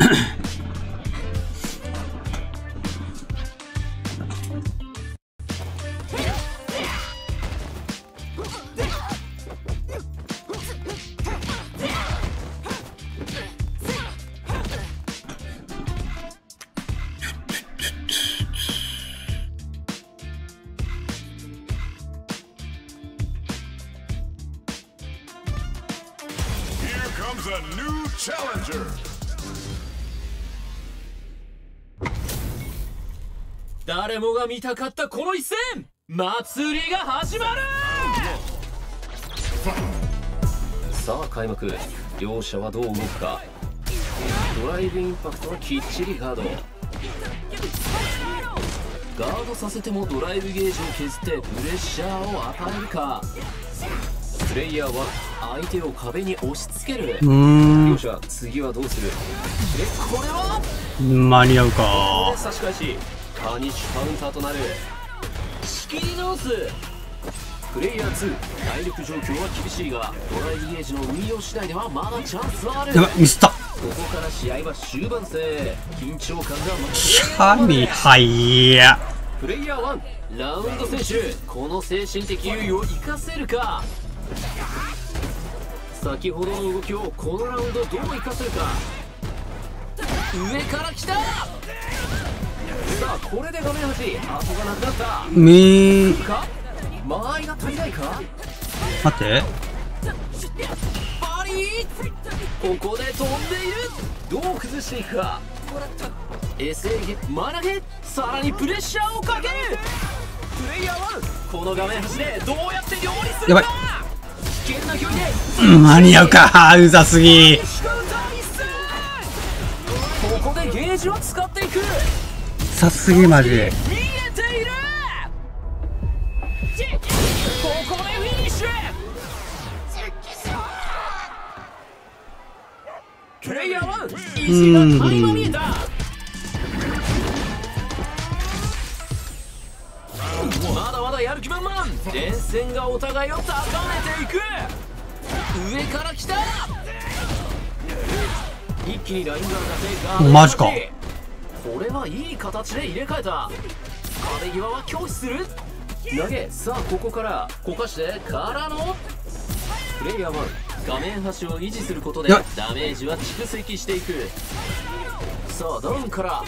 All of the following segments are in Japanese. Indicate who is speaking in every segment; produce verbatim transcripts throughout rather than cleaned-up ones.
Speaker 1: 誰もが見たかったこの一戦、祭りが始まる。さあ開幕、両者はどう動くか。ドライブインパクトはきっちりガード。ガードさせてもドライブゲージを削ってプレッシャーを与えるか。プレイヤーは相手を壁に押し付ける。両者次はどうする。え、これは
Speaker 2: 間に合うか。
Speaker 1: 差し返しパニッシュカウンターとなる。仕切り直す。プレイヤーツー、体力状況は厳しいがドライブゲージの運用次第ではまだチャンスはある。
Speaker 2: やばい、ミスった。
Speaker 1: ここから試合は終盤戦。緊張感が
Speaker 2: 神はいや。
Speaker 1: プレイヤーワン、ラウンド選手、この精神的優位を生かせるか。先ほどの動きをこのラウンドどう生かせるか。上から来た。さあこれで画面端、後がなくなった。
Speaker 2: めー
Speaker 1: か間合いが足りないか。
Speaker 2: 待って、
Speaker 1: バリー、ここで飛んでいる。どう崩していくか。エスエー ゲマナゲ、さらにプレッシャーをかける。プレイヤーワン、この画面端でどうやって料理するか。
Speaker 2: やばい、
Speaker 1: 危険な距離で、
Speaker 2: うん、間に合うか。うざすぎ。
Speaker 1: ここでゲージを使っていく。
Speaker 2: さすぎマジで。
Speaker 1: 見えている。ここでフィニッシュ。プレイヤーワン、意地が垣間見えた。まだまだやる気満々。連戦がお互いを高めていく。上から来た。一気にラインが上がってガード。
Speaker 2: マジか。
Speaker 1: これはいい形で入れ替えた。壁際は拒否する。投げ、さあここからこかしてからのプレイヤーワン、画面端を維持することでダメージは蓄積していく。さあダウンから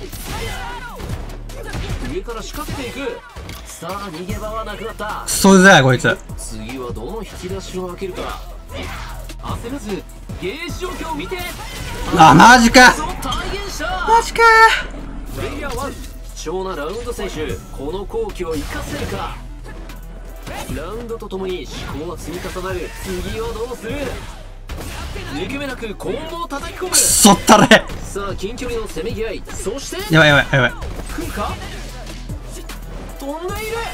Speaker 1: 上から仕掛けていく。さあ逃げ場はなくなった。
Speaker 2: そうだよこいつ。
Speaker 1: 次はどの引き出しを開けるか。焦らずゲージ状況を見て。
Speaker 2: あ、マジか。
Speaker 1: 体現した
Speaker 2: マジか。
Speaker 1: プレイヤーワン、貴重なラウンド選手、この好機を生かせるか。ラウンドとともに思考は積み重なる。次をどうする。抜け目なくコンボを叩き込む。
Speaker 2: くそったれ。
Speaker 1: さあ近距離のせめぎ合い。そして
Speaker 2: やばいやばいやばい。
Speaker 1: 来るか。飛んでいる。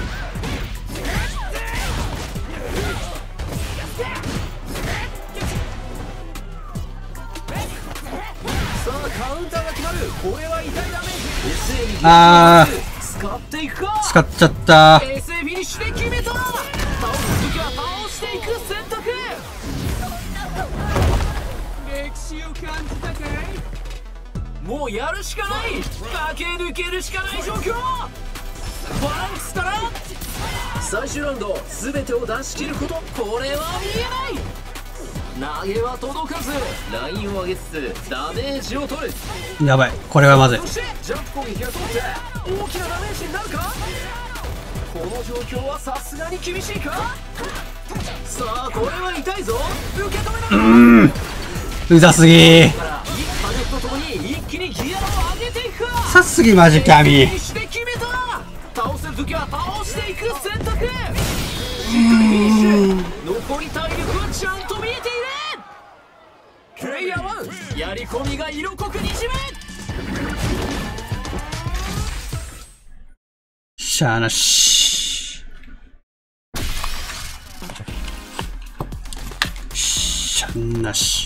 Speaker 1: さあカウンターが決まる。これは痛いダメージ。 エスエー に
Speaker 2: あー
Speaker 1: 使っていくか。
Speaker 2: 使っちゃった。
Speaker 1: エスエー フィニッシュで決めた。倒す時は倒していく選択。歴史を感じたかい。もうやるしかない。駆け抜けるしかない状況。バランスから最終ラウンド全てを出し切ること、これは見えない。投げは届かず、ラインを上げつつダメージを取る。
Speaker 2: やばい、これはまずい。
Speaker 1: そしてジャンプ攻撃が通って大きなダメージになるか。この状況はさすがに厳しいか。さあこれは痛いぞ。受け止めながら、う
Speaker 2: ーん、うざすぎ。
Speaker 1: から一波熱とともに一気にギアを上げていくか。
Speaker 2: さすぎマジ神。
Speaker 1: フィニッシュで決めた。倒せる時は倒していく選択。しっかりフィニッシュ。残り体力はちゃんと見えている。プレイヤーワン、やり込みが色濃くにじむ。
Speaker 2: しゃーなし。しゃーなし。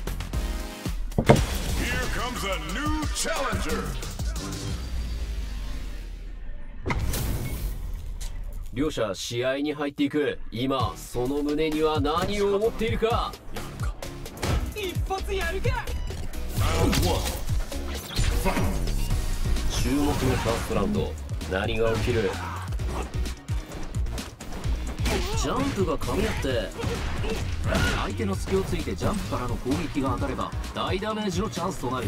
Speaker 1: 両者試合に入っていく。今その胸には何を思っているか。一発やるか。 注目のファーストラウンド、何が起きる？ジャンプが噛み合って相手の隙をついてジャンプからの攻撃が当たれば大ダメージのチャンスとなる。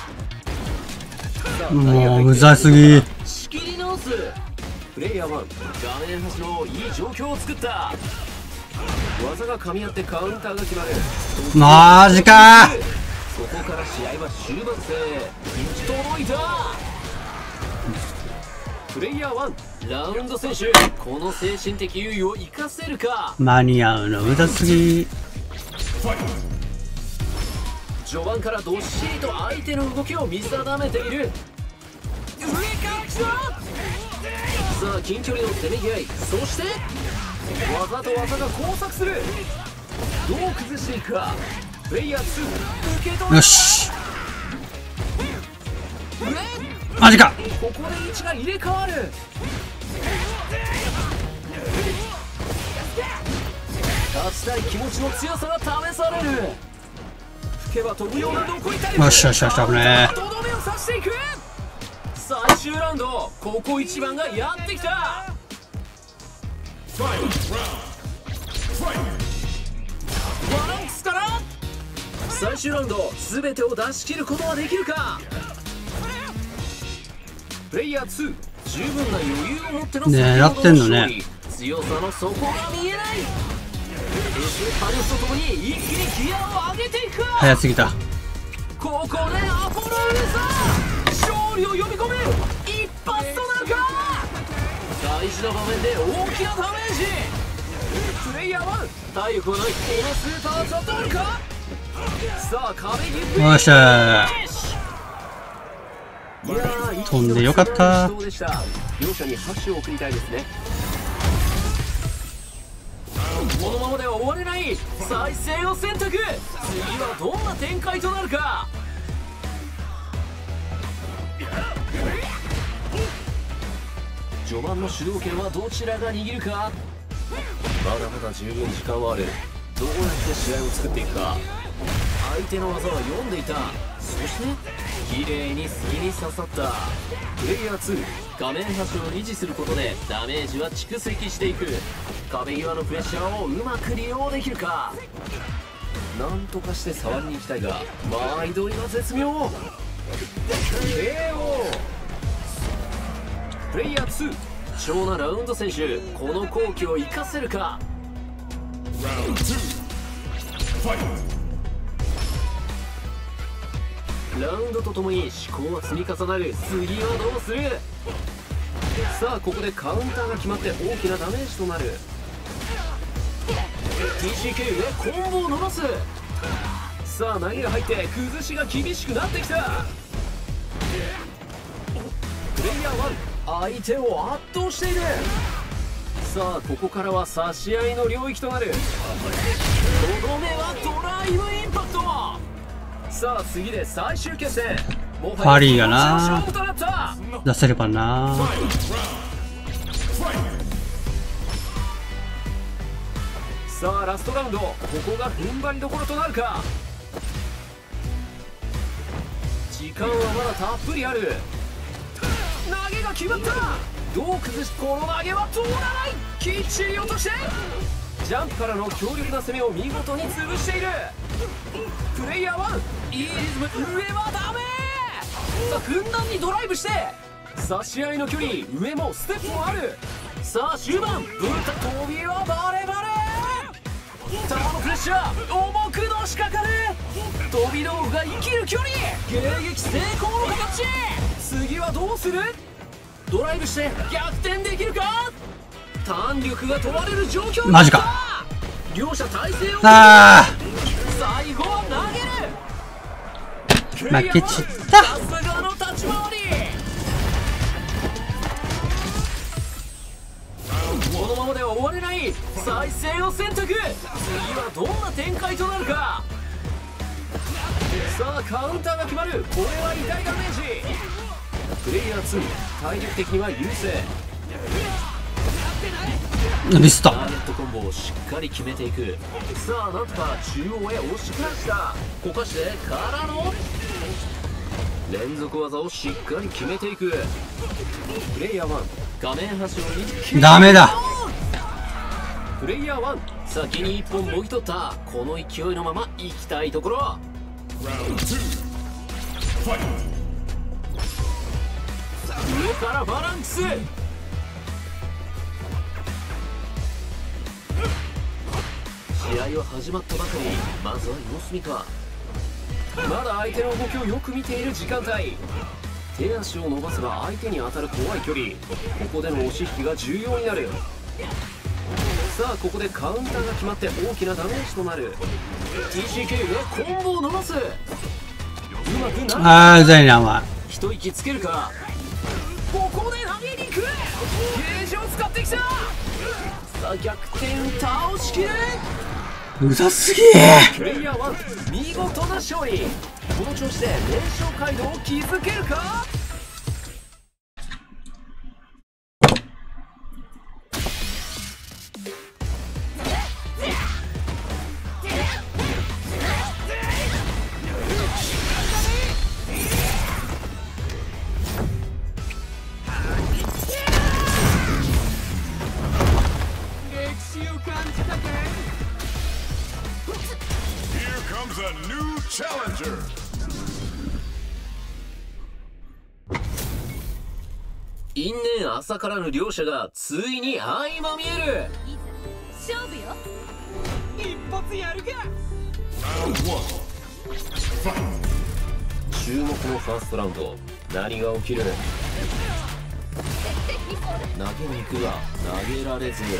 Speaker 2: もううざすぎ。
Speaker 1: 仕切り直す。プレイヤーワン、画面端のいい状況を作った。技が噛み合ってカウンターが決まる。
Speaker 2: マジか。
Speaker 1: そこから試合は終盤戦へ行き届いた。プレイヤーワン、ラウンド選手、この精神的優位を生かせるか。
Speaker 2: 間に合うのうざすぎ。
Speaker 1: 序盤からどっしりと相手の動きを見定めている。上から来た。さあ近距離のせめぎ合い、そして技と技が交錯する。どう崩していくか。プレイヤーツー、受け取る。
Speaker 2: よし、マジか。
Speaker 1: ここで位置が入れ替わる。勝ちたい気持ちの強さが試される。吹けば飛ぶような残りタイム。
Speaker 2: よしよしよし、危ねえ。
Speaker 1: とどめを刺していく。最終ラウンド、ここ一番がやってきた。バランスから最終ラウンド、全てを出し切ることはできるか。プレイヤーツー、十分な余裕を持っての
Speaker 2: 狙ってんのね。
Speaker 1: 強さの底が見えない。エスパルスとともに一気にギアを上げていく。
Speaker 2: 早すぎた。
Speaker 1: ここでアポロウルザー、勝利を呼び込む一発となるか。大事な場面で大きなダメージ。プレイヤーワン、体力はないこのスーパーザトルか。さあ壁ギフ
Speaker 2: よっしゃ
Speaker 1: ー。いやー、
Speaker 2: 飛んでよかった。
Speaker 1: 両者に拍手を送りたいですね。このままでは終われない。再生を選択。次はどんな展開となるか。序盤の主導権はどちらが握るか。まだまだ十分時間はある。どうやって試合を作っていくか。相手の技は読んでいた。そして綺麗に隙に刺さった。プレイヤーツー、画面端を維持することでダメージは蓄積していく。壁際のプレッシャーをうまく利用できるか。なんとかして触りに行きたいが、間合い取りは絶妙。 ケーオー。 プレイヤーツー、貴重なラウンド選手、この好機を生かせるか。ラウンドとともに思考は積み重なる。次はどうする。さあここでカウンターが決まって大きなダメージとなる。 ティーシーケー でコンボを伸ばす。さあ投げが入って崩しが厳しくなってきた。プレイヤーワン、相手を圧倒している。さあここからは差し合いの領域となる。とどめはドライブインパクト。さあ次で最終決戦。
Speaker 2: パリがな出せればな。
Speaker 1: さあラストラウンド、ここが踏ん張りどころとなるか。時間はまだたっぷりある。投げが決まった。どう崩し、この投げは通らない。きっちり落としてジャンプからの強力な攻めを見事に潰している。プレイヤーワン、いいリズム。上はダメ。さあふんだんにドライブして差し合いの距離、上もステップもある。さあ終盤、ぶった飛びはバレバレ。球のプレッシャー重くのしかかる。飛び道具が生きる距離、迎撃成功の形。次はどうする。ドライブして逆転できるか。弾力が問われる状況。
Speaker 2: マジか。
Speaker 1: 両者体勢を
Speaker 2: あ
Speaker 1: 最後は投げる。
Speaker 2: 負けちった。
Speaker 1: さすがの立ち回り。このままでは終われない。再戦を選択。次はどんな展開となるか。さあカウンターが決まる。これは痛いダメージ。プレイヤーツー、体力的には優勢。
Speaker 2: ミスった。
Speaker 1: ターゲットコンボをしっかり決めていく。さあなんとか中央へ押し返した。こかしてからの連続技をしっかり決めていく。プレイヤーワン画面端を見
Speaker 2: ダメだ。
Speaker 1: プレイヤーワン先にいっぽんもぎ取った。この勢いのまま行きたいところ。上からバランス。試合は始まったばかり。まずは様子見か。まだ相手の動きをよく見ている時間帯。手足を伸ばせば相手に当たる怖い距離。ここでの押し引きが重要になる。さあここでカウンターが決まって大きなダメージとなる。 ティーシーケー がコンボを伸ばす。うまくなる。
Speaker 2: あーうざいなお前。
Speaker 1: 一息つけるか。ここで投げに行く。ゲージを使ってきた。さあ逆転倒しきる。
Speaker 2: うざすぎー。
Speaker 1: プレイヤーワン見事な勝利。この調子で連勝街道を築けるか。因縁朝からの両者がついに相まみえる。
Speaker 3: 勝負よ。
Speaker 1: 一発やるか。注目のファーストラウンド、何が起きる。投げに行くが投げられず、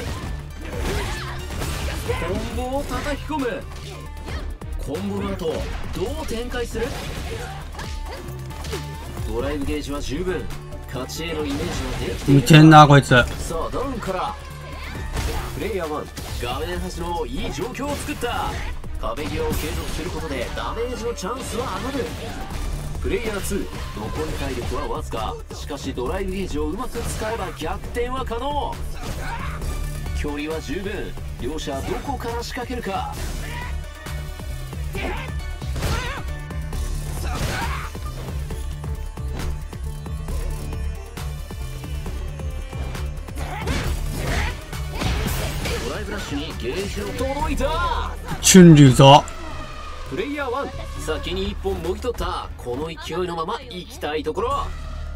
Speaker 1: コンボを叩き込む。コンボの後どう展開する。ドライブゲージは十分。勝ちへのイメージはできている。
Speaker 2: 見てんなこいつ。
Speaker 1: さあダウンからプレイヤーワン画面端のいい状況を作った。壁際を継続することでダメージのチャンスは上がる。プレイヤーツー残り体力はわずか。しかしドライブゲージをうまく使えば逆転は可能。距離は十分。両者どこから仕掛けるか。ドライブラッシュにゲージを届いた。
Speaker 2: 春竜ぞ。
Speaker 1: プレイヤーワン先にいっぽんもぎ取った。この勢いのまま行きたいところ。さ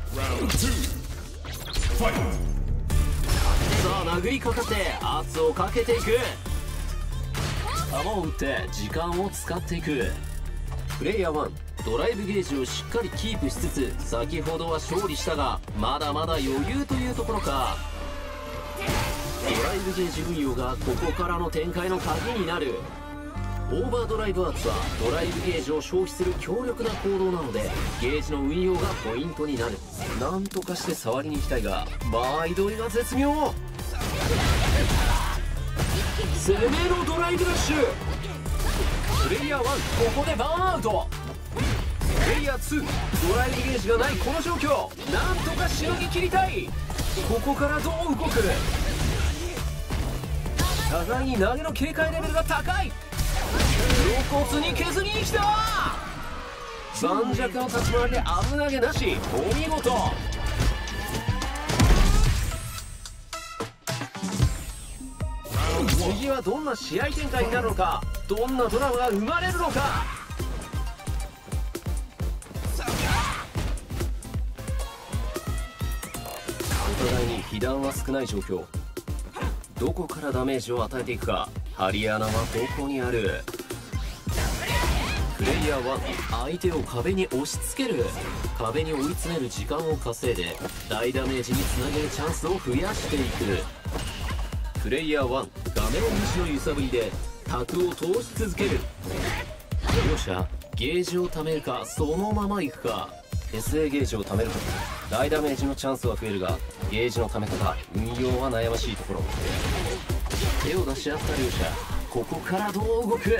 Speaker 1: あ殴りかかって圧をかけていく。球を打って時間を使っていく。プレイヤーワンドライブゲージをしっかりキープしつつ、先ほどは勝利したがまだまだ余裕というところか。ドライブゲージ運用がここからの展開の鍵になる。オーバードライブアーツはドライブゲージを消費する強力な行動なので、ゲージの運用がポイントになる。なんとかして触りに行きたいが間合い取りが絶妙。攻めのドライブラッシュ。プレイヤーワンここでバーンアウト。プレイヤーツードライブゲージがないこの状況、なんとかしのぎ切りたい。ここからどう動く。互いに投げの警戒レベルが高い。露骨に削りに来た。盤石の立ち回りで危なげなし。お見事。次はどんな試合展開になるのか。どんなドラマが生まれるのか。お互いに被弾は少ない状況。どこからダメージを与えていくか。針穴はどこにある。プレイヤーは相手を壁に押し付ける。壁に追い詰める時間を稼いで大ダメージにつなげるチャンスを増やしていく。プレイヤーワン画面端の揺さぶりで卓を通し続ける。両者ゲージを貯めるかそのままいくか。 エスエー ゲージを貯めることで大ダメージのチャンスは増えるが、ゲージの貯め方運用は悩ましいところ。手を出し合った両者、ここからどう動く。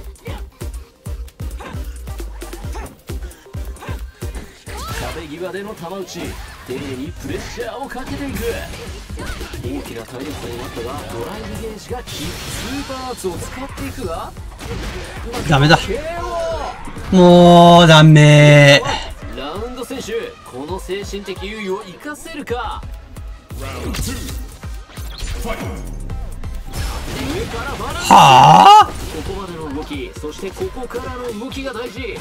Speaker 1: 壁際での球打ち、丁寧にプレッシャーをかけていく。大きな体力差になったがドライブゲージが効く。スーパーアーツを使っていくが
Speaker 2: ダメだ。もうダメ。
Speaker 1: ラウン選手、この精神的優位を生かせるか。上からバランス。
Speaker 2: はあ、
Speaker 1: ここまでの動き、そしてここからの動きが大事。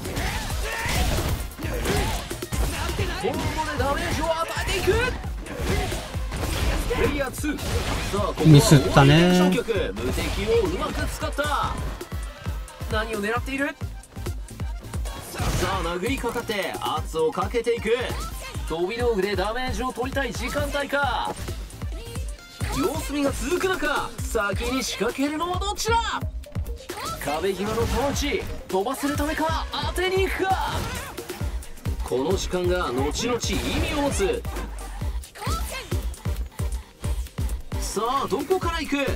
Speaker 1: コンボでダメージを与えていく。プレイヤーツー。さあここは
Speaker 2: ミスったね。
Speaker 1: オーディション曲、無敵をうまく使った。何を狙っている。さあ殴りかかって圧をかけていく。飛び道具でダメージを取りたい時間帯か。様子見が続く中、先に仕掛けるのはどっちだ。壁際のパンチ、飛ばせるためか当てに行くか。この時間が後々意味を持つ。さあどこから行く。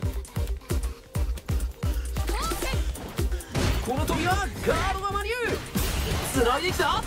Speaker 1: この扉、ガードが間に合う。つないできた。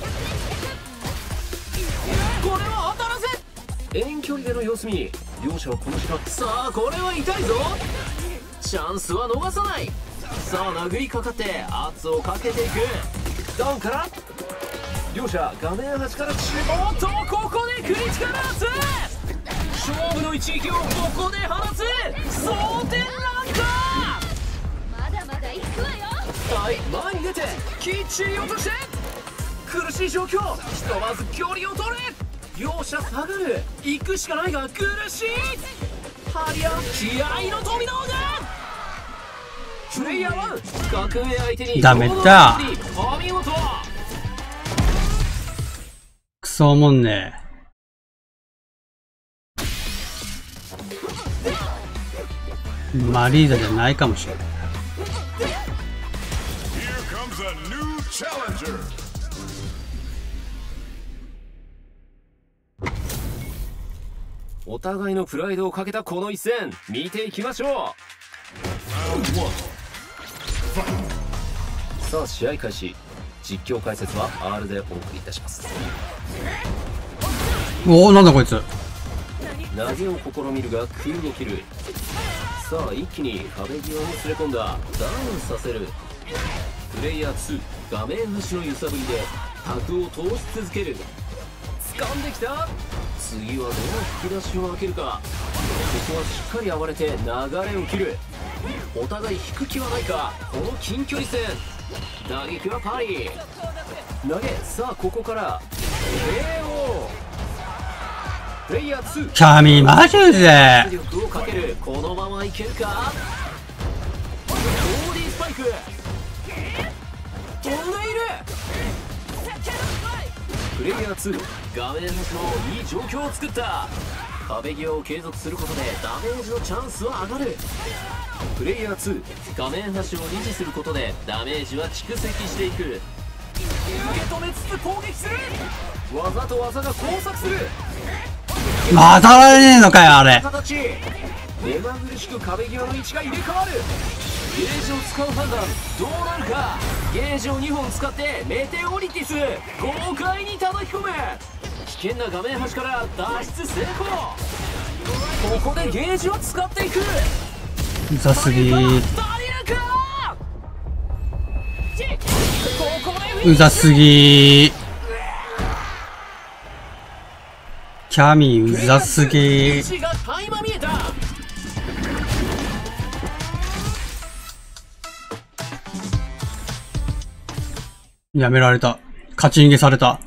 Speaker 1: これは当たらせ。遠距離での様子見、両者はこの時間。さあこれは痛いぞ。チャンスは逃さない。さあ殴りかかって圧をかけていく。ダウンから両者画面端から中。おっとここでクリティカルアーツ。勝負の一撃をここで放つ。蒼天ランカ
Speaker 3: まだまだ行くわよ。
Speaker 1: ー。はい、前に出てきっちり落として。苦しい状況、ひとまず距離を取れ。両者下がる。行くしかないが苦しい。ハリア気合の飛び道具。プレイヤーワン、格上相手に
Speaker 2: ダメだ。
Speaker 1: お見事。
Speaker 2: クソおもんね。マリーザじゃないかもしれない。
Speaker 1: お互いのプライドをかけたこの一戦、見ていきましょう。さあ試合開始。実況解説は アール でお送りいたします。
Speaker 2: おお、なんだこいつ。
Speaker 1: 投げを試みるが空を切る。さあ一気に壁際に連れ込んだ。ダウンさせる。プレイヤーツー、画面端の揺さぶりで卓を通し続ける。掴んできた。次はどの引き出しを開けるか。ここはしっかり暴れて流れを切る。お互い引く気はないか。この近距離戦、打撃はパリ。投げ。さあここから ケーオー。 プレイヤーツー、
Speaker 2: キャミマジで
Speaker 1: 圧力をかける。このままいけるか。ボディスパイク飛んでいる。プレイヤーツー、画面端のいい状況を作った。壁際を継続することでダメージのチャンスは上がる。プレイヤーツー、画面端を維持することでダメージは蓄積していく。受け止めつつ攻撃する。技と技が交錯する。
Speaker 2: またられねえのかよあれ。
Speaker 1: 形、目まぐるしく壁際の位置が入れ替わる。ゲージを使う判断どうなるか。ゲージをにほん使ってメテオリティス、豪快に叩き込む。危険な画面端から脱出成功。ここでゲージを使っていく。
Speaker 2: うざすぎ。うざすぎ。キャミうざすぎ。やめられた。勝ち逃げされた。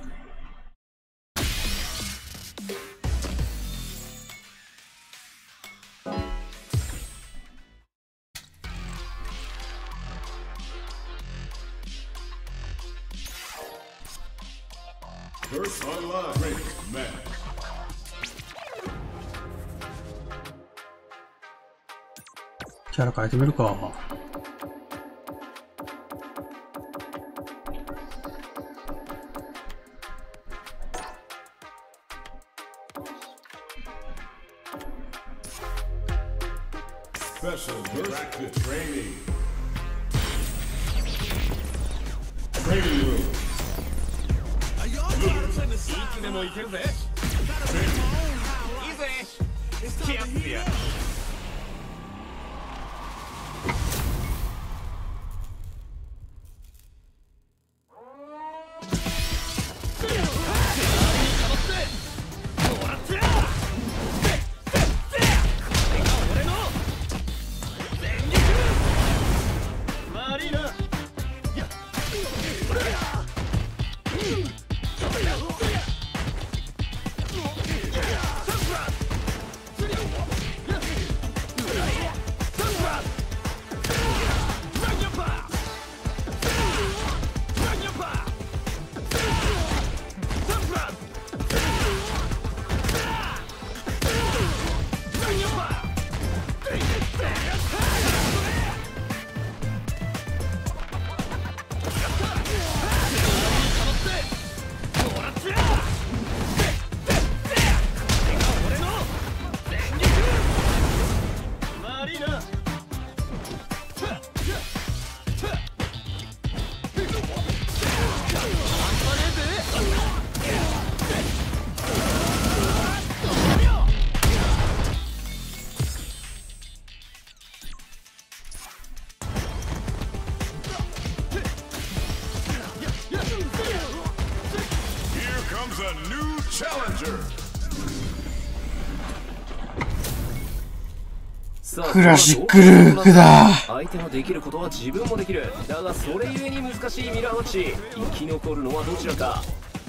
Speaker 2: キャラ変えてみるか。
Speaker 4: Special Interactive Training. Training Room. いつでもいけるぜ。いいぜ。付き合ってやる。 a new challenger.
Speaker 2: クラシックルークだ。
Speaker 1: 相手のできることは自分もできる。だがそれゆえに難しいミラーマッチ。生き残るのはどちらか。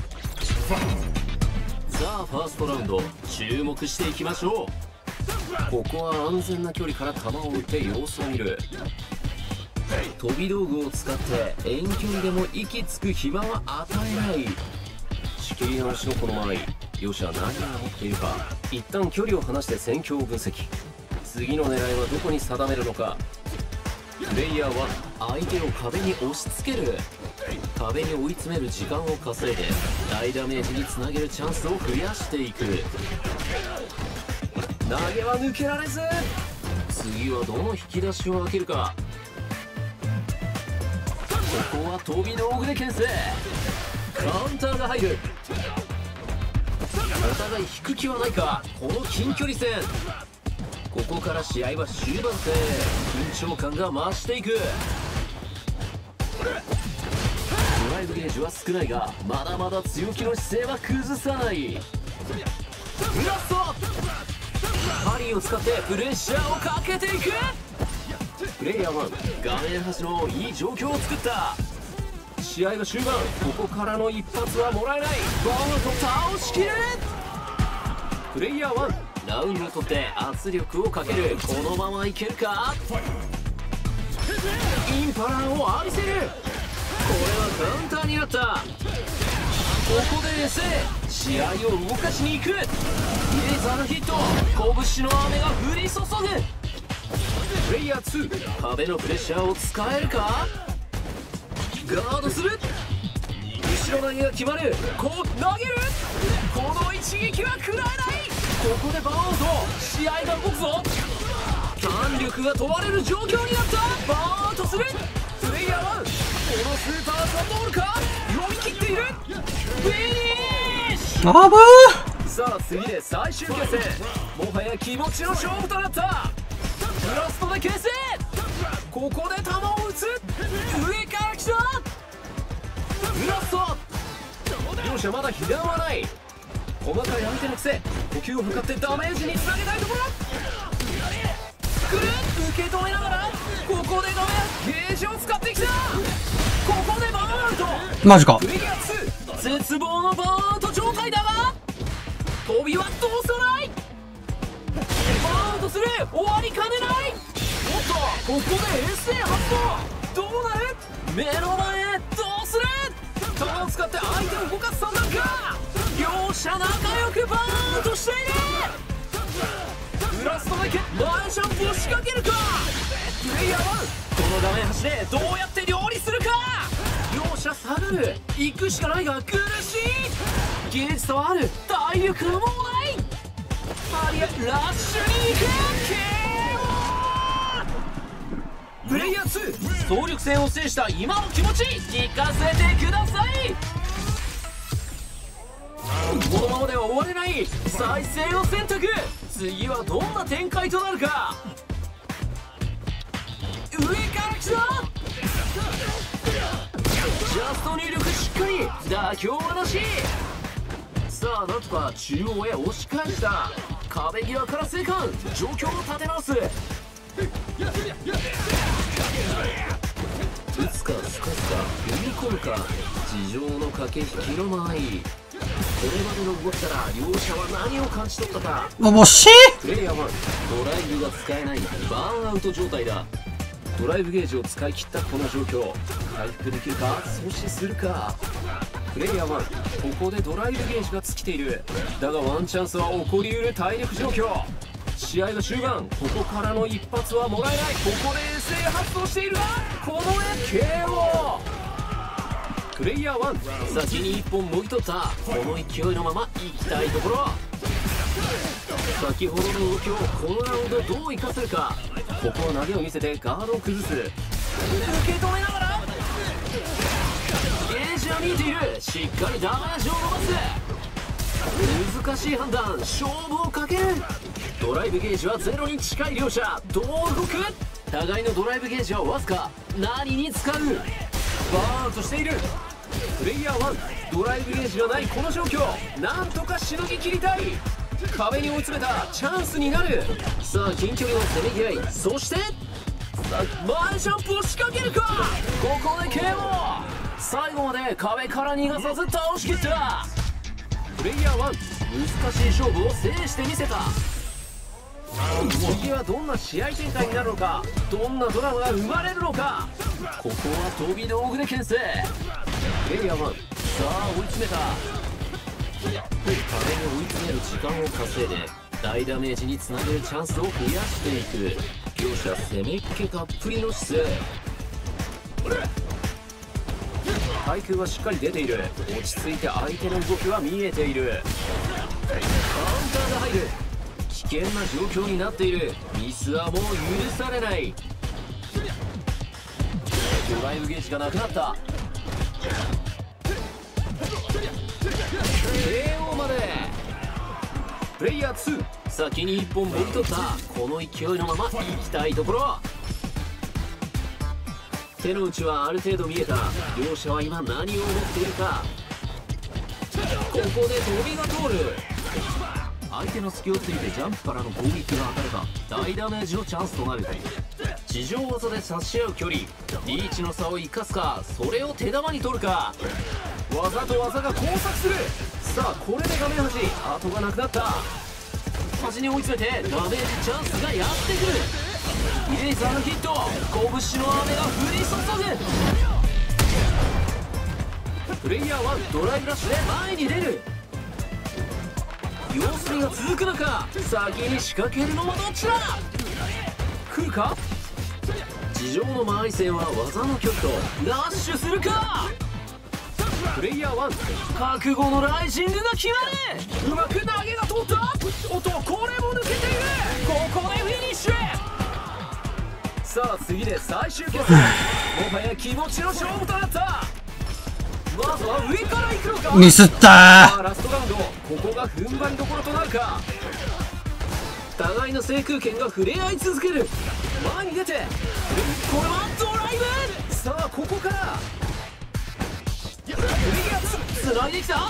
Speaker 1: さあファーストラウンド注目していきましょう。ここは安全な距離から球を打って様子を見る。飛び道具を使って遠距離でも息つく暇は与えない。仕切り直しのこの間合い、両者何が持っているか。一旦距離を離して戦況を分析。次の狙いはどこに定めるのか。プレイヤーは相手を壁に押し付ける。壁に追い詰める時間を稼いで大ダメージにつなげるチャンスを増やしていく。投げは抜けられず。次はどの引き出しを開けるか。ここは飛び道具で牽制。カウンターが入る。お互い引く気はないか。この近距離戦、ここから試合は終盤戦。緊張感が増していく。ドライブゲージは少ないがまだまだ強気の姿勢は崩さない。ラストハリーを使ってプレッシャーをかけていく。プレイヤーは画面端のいい状況を作った。試合は終盤、ここからの一発はもらえない。ボーンと倒しきる。プレイヤーはラウンドを取って圧力をかける。このままいけるか。インパラーを浴びせる。これはカウンターになった。ここでエセ試合を動かしに行く。レーザーのヒット、拳の雨が降り注ぐ。プレイヤーツー、壁のプレッシャーを使えるか。ガードする。後ろ投げが決まる。こう投げる。この一撃は食らえない。ここでバーンと試合が動くぞ。弾力が問われる状況になった。バーンとする。プレイヤーはこのスーパーコントロールか。読み切っている。フィニッシュ。
Speaker 2: あぶー。
Speaker 1: さあ次で最終決戦。もはや気持ちの勝負となった。ブラストで牽制。ここで球を打つ。上から来た。ブラスト。両者まだ被弾はない。細かい相手の癖、呼吸を図ってダメージにつなげたいところ。くるっ受け止めながら、ここでダメゲージを使ってきた。ここでバーンアウト。
Speaker 2: マジか。
Speaker 1: プレイヤーツー、絶望のバーンアウト状態だが飛びはどうさない。バーンアウトする。終わりかねない。おっとここでエスエー発動。どうなる。目の前どうする。球を使って相手を動かす算段か。両者仲良くバーンとしている。ブラストだけ前ジャンプを仕掛けるか。プレイヤーはこの画面端でどうやって料理するか。両者下がる。行くしかないが苦しい。技術はある。体力はもうない。ハリアラッシュに行く。ケーオー。プレイヤーツー、総力戦を制した今の気持ち聞かせてください。このままでは終われない。再生を選択。次はどんな展開となるか。上から来た。ジャスト入力しっかり。妥協はなし。さあなんとか中央へ押し返した。壁際から生還。状況を立て直す。打つかすかすか踏み込むか。地上の駆け引きの間合い。これまでの動きから両者は何を感じ取ったか。
Speaker 2: もうし
Speaker 1: プレイヤーはドライブが使えないバーンアウト状態だ。ドライブゲージを使い切ったこの状況、回復できるか阻止するか。プレイヤーはここでドライブゲージが尽きている。だがワンチャンスは起こりうる体力状況。試合は終盤、ここからの一発はもらえない。ここで衛星発動している。この絵 ケーオー。プレイヤーワン、先にいっぽんもぎ取った。この勢いのまま行きたいところ。先ほどの動きをこのラウンドどう生かせるか。ここは投げを見せてガードを崩す。受け止めながらゲージは見えている。しっかりダメージを伸ばす。難しい判断、勝負をかける。ドライブゲージはゼロに近い両者。どう動く。互いのドライブゲージはわずか。何に使う。バーンとしている。 プレイヤーワン、ドライブゲージがないこの状況、なんとかしのぎ切りたい。壁に追い詰めたチャンスになる。さあ近距離のせめぎ合い、そしてさあ前ジャンプを仕掛けるか。ここで ケーオー。 最後まで壁から逃がさず倒しきった。プレイヤーワン、難しい勝負を制してみせた。次はどんな試合展開になるのか、どんなドラマが生まれるのか。ここは飛び道具で牽制。プレイヤーワン、さあ追い詰めた。壁に追い詰める時間を稼いで大ダメージにつなげるチャンスを増やしていく。両者攻めっ気たっぷりの姿勢。対空はしっかり出ている。落ち着いて相手の動きは見えている。カウンターが入る。危険な状況になっている。ミスはもう許されない。ドライブゲージがなくなった。 ケーオー まで。プレイヤーツー、先にいっぽんもぎ取った。この勢いのまま行きたいところ。手の内はある程度見えた。両者は今何を思っているか。ここで飛びが通る。相手の隙をついてジャンプからの攻撃が当たれば大ダメージのチャンスとなる。地上技で差し合う距離、リーチの差を生かすか、それを手玉に取るか。技と技が交錯する。さあこれで画面端、後がなくなった。端に追い詰めてダメージチャンスがやってくる。イレイザーのヒット、拳の雨が降り注ぐ。プレイヤーワン、ドライブラッシュで前に出る。様子見が続く中、先に仕掛けるのはどっちだ。来るか。地上の周り線は技の距離とラッシュするか。プレイヤーワン、覚悟のライジングが決まる。うまく投げが通った。おっとこれも抜けている。ここでフィニッシュ。さあ次で最終決戦。もはや気持ちの勝負となった。まずは上から行くのか。
Speaker 2: ミスったー。
Speaker 1: さあラストラウンド、ここが踏ん張りどころとなるか。互いの制空権が触れ合い続ける。前に出て、これはドライブ。さあここからプレイヤーツ、つないできた。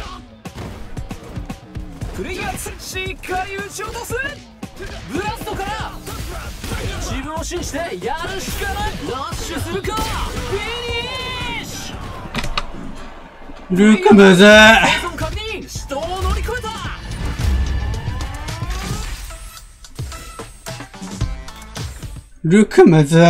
Speaker 1: プレイヤーツ、しっかり打ち落とす。ブラストから自分を信じてやるしかない。ラッシュするか。フィニッシュ。
Speaker 2: ルクムズ
Speaker 1: 生存確認、死闘を乗り越えた。
Speaker 2: ルクムズ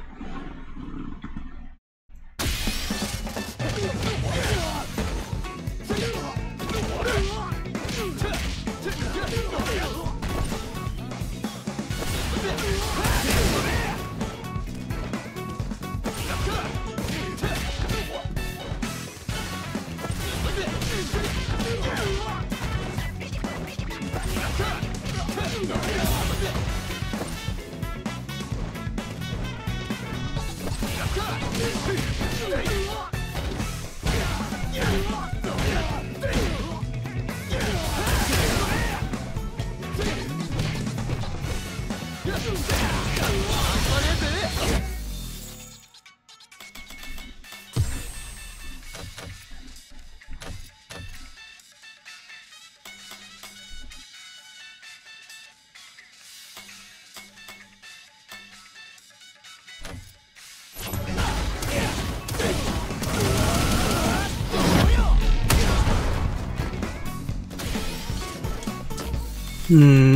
Speaker 2: うー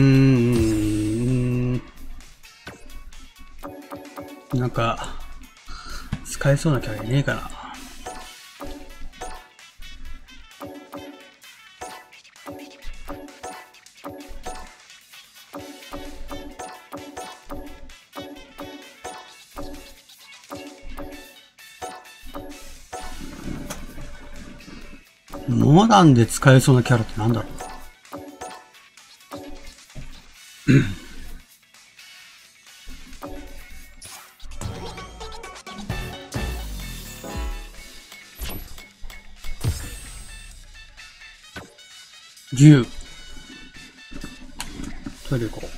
Speaker 2: ん、なんか使えそうなキャラいねえかな。モダンで使えそうなキャラってなんだろう。竜トイレ行こう。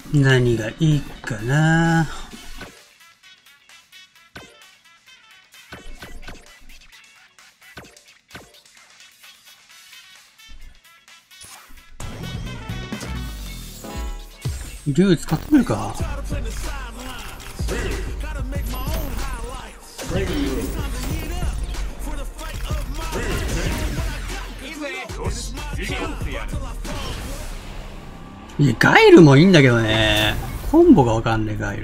Speaker 2: 何がいいかな。竜使ってみるか。いや、ガイルもいいんだけどね。コンボがわかんねえ、ガイル。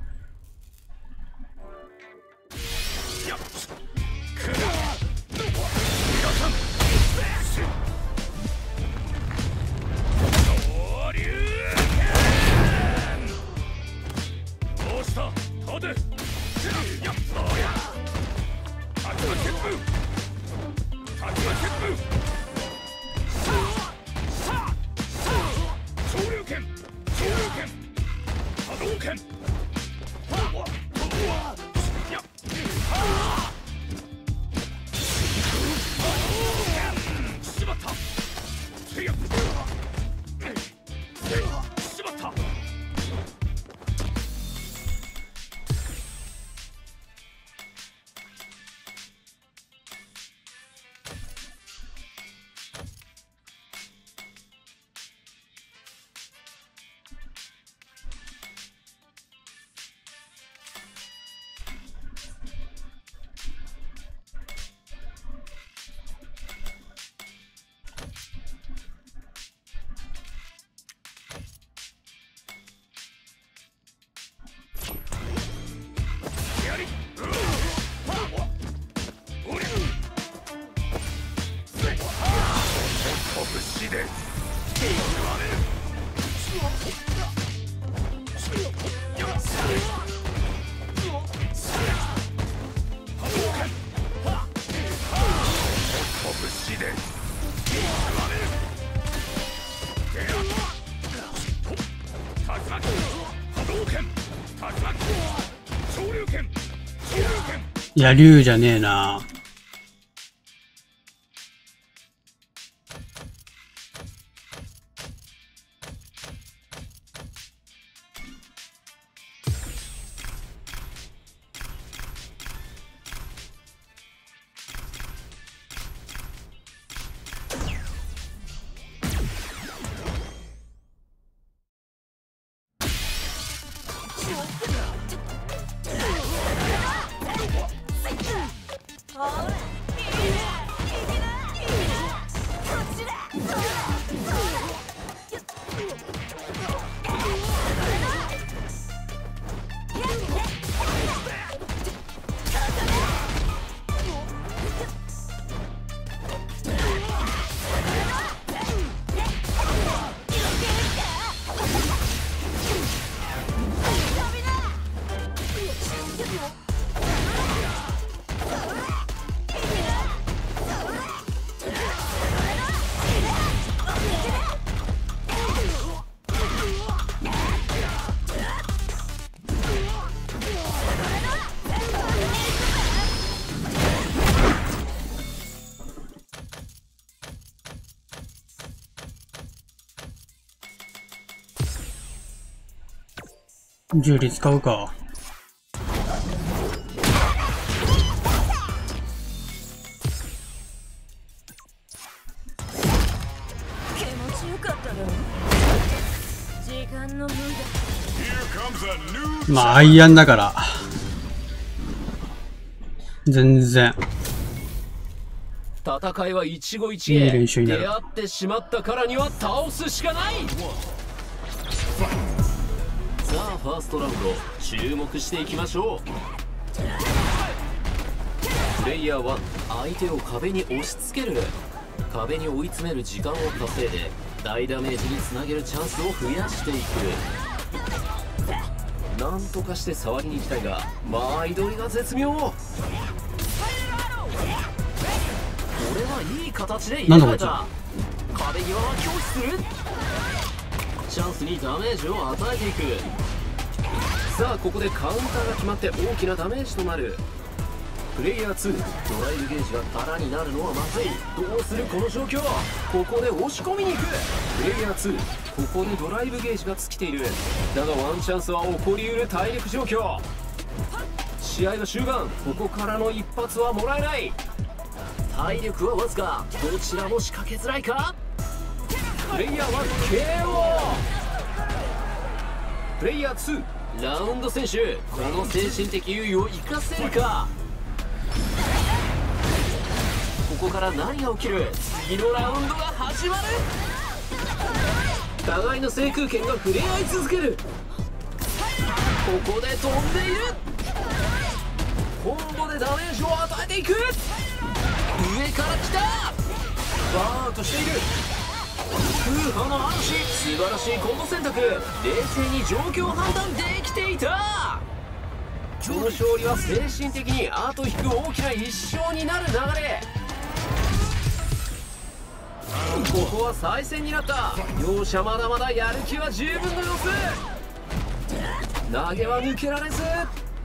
Speaker 2: いや、竜じゃねえな。重力使うか。
Speaker 3: 気持ちよかったろ。時間の無駄。
Speaker 2: まあアイアンだから全然
Speaker 1: 戦いは一期一会。
Speaker 2: いい練習になる。
Speaker 1: 出会ってしまったからには倒すしかない。さあファーストラウンド注目していきましょう。プレイヤーいち、相手を壁に押し付ける。壁に追い詰める時間を稼いで大ダメージにつなげるチャンスを増やしていく。なんとかして触りに行きたいが間合い取りが絶妙。これはいい形で入れられた。壁際は拒否する。チャンスにダメージを与えていく。さあここでカウンターが決まって大きなダメージとなる。 プレイヤーツー、ドライブゲージが空になるのはまずい。どうするこの状況。ここで押し込みに行く。プレイヤーツー、ここでドライブゲージが尽きている。だがワンチャンスは起こりうる体力状況。試合の終盤、ここからの一発はもらえない。体力はわずか、どちらも仕掛けづらいか。プレイヤーワン ケーオー。 プレイヤーツー、ラウンド選手、この精神的優位を生かせるか。ここから何が起きる。次のラウンドが始まる。互いの制空権が触れ合い続ける。ここで飛んでいる。コンボでダメージを与えていく。上から来た。バーンとしている。空破の嵐、素晴らしいコンボ選択。冷静に状況判断できていた。この勝利は精神的に後引く大きな一勝になる流れ。ここは再戦になった。両者まだまだやる気は十分の様子。投げは抜けられず、う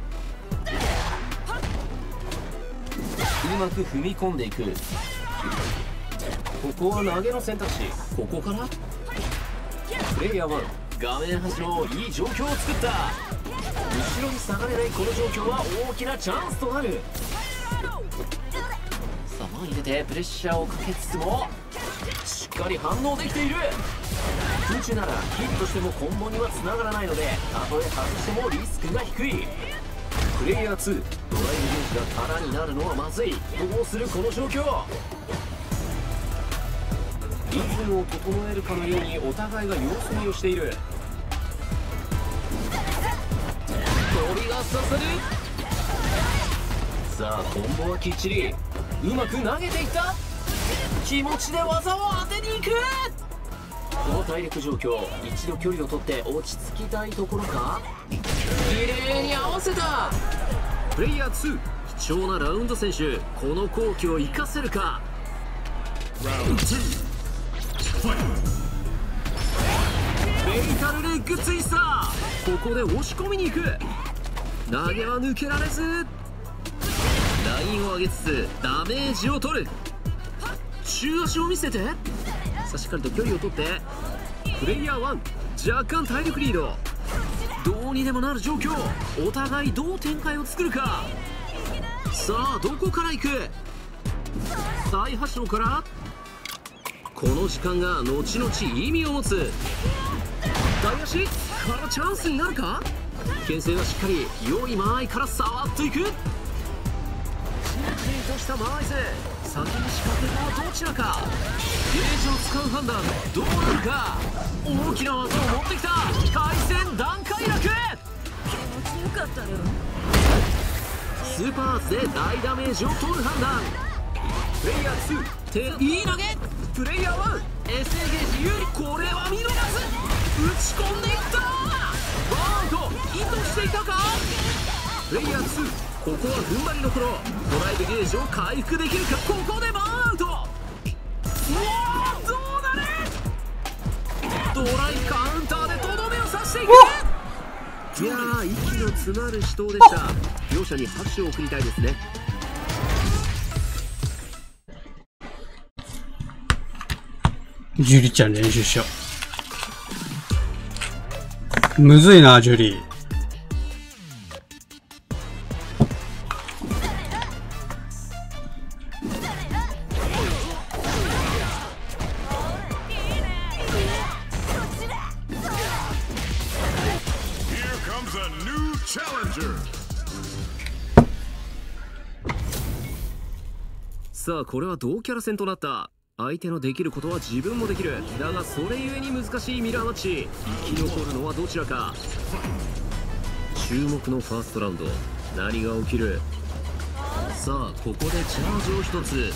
Speaker 1: まく踏み込んでいく。ここは投げの選択肢。ここからプレイヤーワン、画面端のいい状況を作った。後ろに下がれないこの状況は大きなチャンスとなる。さあ前に出てプレッシャーをかけつつもしっかり反応できている。空中ならヒットしてもコンボにはつながらないので、たとえ外してもリスクが低い。プレイヤーツー、ドライブゲージが空になるのはまずい。どうするこの状況。リズムを整えるかのようにお互いが様子見をしている。鳥が刺さる。さあコンボはきっちり。うまく投げていった。気持ちで技を当てに行く。この体力状況、一度距離を取って落ち着きたいところか。綺麗に合わせた。プレイヤーツー、貴重なラウンド選手、この好機を生かせるか。メイタルレッグツイスター、ここで押し込みに行く。投げは抜けられず、ラインを上げつつダメージを取る。中足を見せて、さあしっかりと距離を取って。プレイヤーワン、若干体力リード。どうにでもなる状況。お互いどう展開を作るか。さあどこから行く。最端路から。この時間が後々意味を持つ。大足からチャンスになるか。牽制はしっかり良い間合いからさーっといく。しっかりとした間合い勢。先に仕掛けたのはどちらか。ゲージを使う判断どうなるか。大きな技を持ってきた。回戦段階落。
Speaker 3: 気持ちよかったよ。
Speaker 1: スーパーアーツで大ダメージを取る判断。プレイヤーツー、手いい投げ。プレイヤーワン、エスエー ゲージ有利。これは見逃す。打ち込んでいった。バーンと意図していたか。プレイヤーツー、ここは踏ん張りどころ。ドライブゲージを回復できるか。ここでバーンアウト。うわー、どうなる。ドライカウンターでとどめを刺していく。いやー、息の詰まる死闘でした。両者に拍手を送りたいですね。
Speaker 2: ジュリちゃん練習しよう。むずいな、ジュリ。
Speaker 1: さあこれは同キャラ戦となった。相手のできることは自分もできる。だがそれゆえに難しいミラーマッチ。生き残るのはどちらか。注目のファーストラウンド、何が起きる。さあここでチャージを一つ。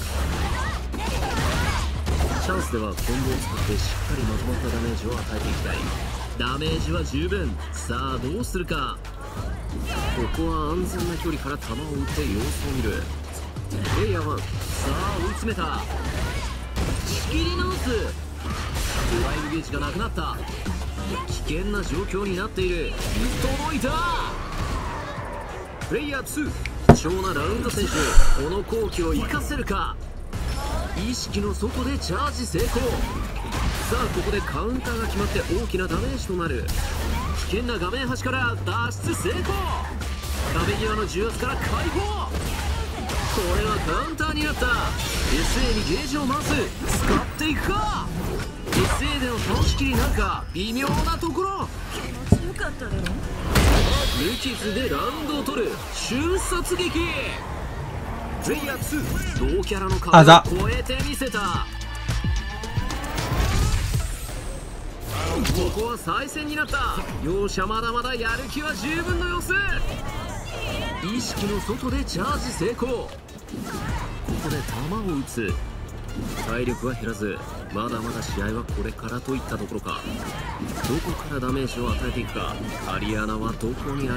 Speaker 1: チャンスではコンボを使ってしっかりまとまったダメージを与えていきたい。ダメージは十分。さあどうするか。ここは安全な距離から球を打って様子を見る。プレイヤーワン、さあ追い詰めた。仕切り直す。ドライブゲージがなくなった。危険な状況になっている。届いた。 プレイヤーツー、貴重なラウンド選手、この好機を生かせるか。意識の外でチャージ成功。さあここでカウンターが決まって大きなダメージとなる。危険な画面端から脱出成功。壁際の重圧から解放。これはカウンターになった。 エスエー にゲージを回す。使っていくか。 エスエー での倒しきりになるか微妙なところ。
Speaker 3: 気持ちよかったよ。
Speaker 1: 無傷でラウンドを取る瞬殺撃。プレイヤーツー、同キャラの壁を越えてみせた。ここは再戦になった。両者まだまだやる気は十分の様子。意識の外でチャージ成功。ここで弾を撃つ。体力は減らず、まだまだ試合はこれからといったところか。どこからダメージを与えていくか。アリアナはどこにある。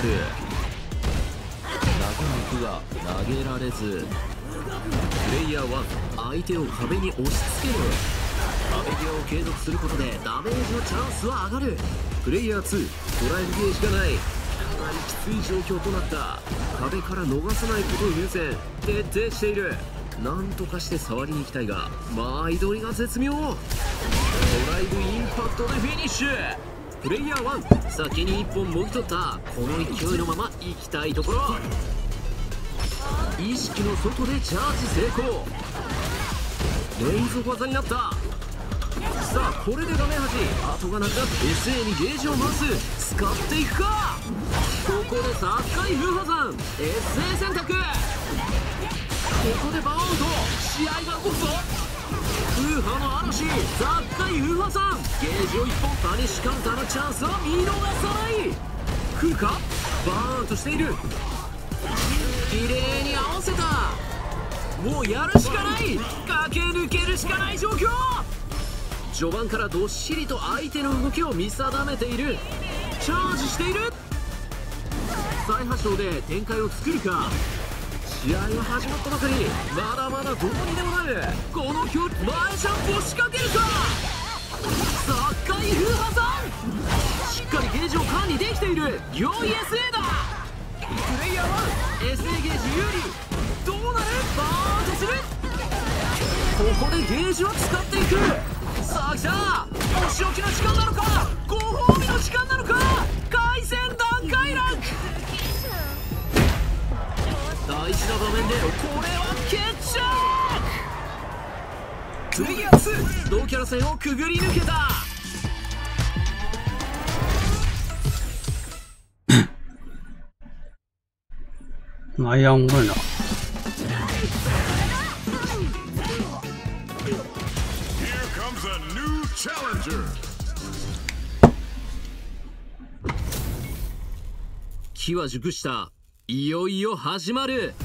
Speaker 1: 投げが投げられず。プレイヤーは相手を壁に押し付ける。壁際を継続することでダメージのチャンスは上がる。プレイヤーツー、ドライブゲージがない。かなりきつい状況となった。壁から逃さないことを優先、徹底している。なんとかして触りに行きたいが、間合い取りが絶妙。ドライブインパクトでフィニッシュ。プレイヤーワン、先にいっぽんもぎ取った。この勢いのまま行きたいところ。意識の外でチャージ成功。連続技になった。さあこれで画面端後がなくなって エスエー にゲージを回す。使っていくか。ここでサッカイ風破山 エスエー 選択。ここでバウンド、試合が動くぞ。風破の嵐、サッカイ風破山。ゲージをいっぽん、パニッシュカウンターのチャンスは見逃さない。来るか。バーンとしている。綺麗に合わせた。もうやるしかない。駆け抜けるしかない状況。序盤からどっしりと相手の動きを見定めている。チャージしている。再発症で展開を作るか。試合は始まったばかり。まだまだどうにでもなる。この距離、前ジャンプを仕掛けるか。サッカイ風破山。しっかりゲージを管理できている。良い エスエー だ。プレイヤーは エスエー ゲージ有利。どうなる。バーンとする。ここでゲージを使っていく。さあ来た。お仕置きの時間なのか、ご褒美の時間なのか。回戦段階ランク。大事な場面でこれは決着。プレイヤーツー、同キャラ戦をくぐり抜けた。
Speaker 2: アイアンゴイな。機は熟した。いよいよ始まる。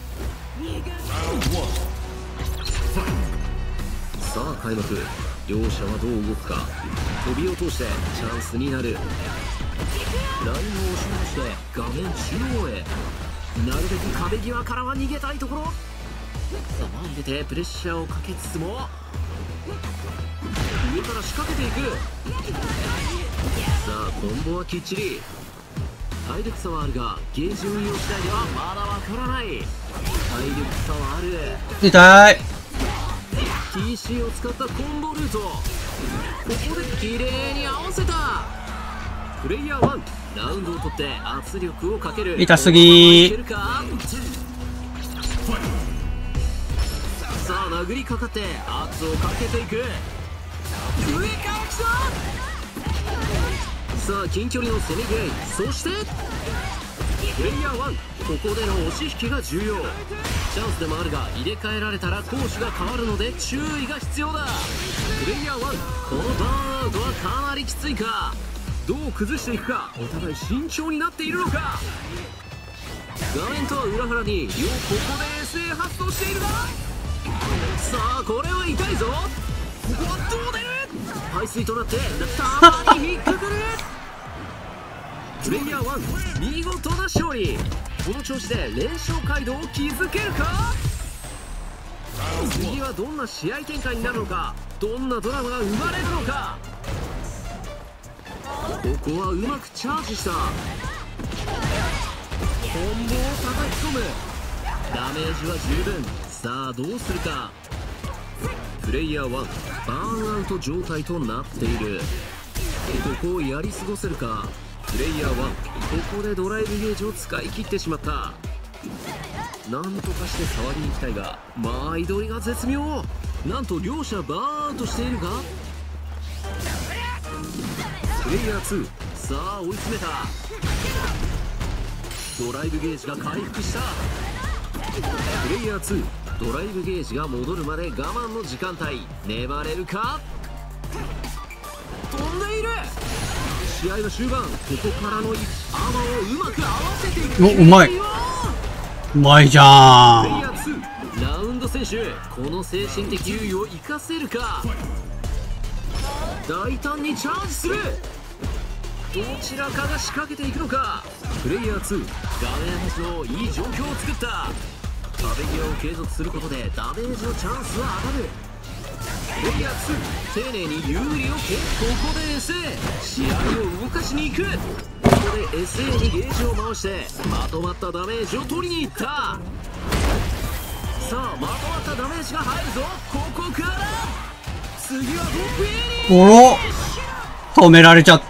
Speaker 2: さあ開幕。両者はどう動くか。飛びを通してチャンスになる。ラインを押し戻して画面中央へ。なるべく壁際からは逃げたいところ。さあ前に出てプレッシャーをかけつつも上から仕掛けていく。さあコンボはきっちり。体力差はあるがゲージ運用次第ではまだわからない。体力差はある。 痛い。
Speaker 1: ティーシー を使ったコンボルート。ここで綺麗に合わせた。プレイヤーワン、ラウンドを取って圧力をかける。
Speaker 2: 痛すぎー。
Speaker 1: さあ殴りかかって圧をかけていく。上から来た。さあ近距離の攻め合い。そしてプレイヤーワン、ここでの押し引きが重要。チャンスでもあるが入れ替えられたら攻守が変わるので注意が必要だ。プレイヤーワン、このバーンアウトはかなりきついか。どう崩していくか。お互い慎重になっているのか。画面とは裏腹に両ここで エスエー 発動しているが、さあこれは痛いぞ。ここはどう出る。排水となってたまに引っかかる。プレイヤーワン、見事な勝利。この調子で連勝街道を築けるか。次はどんな試合展開になるのか。どんなドラマが生まれるのか。ここはうまくチャージした。コンボを
Speaker 2: む。ダメージは十分。さあどうするか。プレイヤーワンバーンアウト状態となっている。ここをやり過ごせるか。プレイヤーワンここでドライブゲージを使い切ってしまった。なんとかして触りに行きたいが、間合取りが絶妙。なんと両者バーンアウトしているが、プレイヤーツーさあ追い詰めた。ドライブゲージが回復した。プレイヤーツードライブゲージが戻るまで我慢の時間帯。粘れるか。飛んでいる。試合の終盤、ここからのアーマーをうまく合わせていく。
Speaker 5: お、うまい。うまいじゃ
Speaker 2: プレイ
Speaker 5: ん。
Speaker 2: ヤーツーラウンド選手、この精神的優位を生かせるか。大胆にチャージする。どちらかが仕掛けていくのか。プレイヤーツー画面端のいい状況を作った。壁際を継続することでダメージのチャンスは上がる。プレイヤーツー丁寧に有利を蹴る。ここで エスエー 試合を動かしに行く。ここで エスエー にゲージを回してまとまったダメージを取りに行った。さあまとまったダメージが入るぞ。ここから次はトップエリー。
Speaker 5: おろ止められちゃった。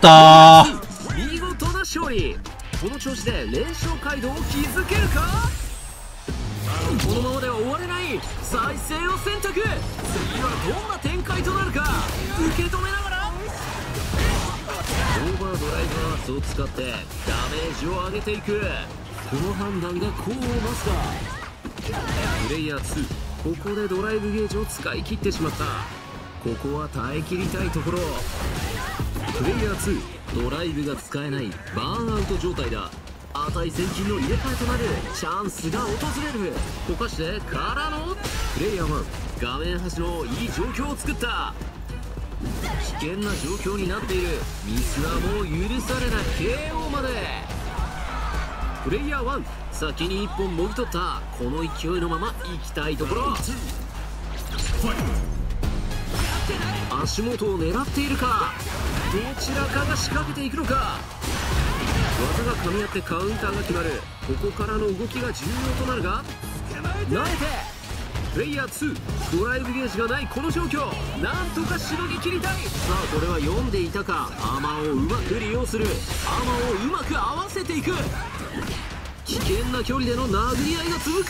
Speaker 2: 見事な勝利。この調子で連勝街道を築けるか。このままでは終われない。再生を選択。次はどんな展開となるか。受け止めながらオーバードライバーアーツを使ってダメージを上げていく。この判断が功をなすか。プレイヤーツーここでドライブゲージを使い切ってしまった。ここは耐え切りたいところ。プレイヤーツードライブが使えないバーンアウト状態だ。値千金の入れ替えとなるチャンスが訪れる。こかしてからのプレイヤーワン画面端のいい状況を作った。危険な状況になっている。ミスはもう許されない。 ケーオー まで。プレイヤーワン先にいっぽんもぎ取った。この勢いのまま行きたいところ。足元を狙っているか。どちらかが仕掛けていくのか。技が噛み合ってカウンターが決まる。ここからの動きが重要となるが、慣れてプレイヤーツードライブゲージがないこの状況、なんとかしのぎ切りたい。さあこれは読んでいたか。アーマーをうまく利用する。アーマーをうまく合わせていく。危険な距離での殴り合いが続く。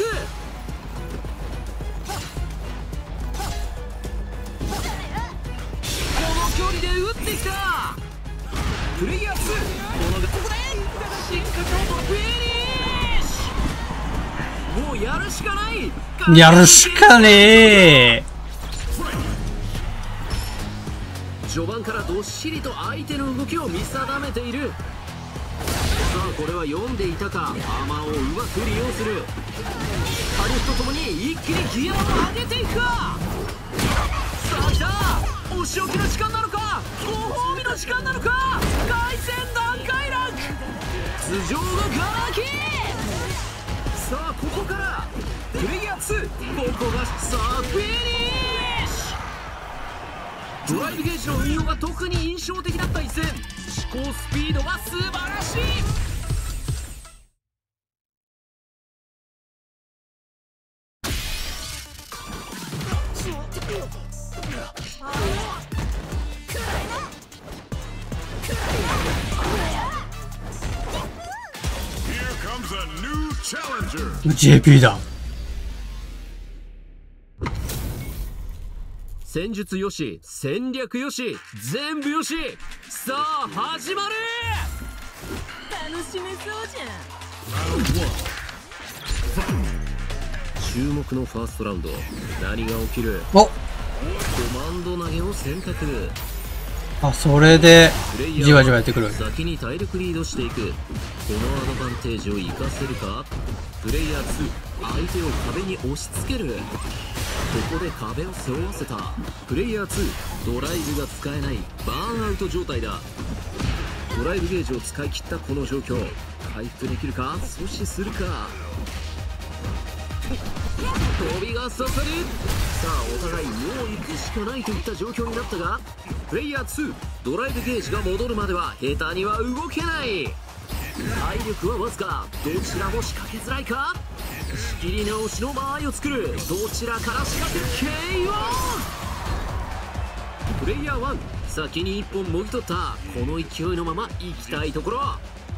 Speaker 2: 距離で打ってきた。プレイヤーツーこのここで進化超トップエリー。もうやるしかない。
Speaker 5: やるしかねえ。
Speaker 2: 序盤からどっしりと相手の動きを見定めている。さあこれは読んでいたか。アーマーをうまく利用する。火力とともに一気にギアを上げていくか。さあ来た。お仕置きの時間なのか。ご褒美の時間なのか。凱旋段階ランク頭上のガラキ。さあここからプレイヤーツーここがさあフィニッシュ。ドライブゲージの運用が特に印象的だった一戦。思考スピードは素晴らしい。
Speaker 5: ジェーピー だ。
Speaker 2: 戦術よし戦略よし全部よし。さあ始まる。
Speaker 3: 楽しめそうじゃん。
Speaker 2: 注目のファーストラウンド、何が起きる。
Speaker 5: お
Speaker 2: コマンド投げを選択。
Speaker 5: あ、それでじわじわやってくる。
Speaker 2: 先に体力リードしていく。このアドバンテージを生かせるか。プレイヤーツー相手を壁に押し付ける。ここで壁を背負わせた。プレイヤーツードライブが使えないバーンアウト状態だ。ドライブゲージを使い切ったこの状況、回復できるか。阻止するか。飛びが刺さる。さあお互いもう行くしかないといった状況になったが、プレイヤーツードライブゲージが戻るまでは下手には動けない。体力はわずか。どちらも仕掛けづらいか。 仕切り直しの間合いを作る。どちらから仕掛ける ケーオー。 プレイヤーワン、先にいっぽんもぎ取った。この勢いのまま行きたいところ。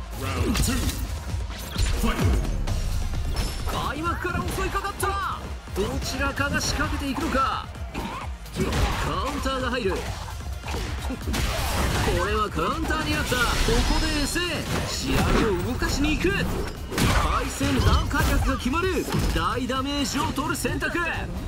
Speaker 2: 開幕から襲いかかった。どちらかが仕掛けていくのか。カウンターが入る。これはカウンターにあった。ここで エスエー 試合を動かしに行く。回戦段階力が決まる。大ダメージを取る選択。さ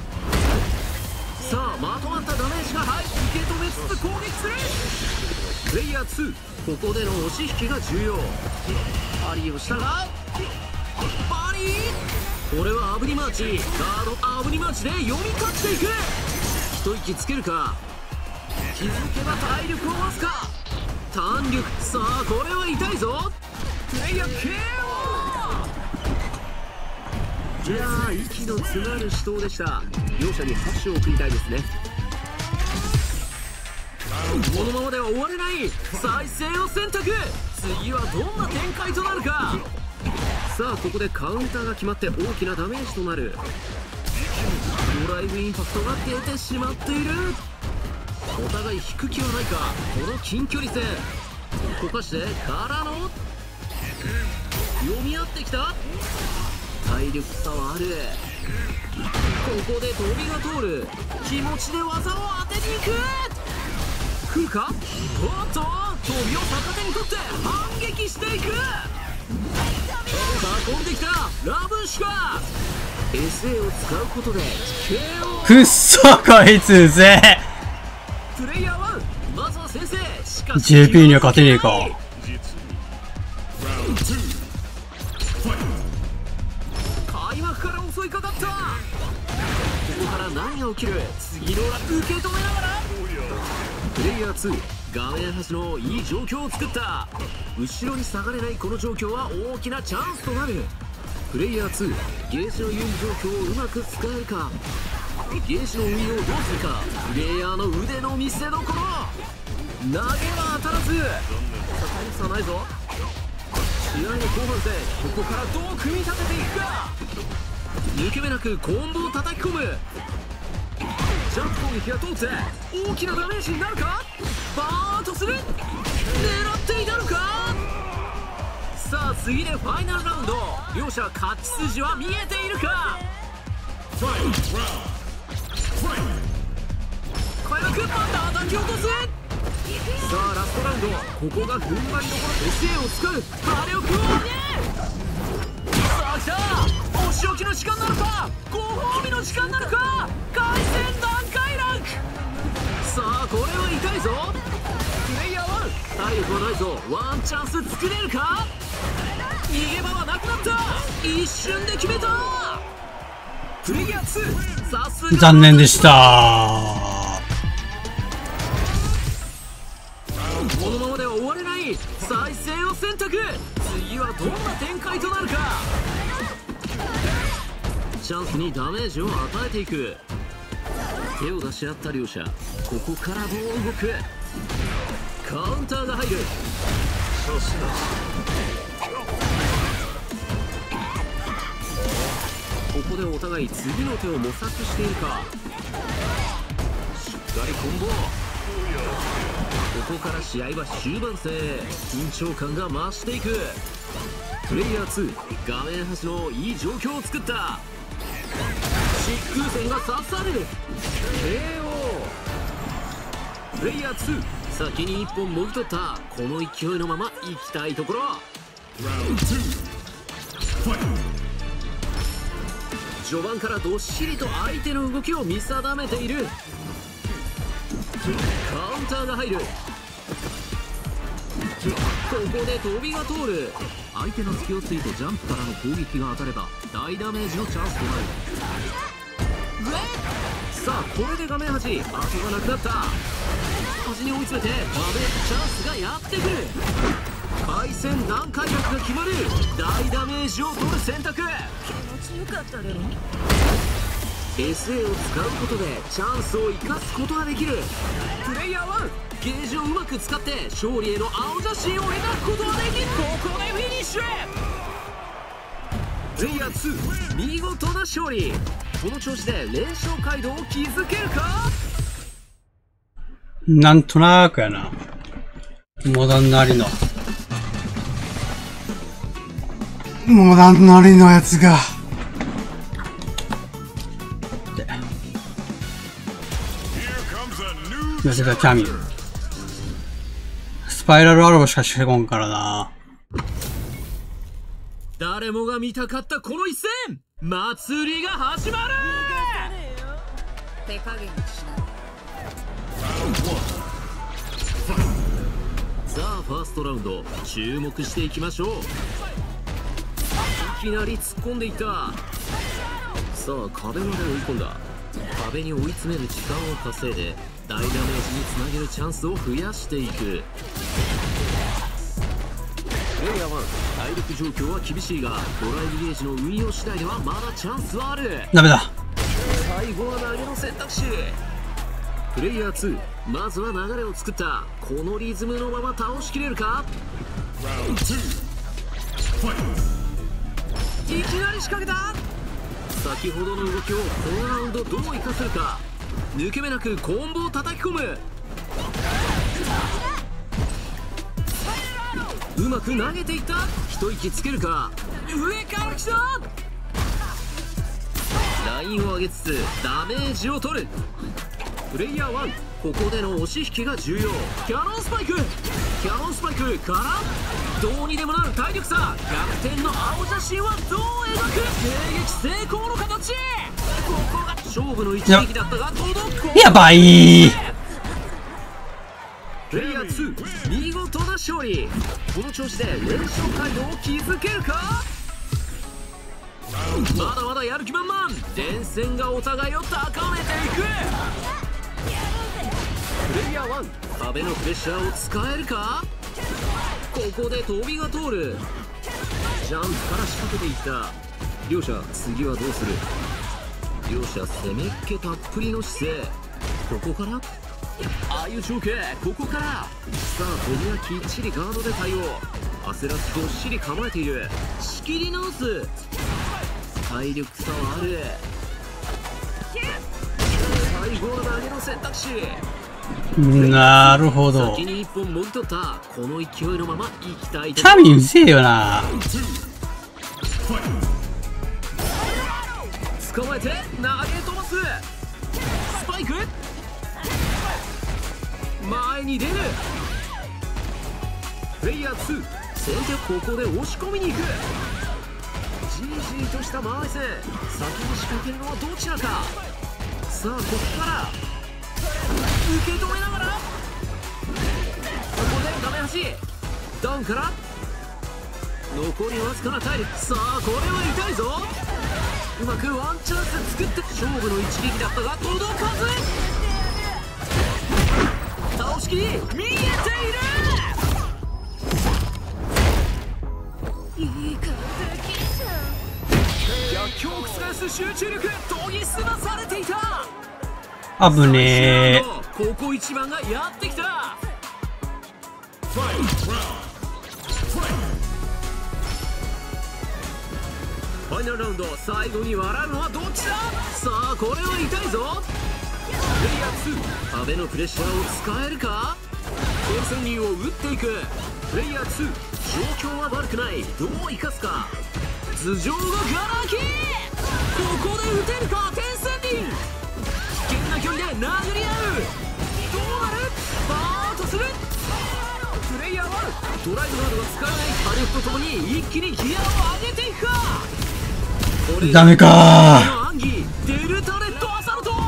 Speaker 2: あまとまったダメージが入り、受け止めつつ攻撃する。プレイヤーツー、ここでの押し引きが重要。パリをしたがパリー、これは炙りマーチ。ガード炙りマーチで読み勝っていく。一息つけるか。気づけば体力をわすか。弾力、さあこれは痛いぞ。プレイヤー ケーオー。 いやー息の詰まる死闘でした。両者に拍手を送りたいですね。このままでは終われない。再生を選択。次はどんな展開となるか。さあここでカウンターが決まって大きなダメージとなる。ドライブインパクトが出てしまっている。お互い引く気はないか。この近距離戦こかしてからの読み合ってきた。体力差はある。ここで飛びが通る。気持ちで技を当てにいく。来るか。おっと飛びを逆手に取って反撃していく。運んできたラブシュガー。 エスエー を使うことで ケーオー。
Speaker 5: くっそこいつうぜえ。
Speaker 2: プレイヤーワン、まずは先制。しかし
Speaker 5: ジェーピー には勝てねえか。
Speaker 2: 開幕から襲いかかった。ここから何が起きる。次のラ受け止めながら。プレイヤーツー、画面端のいい状況を作った。後ろに下がれないこの状況は大きなチャンスとなる。プレイヤーツー、ゲージの有利状況をうまく使えるか。ゲージの運用をどうするか。プレイヤーの腕の見せ所。投げは当たらず。差ないぞ。試合の後半戦、ここからどう組み立てていくか。抜け目なくコンボを叩き込む。ジャンプ攻撃が通って大きなダメージになるか。バーンとする。狙っていたのか。さあ次でファイナルラウンド。両者勝ち筋は見えているか。開幕叩き落とす。さあラストラウンド、ここが踏ん張りどころ。 エスエー を使う。火力を上げ。さあ来た。お仕置きの時間なのか。ご褒美の時間なのか。回戦段階ランク。さあこれは痛いぞ。プレイヤーワン、体力はないぞ。ワンチャンス作れるか。逃げ場はなくなった。一瞬で決めた。プレイヤーツー、さすが
Speaker 5: 残念でした。
Speaker 2: このままでは終われない。再生を選択。次はどんな展開となるか。チャンスにダメージを与えていく。手を出し合った両者、ここからどう動く。カウンターが入る。ここでお互い次の手を模索しているか。しっかりコンボ。ここから試合は終盤戦。緊張感が増していく。プレイヤーツー、画面端のいい状況を作った。疾空戦が刺さる。 ケーオー。 プレイヤーツー、先にいっぽんもぎ取った。この勢いのまま行きたいところ。序盤からどっしりと相手の動きを見定めている。カウンターが入る。ここで飛びが通る。相手の隙をついてジャンプからの攻撃が当たれば大ダメージのチャンスとなる。さあこれで画面端、後がなくなった。端に追い詰めてダメージチャンスがやってくる。回戦段階力が決まる。大ダメージを取る選択。
Speaker 3: 気持ちよかっただろ。
Speaker 2: エスエー を使うことでチャンスを生かすことができる。プレイヤーワン、ゲージをうまく使って勝利への青写真を描くことができる。ここでフィニッシュ。 プレイヤーツー見事な勝利。この調子で連勝街道を築けるか。
Speaker 5: なんとなくやな。モダンなりの。モダンなりのやつが。よし、キャミ。スパイラルアローしかしてこんからな。
Speaker 2: 誰もが見たかったこの一戦、祭りが始まる。
Speaker 3: 手加減しない。
Speaker 2: さあファーストラウンド注目していきましょう。いきなり突っ込んでいった。さあ壁まで追い込んだ。壁に追い詰める時間を稼いで大ダメージにつなげるチャンスを増やしていく。プレイヤーワン、体力状況は厳しいがドライブゲージの運用次第ではまだチャンスはある。
Speaker 5: ダメだ。
Speaker 2: 最後は投げの選択肢。プレイヤーツー、まずは流れを作った。このリズムのまま倒しきれるか。いきなり仕掛けた。先ほどの動きをこのラウンドどう生かせるか。抜け目なくコンボを叩き込む。うまく投げていった。一息つけるか。上から来た。ラインを上げつつダメージを取る。プレイヤーワン、ここでの押し引きが重要。キャノンスパイク、キャノンスパイクからどうにでもなる体力差。逆転の青写真はどう描く。迎撃成功の形。ここが勝負の一撃だったが届く。
Speaker 5: やばい。
Speaker 2: プレイヤーツー見事な勝利。この調子で連勝街道を築けるか。まだまだやる気満々。連戦がお互いを高めていく。プレイヤーワン、壁のプレッシャーを使えるか。ここで飛びが通る。ジャンプから仕掛けていった。両者次はどうする。両者攻めっ気たっぷりの姿勢。ここからああいう長径。ここからさあ飛びはきっちりガードで対応。焦らずどっしり構えている。仕切り直す。体力差はある。最後は投げの選択肢。
Speaker 5: なるほど。
Speaker 2: 先に一本もぎ取った。この勢いのまま行きたい。
Speaker 5: キャミうせえよな。
Speaker 2: 捕まえて投げ飛ばす。スパイク前に出る。プレイヤーツー、先手ここで押し込みに行く。じりじりとした間合い線。先に仕掛けるのはどちらか。さあここから受け止めながらここで画面端ダウンから残りわずかな体力。さあこれは痛いぞ。うまくワンチャンス作って勝負の一撃だったが届かず。倒しきり見えている。
Speaker 3: いいから
Speaker 2: 逆境を覆す集中力研ぎ澄まされていた。
Speaker 5: あぶねえ。
Speaker 2: ここ一番がやってきた。ファイナルラウンド最後に笑うのはどっちだ。さあこれは痛いぞ。プレイヤーツー、壁のプレッシャーを使えるか。前線流を打っていく。プレイヤーツー、状況は悪くない。どう生かすか。頭上がガラ空き。ここで打てるか。天線輪危険な距離で殴り合う。どうなる。バーンとする。プレイヤーワン、ドライブガードが使わない火力とともに一気にギアを上げていくか。
Speaker 5: ダメか。
Speaker 2: デルタレットアサルト。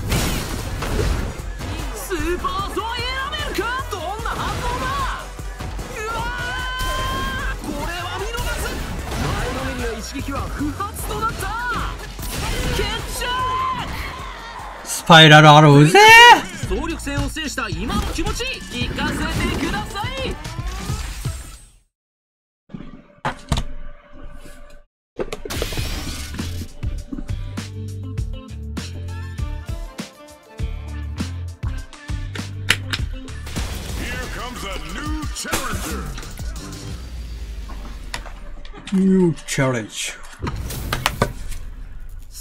Speaker 2: スーパーゾーン選べるか。どんな反応だ。うわー、これは見逃す。前のエリア一撃は不発となった。決着。
Speaker 5: スパイラルアローうぜえ。
Speaker 2: 総力戦を制した今の気持ち聞かせてください。
Speaker 5: New challenge.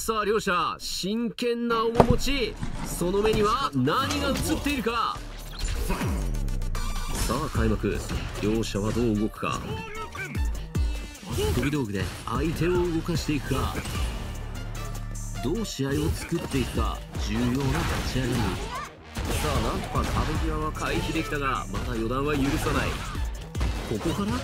Speaker 2: さあ両者真剣な面持ち、その目には何が映っているか。さあ開幕、両者はどう動くか。飛び道具で相手を動かしていくか、どう試合を作っていくか、重要な立ち上がり。さあなんとか壁際は回避できたが、まだ予断は許さない。ここから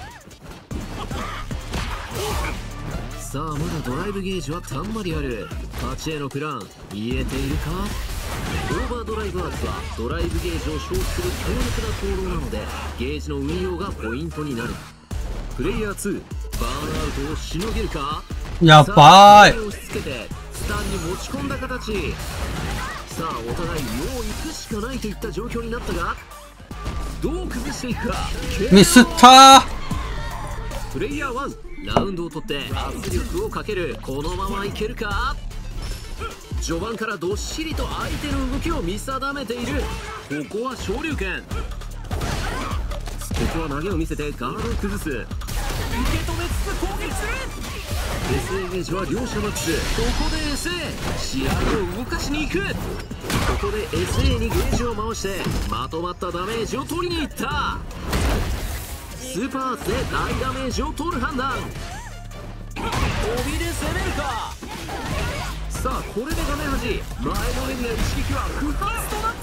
Speaker 2: さあまだドライブゲージはたんまりある。勝ちへのプラン見えているか。オーバードライブアーツはドライブゲージを消費する強力な行動なので、ゲージの運用がポイントになる。プレイヤーツー、バーンアウトをしのげるか。
Speaker 5: やばい。
Speaker 2: さあ押し付けてスタンに持ち込んだ形。さあお互いもう行くしかないといった状況になったが、どう崩していくか。
Speaker 5: ミスったー。
Speaker 2: プレイヤーワン、ラウンドを取って圧力をかける。このままいけるか。序盤からどっしりと相手の動きを見定めている。ここは昇竜拳。ここは投げを見せてガードを崩す。受け止めつつ攻撃する。 エスエー ゲージは両者マックス。ここで エスエー 試合を動かしに行く。ここで エスエー にゲージを回してまとまったダメージを取りに行った。スーパーアーツで大ダメージを取る判断。
Speaker 1: 帯で攻めるか。
Speaker 2: さあこれで画面端、前のめりの一撃は不発となった。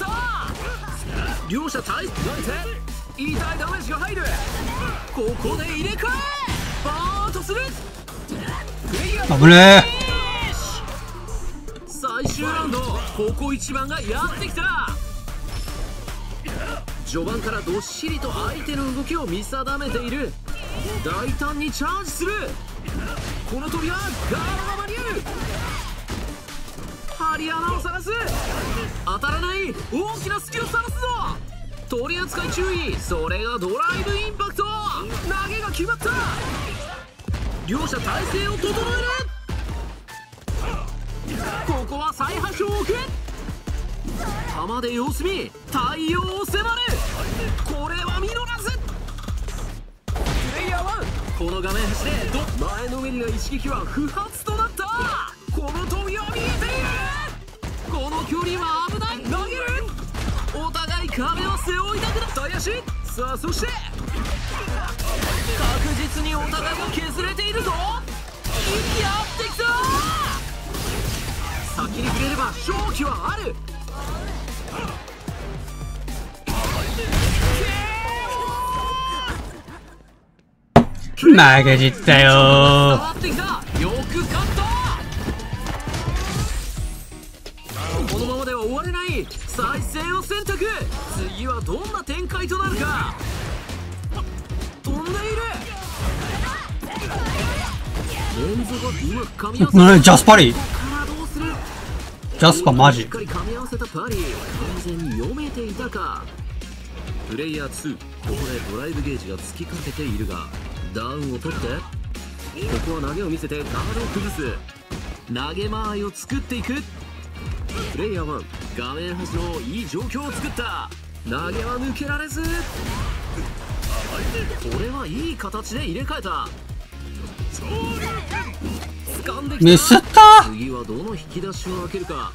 Speaker 2: 両者対決痛いダメージが入る。ここで入れ替えバーンとする。
Speaker 5: 危ね
Speaker 2: 最終ラウンド、ここ一番がやってきた。序盤からどっしりと相手の動きを見定めている。大胆にチャージする。この飛びはガードが間に合う。針穴を探す。当たらない大きな隙を探すぞ。取り扱い注意。それがドライブインパクト。投げが決まった。両者体勢を整える。ここは再発を置く。弾で様子見、対応を迫る。これは見逃らず。プレイヤーワン、この画面端でど前のめりの一撃は不発となった。この飛びは見えている。この距離は危ない。投げる。お互い壁を背負いたくなった足。さあそして確実にお互いが削れているぞ。やってきた。先に触れれば勝機はある。
Speaker 5: 負けじったよー。
Speaker 2: 回ってきた。よく勝った。このままでは終われない。再生を選択。次はどんな展開となるか。飛んでいる。連続をうまく噛み合わせ
Speaker 5: 何ジャスパリー。
Speaker 2: ここからどうする。
Speaker 5: ジャスパマジ
Speaker 2: しっかり噛み合わせたパリー。完全に読めていたか。プレイヤーツー、ここでドライブゲージが突きかけているが、ダウンを取って、ここは投げを見せてガードを崩す。投げ間合いを作っていく。プレイヤーワン、画面端のいい状況を作った。投げは抜けられず。これはいい形で入れ替えた。掴んできた。
Speaker 5: ミスった。
Speaker 2: 次はどの引き出しを開けるか。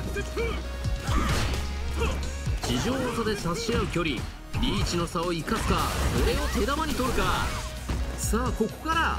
Speaker 2: 地上技で差し合う距離、リーチの差を生かすか、それを手玉に取るか。さあここから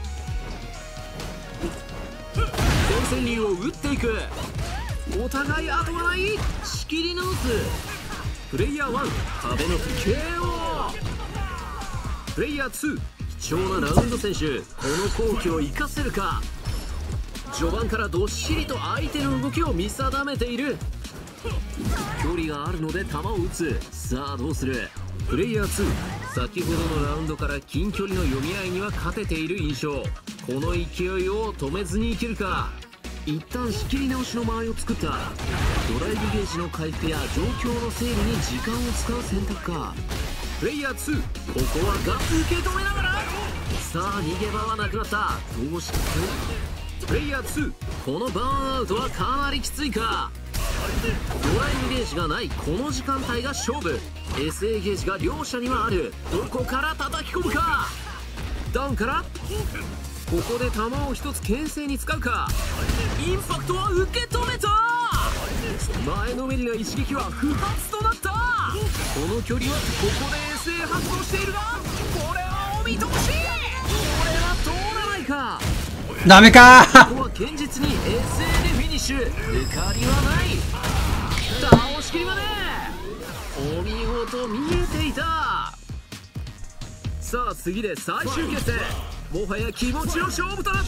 Speaker 2: 前線流を打っていく。お互い後がない。仕切り直す。プレイヤーワン、壁の ケーオー。 プレイヤーツー、貴重なラウンド選手、この好機を生かせるか。序盤からどっしりと相手の動きを見定めている。距離があるので球を打つ。さあどうする。プレイヤーツー、先ほどのラウンドから近距離の読み合いには勝てている印象。この勢いを止めずにいけるか。一旦仕切り直しの間合いを作った。ドライブゲージの回復や状況の整理に時間を使う選択か。プレイヤーツー、ここはガッ受け止めながら。さあ逃げ場はなくなった。どうして。プレイヤーツー、このバーンアウトはかなりきついか。ドライブゲージがないこの時間帯が勝負。 エスエー ゲージが両者にはある。どこから叩き込むか。ダウンからこここで弾を一つ牽制に使うか。インパクトは受け止めた。前のめりな一撃は不発となった。この距離はここで エスエー 発動しているが、これはお見通し。これは通らないか。
Speaker 5: ダメか
Speaker 2: ここは堅実に エスエー でフィニッシュ。抜かりはない。倒しきりまで。お見事、見えていた。さあ次で最終決戦。もはや気持ちの勝負となった。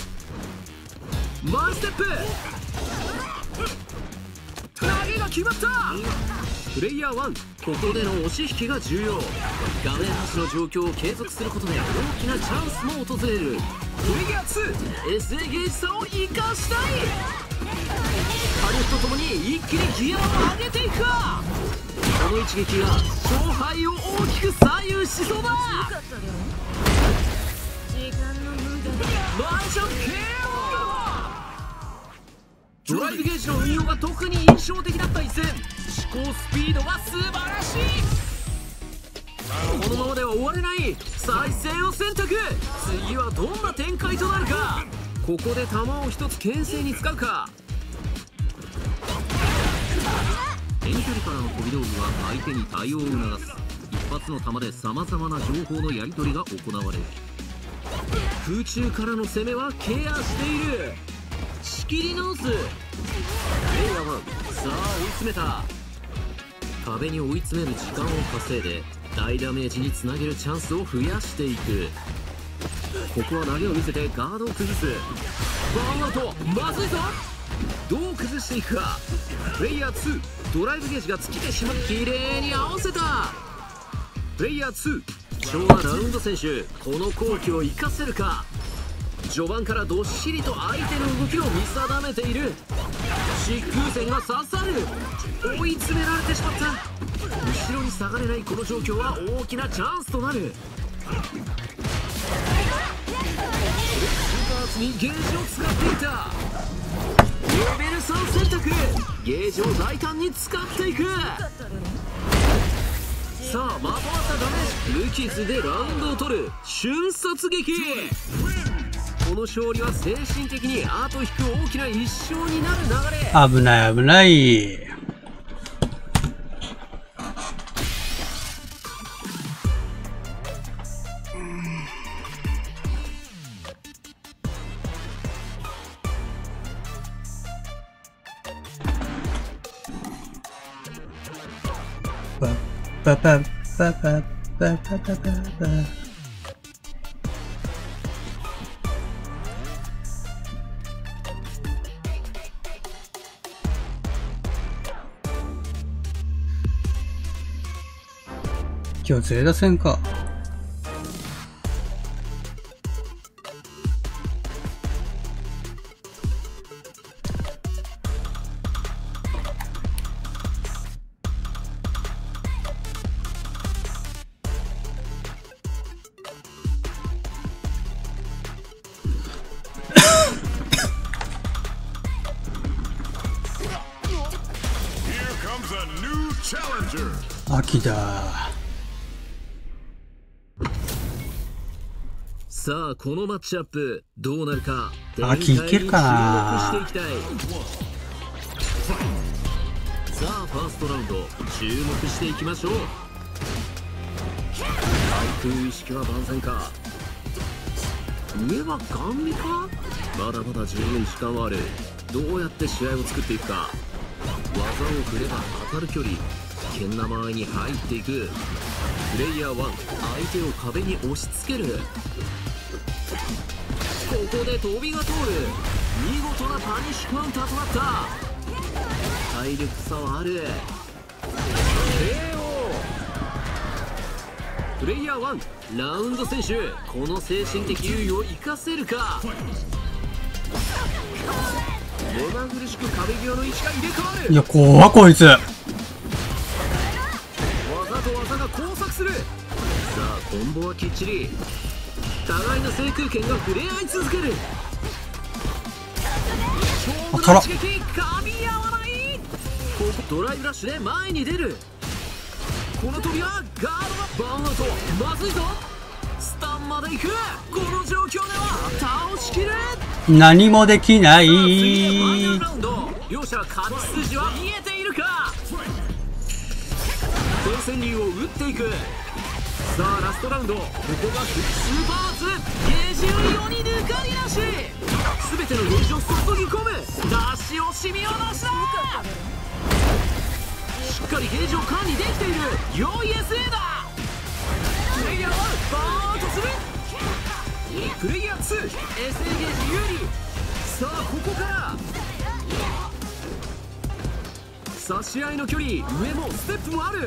Speaker 2: マイステップ投げが決まった。プレイヤーワン、ここでの押し引きが重要。画面端の状況を継続することで大きなチャンスも訪れる。プレイヤーツー、 エスエー ゲージ差を生かしたい。火力とともに一気にギアを上げていくか。この一撃が勝敗を大きく左右しそうだ。マンション ケーオー。 ドライブゲージの運用が特に印象的だった一戦。思考スピードが素晴らしい。このままでは終われない。再戦を選択。次はどんな展開となるか。ここで弾を一つ牽制に使うか。遠距離からの飛び道具は相手に対応を促す。一発の弾でさまざまな情報のやり取りが行われる。空中からの攻めはケアしている。仕切り直す。プレイヤーワン、さあ追い詰めた。壁に追い詰める時間を稼いで大ダメージにつなげるチャンスを増やしていく。ここは投げを見せてガードを崩す。バーンアウト、まずいぞ。どう崩していくか。プレイヤーツー、ドライブゲージが尽きてしまい綺麗に合わせた。プレイヤーツー、昭和ラウンド選手、この好機を生かせるか。序盤からどっしりと相手の動きを見定めている。疾空戦が刺さる。追い詰められてしまった。後ろに下がれないこの状況は大きなチャンスとなる。スーパーツにゲージを使っていた。レベルさん選択。ゲージを大胆に使っていく。さあまとまったダメージ、無傷でラウンドを取る瞬殺撃。この勝利は精神的に後引く大きな一勝になる流れ。
Speaker 5: 危ない危ない。パパパパパパパパパ。今日ゼーダ戦か。秋だ。
Speaker 2: さあこのマッチアップどうなるか。
Speaker 5: 秋いけるかな。
Speaker 2: 注目していきたい。さあファーストラウンド注目していきましょう。対空意識は万全か。上はガン見か。まだまだ十分時間はある。どうやって試合を作っていくか。技を振れば当たる距離、危険な間合いに入っていく。プレイヤーワン、相手を壁に押し付ける。ここで飛びが通る。見事なパニッシュカウンターとなった。体力差はある。 ケーオー。 プレイヤーワン、ラウンド選手、この精神的優位を生かせるか。目まぐるしく壁際の位置が入れ替わる。
Speaker 5: いや怖っこいつ。
Speaker 2: 技と技が交錯する。さあコンボはきっちり。互いの制空権が触れ合い続ける。勝負の一撃噛み合わない。ここドライブラッシュで前に出る。この飛びはガードがバーンアウト。まずいぞ。スタンンまで行く。この状況では倒しきる。
Speaker 5: 何もできない。
Speaker 2: 次へファイナルラウンド。両者勝ち筋は見えているか。当選流を打っていく。さあラストラウンド、ここがスーパーアーツゲージ売りよに抜かりなし。全てのゲージを注ぎ込む。出し惜しみを出した。しっかりゲージを管理できている。良い エスエー だ。プレイヤーはバーンとする。プレイヤーツー エスエー ゲージ有利。さあここから差し合いの距離、上もステップもある。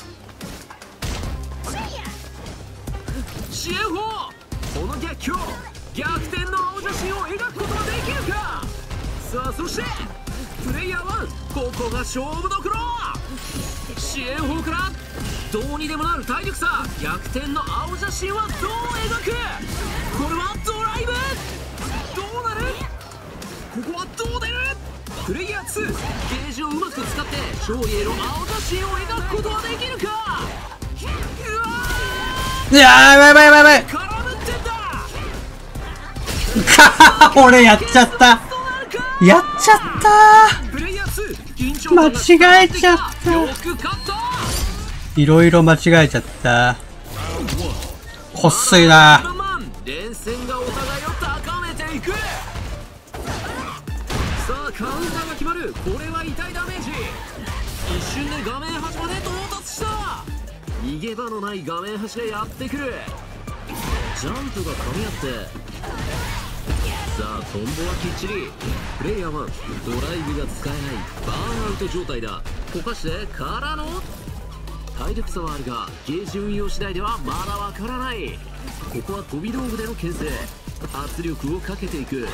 Speaker 2: 支援法、この逆境、逆転の青写真を描くことができるか。さあそしてプレイヤーワン、ここが勝負どころ。支援法からどうにでもなる体力差、逆転の青写真はどう描く。これはドライブ、どうなる。ここはどう出る。プレイヤーツー、ゲージをうまく使って勝利への青写真を描くことはできるか。うわ
Speaker 5: いやー、やばいやばいやばいやばい。
Speaker 2: 絡むってんだ。
Speaker 5: 俺やっちゃった。やっちゃった
Speaker 2: プレイヤーツー、緊張感が
Speaker 5: 間違えちゃった
Speaker 2: よくカット。
Speaker 5: いろいろ間違えちゃった。こっすいな。
Speaker 2: 連戦がお互いを高めていく。さあカウンターが決まる。これは痛いダメージ。一瞬で画面端まで到達した。逃げ場のない画面端がやってくる。ジャンプが噛み合って、さあトンボはきっちり。プレイヤーワン、ドライブが使えないバーンアウト状態だ。こかしてからの体力差はあるが、ゲージ運用次第ではまだわからない。ここは飛び道具での牽制、圧力をかけていく。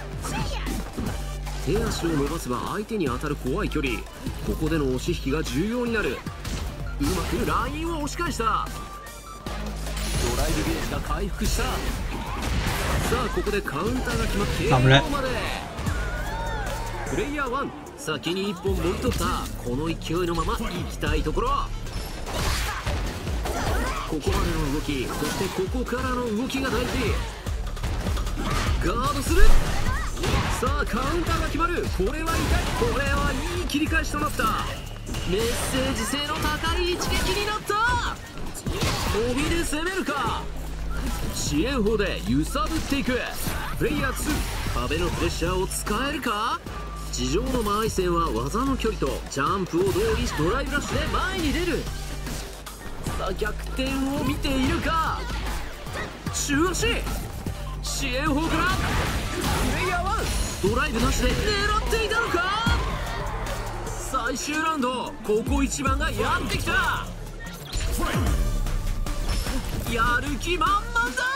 Speaker 2: 手足を伸ばせば相手に当たる怖い距離。ここでの押し引きが重要になる。うまくラインを押し返した。ドライブゲージが回復した。さあここでカウンターが決まって ケーオー まで。プレイヤーワン、先にいっぽんもぎ取った。この勢いのまま行きたいところ。ここまでの動き、そしてここからの動きが大事。ガードする。さあカウンターが決まる。これは痛い。これはいい切り返しとなった。メッセージ性の高い一撃になった。飛びで攻めるか。支援法で揺さぶっていく。プレイヤーツー、壁のプレッシャーを使えるか。地上の間合い線は技の距離とジャンプを同意しドライブラッシュで前に出る。さあ逆転を見ているか。中足、支援法からプレイヤーワン、ドライブなしで狙っていたのか。最終ラウンド、ここ一番がやってきた。やる気満々だ。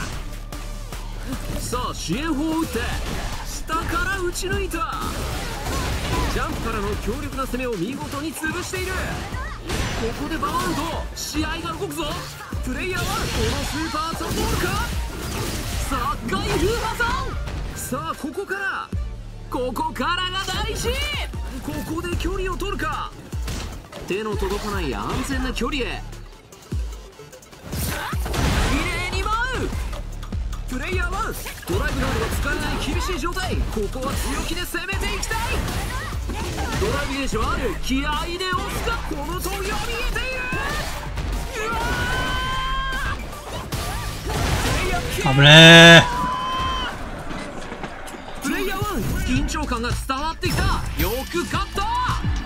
Speaker 2: さあ支援法を打って下から打ち抜いた。ジャンプからの強力な攻めを見事に潰している。ここでバウンド、試合が動くぞ。プレイヤーはこのスーパーアーツを通るか。さあ外風破産。さあここからここからが大事。ここで距離を取るか。手の届かない安全な距離へ。綺麗に舞う。プレイヤーワン、ドライブガードが使えない厳しい状態。ここは強気で攻めていきたい。ドライブゲージはある。気合いで押すか。この闘技は見えている。うわー、
Speaker 5: 危ね
Speaker 2: プレイヤーワン、緊張感が伝わってきた。よく勝った。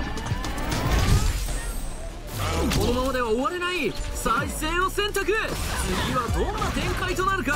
Speaker 2: このままでは終われない。再戦を選択。次はどんな展開となるか。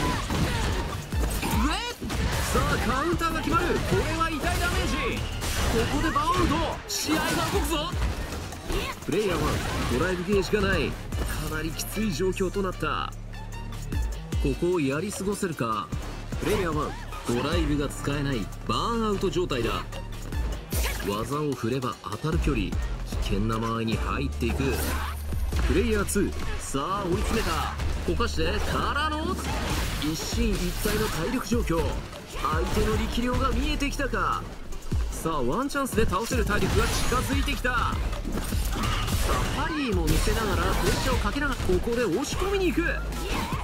Speaker 2: 上、さあカウンターが決まる。これは痛いダメージ。ここでバウンド、試合が動くぞ。プレイヤーワン、ドライブゲージがない。かなりきつい状況となった。ここをやり過ごせるか。プレイヤーワン、ドライブが使えないバーンアウト状態だ。技を振れば当たる距離、危険な間合いに入っていく。プレイヤーツー、さあ追い詰めた。こかしてからの一進一退の体力状況。相手の力量が見えてきたか。さあワンチャンスで倒せる体力が近づいてきた。さあハリーも見せながらプレッシャーをかけながらここで押し込みに行く。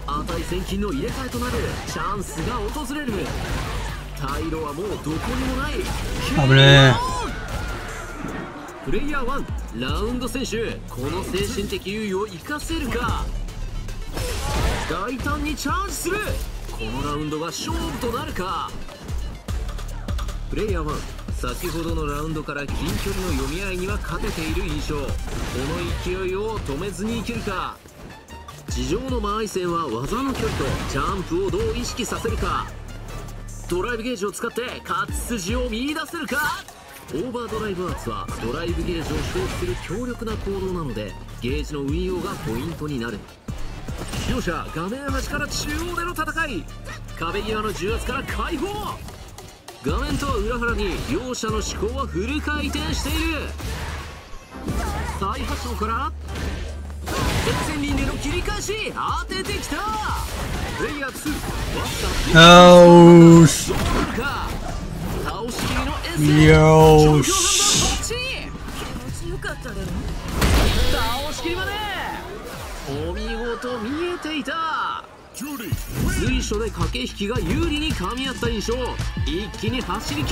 Speaker 2: 値千金の入れ替えとなるチャンスが訪れる。退路はもうどこにもない。
Speaker 5: 危ね
Speaker 2: プレイヤーワンラウンド選手、この精神的優位を生かせるか。大胆にチャージする。このラウンドが勝負となるか。プレイヤーワン、先ほどのラウンドから近距離の読み合いには勝てている印象。この勢いを止めずにいけるか。地上の間合い戦は技の距離とジャンプをどう意識させるか。ドライブゲージを使って勝ち筋を見出せるか。オーバードライブアーツはドライブゲージを消費する強力な行動なので、ゲージの運用がポイントになる。両者画面端から中央での戦い。壁際の重圧から解放。画面とは裏腹に両者の思考はフル回転している。再発想から前線リンでの切り返し当ててきた。プレイヤーツー
Speaker 5: え。よーし。
Speaker 2: どうなるか。倒しきりのエッセン
Speaker 5: よーし。
Speaker 3: 気持ちよかっただろ。
Speaker 2: 倒しきりまでお見事見えていた。随所で駆け引きが有利に噛み合った印象。一気に走り切った。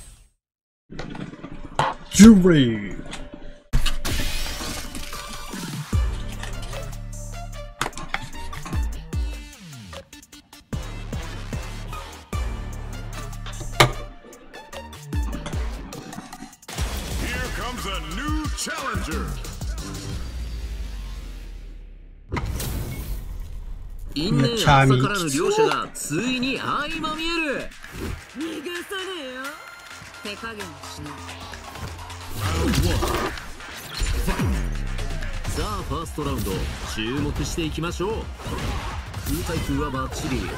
Speaker 5: ジュリー。
Speaker 2: 因縁朝からの両者がついに相まみえる。
Speaker 3: 逃がさねえよ。手加減しない。
Speaker 2: さあファーストラウンド注目していきましょう。空対空はバッチリ。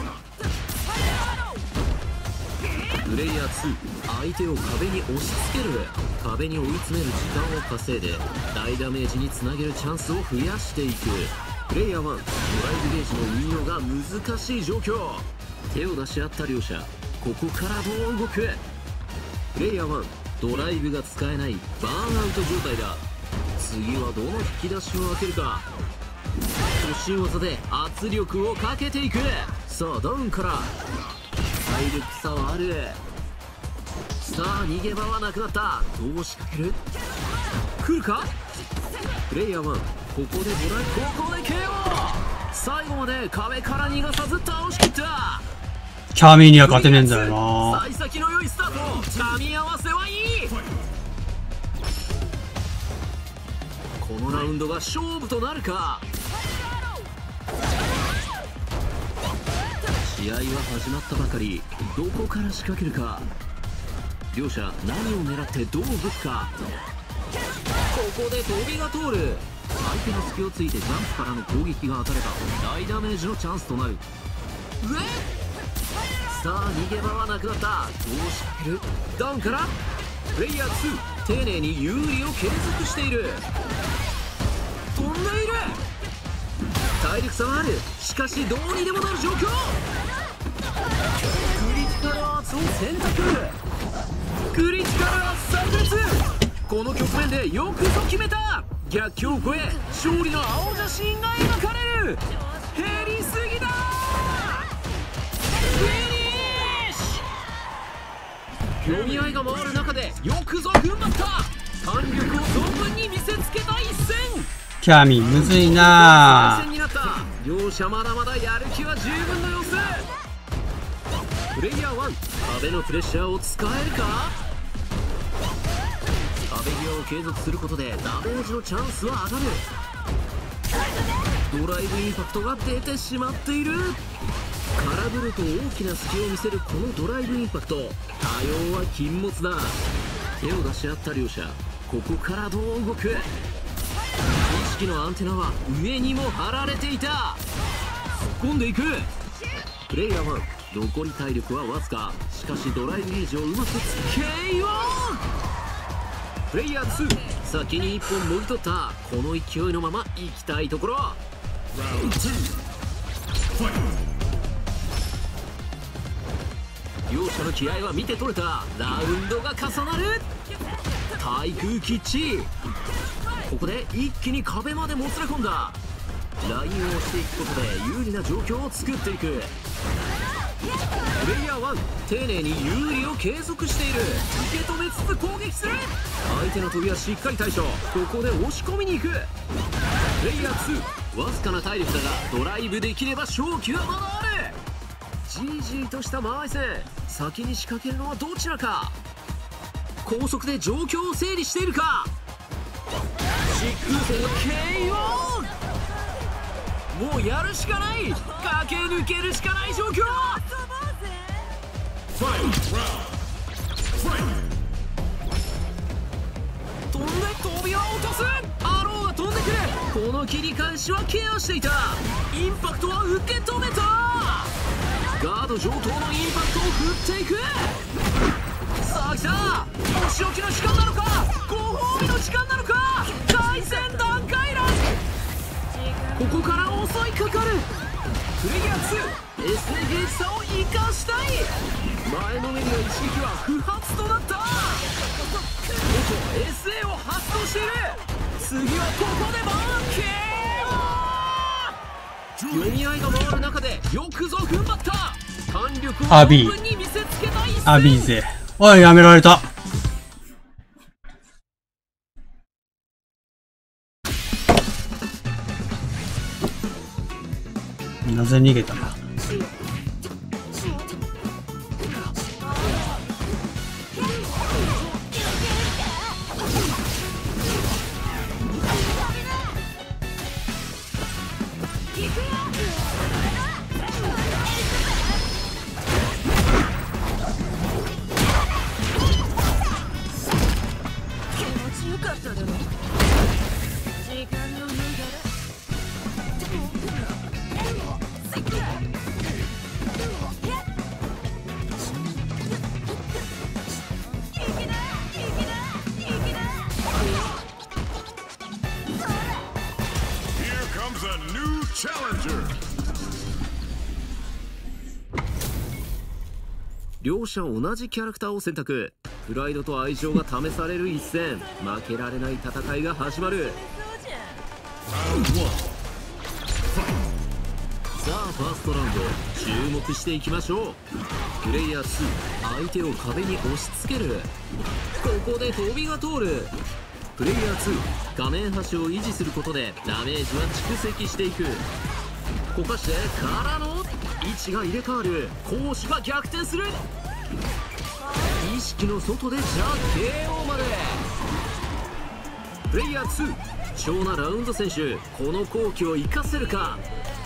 Speaker 2: プレイヤーツー、相手を壁に押し付ける。壁に追い詰める時間を稼いで大ダメージにつなげるチャンスを増やしていく。プレイヤーワン、ドライブゲージの運用が難しい状況。手を出し合った両者、ここからどう動く。プレイヤーワン、ドライブが使えないバーンアウト状態だ。次はどの引き出しを開けるか。突進技で圧力をかけていく。さあダウンから体力差はある。さあ逃げ場はなくなった。どう仕掛ける。来るか。プレイヤーワン、ここでドライブ、ここで ケーオー。 最後まで壁から逃がさず倒しきった。
Speaker 5: キャミーには勝てねえんだよな。
Speaker 2: 幸先の良いスタート。噛み合わせはいい。このラウンドが勝負となるか。試合は始まったばかり。どこから仕掛けるか。両者何を狙ってどう動くか。ここで飛びが通る。相手の隙をついてジャンプからの攻撃が当たれば大ダメージのチャンスとなる。上さあ逃げ場はなくなった。どう仕掛ける。ダウンからプレイヤーツー、丁寧に有利を継続している。飛んでいる。体力差はある。しかしどうにでもなる状況。クリティカルアーツを選択。クリティカルアーツ炸裂。この局面でよくぞ決めた。逆境を超え勝利の青写真が描かれる。減りすぎだ。フィニッシュ。読み合いが回る中でよくぞ踏ん張った。胆力を存分に見せつけた一戦。
Speaker 5: キャミーむずいな。
Speaker 2: 戦になった。両者まだまだやる気は十分の様子。プレイヤーワン、壁のプレッシャーを使えるか。壁際を継続することでダメージのチャンスは上がる。ドライブインパクトが出てしまっている。空振ると大きな隙を見せるこのドライブインパクト。多様は禁物だ。手を出し合った両者、ここからどう動く。意識のアンテナは上にも張られていた。突っ込んでいく。プレイヤーワン、残り体力はわずか。しかしドライブゲージをうまくつけ ケーオー。 プレイヤーツー、先にいっぽんもぎ取った。この勢いのまま行きたいところ。両者の気合は見て取れた。ラウンドが重なる。対空キッチ。ここで一気に壁までもつれ込んだ。 ラインを押していくことで有利な状況を作っていく。プレイヤーワン、丁寧に有利を継続している。受け止めつつ攻撃する。相手の飛びはしっかり対処。ここで押し込みに行く。プレイヤーツー、わずかな体力だがドライブできれば勝機はまだある。じーじーとした間合い戦、先に仕掛けるのはどちらか。高速で状況を整理しているか。疾空戦の ケーオー、 もうやるしかない。駆け抜けるしかない状況。飛んで飛びを落とす。アローが飛んでくる。この切り返しはケアしていた。インパクトは受け止めた。ガード上等のインパクトを振っていく。さあ来た。お仕置きの時間なのか、ご褒美の時間なのか。対戦段階ランク、ここから襲いかかる。プレイヤーツー、 エスエー ゲージ差を生かしたい。前のめりの一撃は不発となった。元 エスエー を発動している。次はここでバーケー。読み合いが回る中でよくぞ踏ん張った。弾力を存分に見せつけた一戦。
Speaker 5: アビーゼ、おい、やめられた。なぜ逃げたの。
Speaker 2: 両者同じキャラクターを選択。プライドと愛情が試される一戦。負けられない戦いが始まる。さあファーストラウンド注目していきましょう。プレイヤーツー、相手を壁に押し付ける。ここで飛びが通る。プレイヤーツー、画面端を維持することでダメージは蓄積していく。こかしてからの位置が入れ替わる。攻守が逆転する。意識の外でじゃあ ケーオー まで。プレイヤーツー、貴重なラウンド選手、この好機を生かせるか。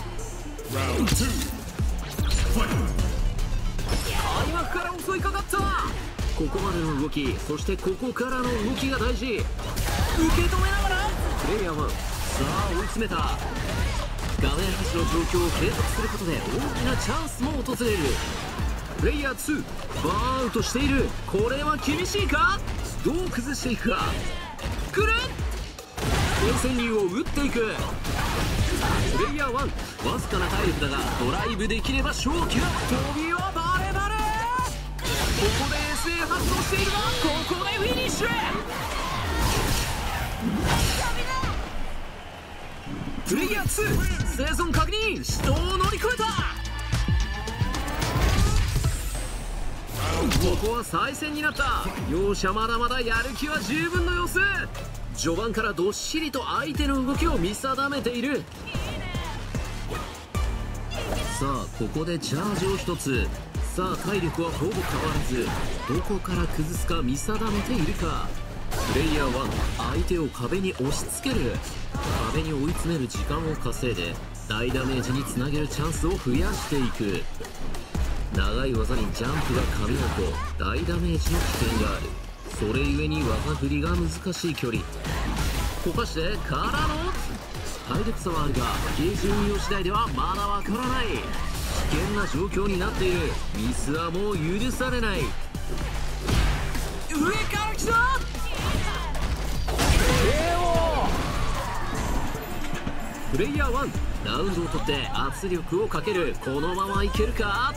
Speaker 2: 開幕から襲いかかった。ここまでの動き、そしてここからの動きが大事。受け止めながらプレイヤーワン、さあ追い詰めた。画面端の状況を継続することで大きなチャンスも訪れる。プレイヤーツー、バーンアウトしている。これは厳しいか。どう崩していくか。くる本潜入を打っていく。プレイヤーワン、わずかな体力だがドライブできれば勝機だ。飛びはバレバレ。ここで エスエー 発動しているが、ここでフィニッシュ。プレイヤーツー、生存確認。死闘を乗り越えた。ここは再戦になった。両者まだまだやる気は十分の様子。序盤からどっしりと相手の動きを見定めている。さあここでチャージを一つ。さあ体力はほぼ変わらず、どこから崩すか見定めているか。プレイヤーワン、相手を壁に押し付ける。壁に追い詰める時間を稼いで大ダメージにつなげるチャンスを増やしていく。長い技にジャンプが噛み合うと大ダメージの危険がある。それゆえに技振りが難しい距離。こかしてからの体力差はあるがゲージ運用次第ではまだわからない。危険な状況になっている。ミスはもう許されない。上から来た。 ケーオー。 プレイヤーワン、ラウンドを取って圧力をかける。このままいけるか。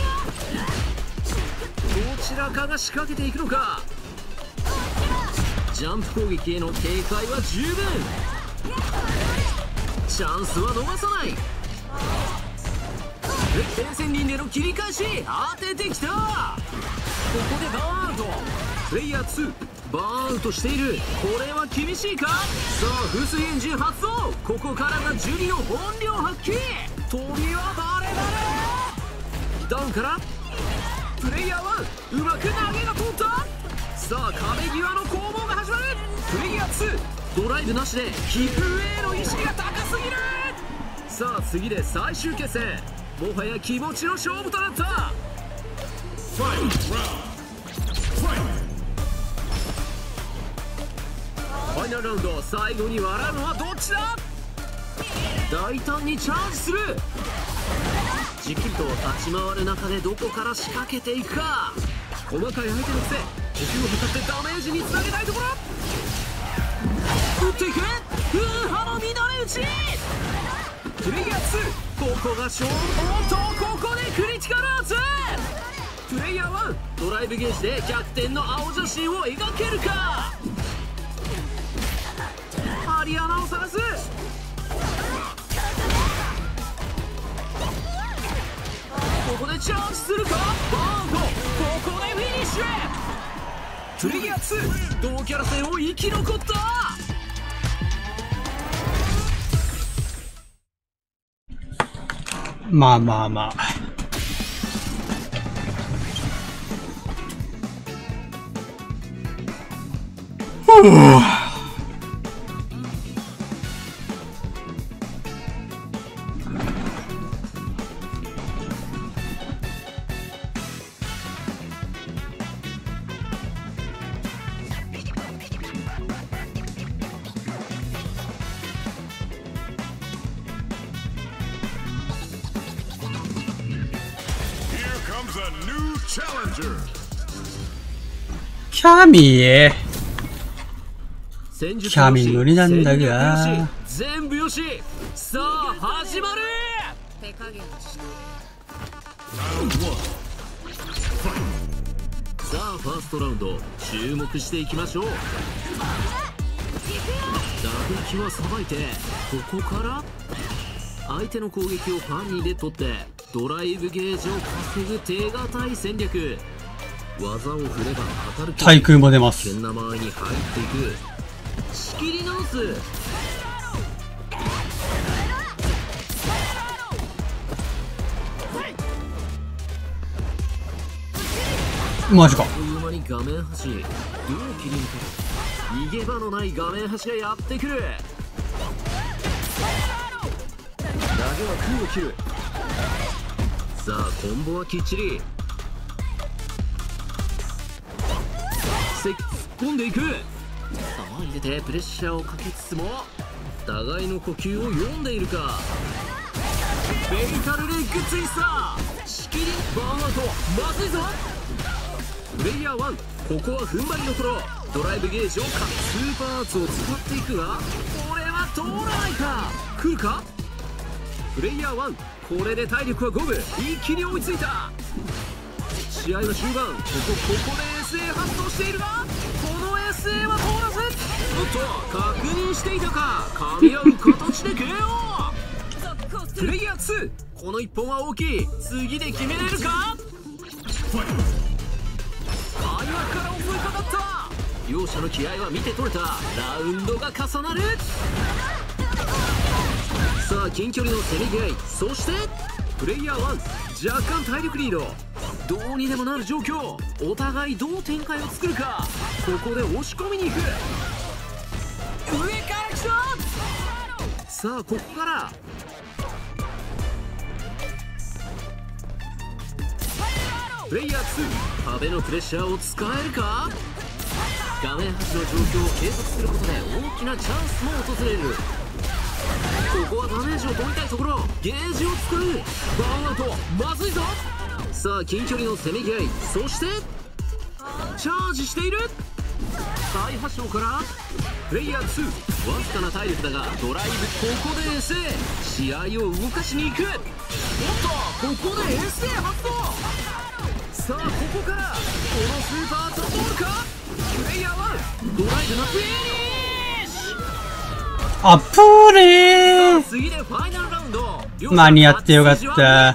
Speaker 2: どちらかが仕掛けていくのか。 ジャンプ攻撃への警戒は十分。チャンスは逃さない。点線輪での切り返し当ててきた。ここでバーンアウト。プレイヤーツーバーンアウトしている。これは厳しいか。さあ風水エンジン発動。ここからがジュリの本領発揮。飛びはバレバレ。ダウンからプレイヤーワンうまく投げが通った。さあ壁際の攻防が始まる。プレイヤーツードライブなしでヒップへの意識が高すぎる。さあ次で最終決戦。もはや気持ちの勝負となった。ファイトファイナルラウンド最後に笑うのはどっちだ。大胆にチャージする。じっくりと立ち回る中でどこから仕掛けていくか。細かい相手の癖呼吸を測ってダメージにつなげたいところ。打っていく。風波の乱れ打ち。プレイヤーツーここが勝負。おっとここでクリティカルアーツ。プレイヤーワンドライブゲージで逆転の青写真を描けるか。針穴を探す。ここでチャージするか。バーンとここでフィニッシュ。プレイヤーツー同キャラ戦を生き残った。
Speaker 5: まあまあまあ。ふぅ。キャミーキャミー無理なんだが
Speaker 2: 全部よし。さあ始まる。さあファーストラウンド注目していきましょう。打撃はさばいてここから相手の攻撃をファンにで取ってドライブゲージを稼ぐ手堅い戦略。技を振れば当たる。
Speaker 5: 対空も出ます。
Speaker 2: 危険な間合いに入っていく。仕切り直す。
Speaker 5: マジか。
Speaker 2: あっという間に画面端どう切り抜ける。逃げ場のない画面端がやってくる。投げは空を切る。さあコンボはきっちり。突っ込んでいく。前に出てプレッシャーをかけつつも互いの呼吸を読んでいるか。フェイタルレッグツイスター仕切りバーンアウト。まずいぞ。プレイヤーワンここは踏ん張りどころ。ドライブゲージをかスーパーアーツを使っていくがこれは通らないか。来るか。プレイヤーワンこれで体力は五分。一気に追いついた。試合の終盤ここここで エスエー 発動しているがこの エスエー は通らず。おっと確認していたか。噛み合う形で ケーオー。 プレイヤーツーこの一本は大きい。次で決めれるか。開幕から襲いかかった。両者の気合は見て取れた。ラウンドが重なる。さあ近距離のせめぎ合い。そしてプレイヤーワン若干体力リード。どうにでもなる状況。お互いどう展開を作るか。ここで押し込みに行く。上から来た。さあここからプレイヤーツー壁のプレッシャーを使えるか。画面端の状況を継続することで大きなチャンスも訪れる。ここはダメージを取りたいところ。ゲージを使う。バーンアウトまずいぞ。さあ近距離のせめぎ合い。そしてチャージしている。再発症からプレイヤーツーわずかな体力だがドライブここで エスエー 試合を動かしに行く。おっとここで エスエー 発動。さあここからこのスーパーと通るか。プレイレイヤーワンドライブのフィニッシュ。
Speaker 5: あぷれー。
Speaker 2: 次でファイナルラウンド。
Speaker 5: 間に合ってよかった。
Speaker 2: バ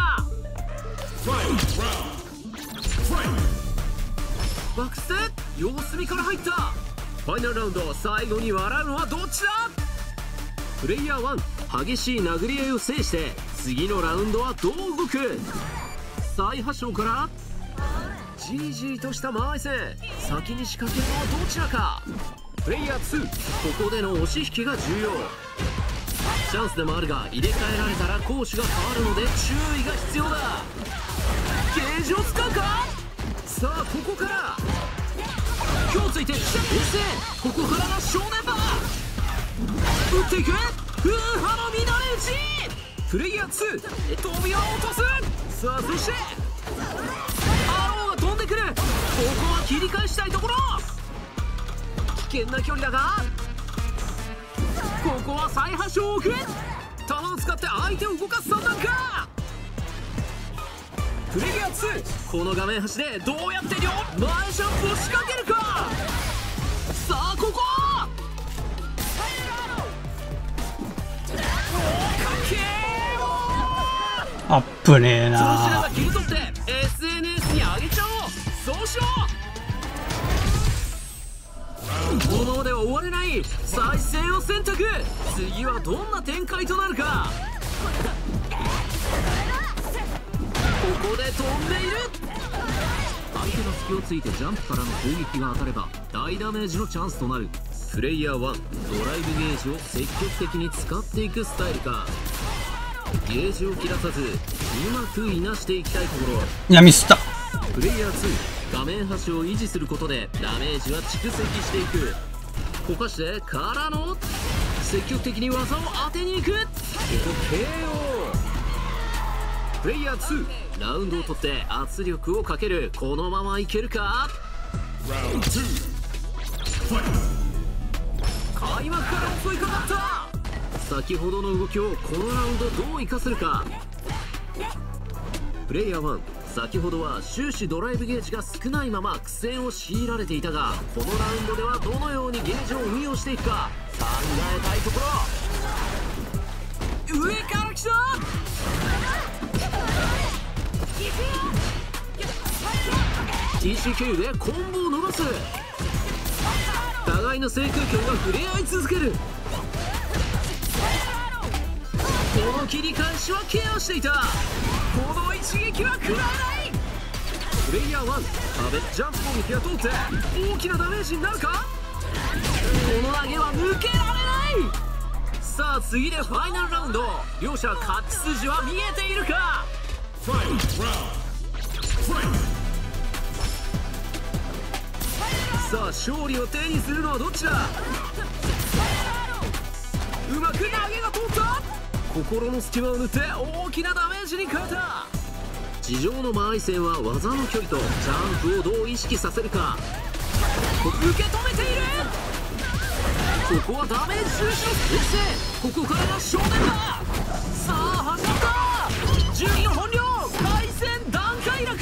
Speaker 2: ックステ様子見から入った。ファイナルラウンド最後に笑うのはどっちだ。プレイヤーワン激しい殴り合いを制して次のラウンドはどう動く。最端章からじりじりとした間合い戦。先に仕掛けるのはどちらか。プレイヤーツーここでの押し引きが重要。チャンスでもあるが入れ替えられたら攻守が変わるので注意が必要だ。ゲージを使うか。さあここから今日ついてきた。ここからが正念場。打っていく風波の乱れ打ち。プレイヤーツー飛びを落とす。さあそしてアローが飛んでくる。ここは切り返したいところ。危険な距離だがここは再発症を送る。弾を使って相手を動かす算段か。プレイヤーツーこの画面端でどうやって両前ジャンプを仕掛けるか。さあここ
Speaker 5: あっぶねえな。
Speaker 2: そうしながら切り取って エスエヌエス に上げちゃおう。そうしよう。このままでは終われない。再戦を選択。次はどんな展開となるか。ここで飛んでいる。相手の隙をついてジャンプからの攻撃が当たれば大ダメージのチャンスとなる。プレイヤーワンドライブゲージを積極的に使っていくスタイルか。ゲージを切らさずうまくいなしていきたいところ。
Speaker 5: いやミスった。
Speaker 2: プレイヤーツー画面端を維持することでダメージは蓄積していく。こかしてからの積極的に技を当てに行く。ここ ケーオー。 プレイヤーツーラウンドを取って圧力をかける。このままいけるか。開幕から襲いかかった。先ほどの動きをこのラウンドどう生かせるか。プレイヤーワン先ほどは終始ドライブゲージが少ないまま苦戦を強いられていたがこのラウンドではどのようにゲージを運用していくか考えたいところ。上から来た。 ティーシーケー でコンボを伸ばす。互いの制空権が触れ合い続ける。この切り返しはケアしていた。この一撃は食らえない。プレイヤーワン壁ジャンプ攻撃が通って大きなダメージになるか。この投げは抜けられない。さあ次でファイナルラウンド。両者勝ち筋は見えているか。さあ勝利を手にするのはどっちだ。うまく投げが通った。心の隙間を縫って大きなダメージに変えた。地上の間合い戦は技の距離とジャンプをどう意識させるか。受け止めている。ここはダメージ重視の設定。ここからが正面だ。さあ始まった。順位の本領対戦段階落。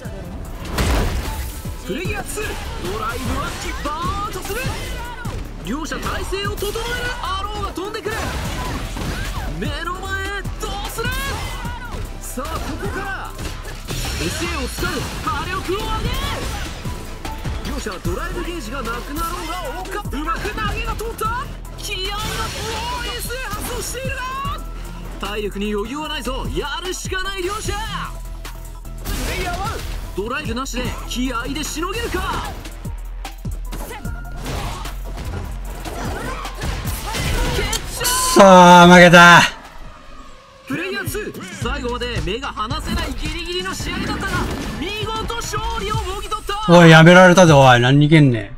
Speaker 2: プレイヤーツードライブはバーンとする。両者体勢を整える。アローが飛んでくる。目の前どうする。さあここから エスエー を使う火力を上げる。両者ドライブゲージがなくなろうがおかうまく投げが通った。気合がおー エスエー 発動しているな。体力に余裕はないぞ。やるしかない両者。プレイヤーワンドライブなしで気合でしのげるか。
Speaker 5: さあ負けた。
Speaker 2: プレイヤーツー最後まで目が離せないギリギリの試合だったが見事勝利をもぎ取った。
Speaker 5: おいやめられたぞ。おい何にけんねん。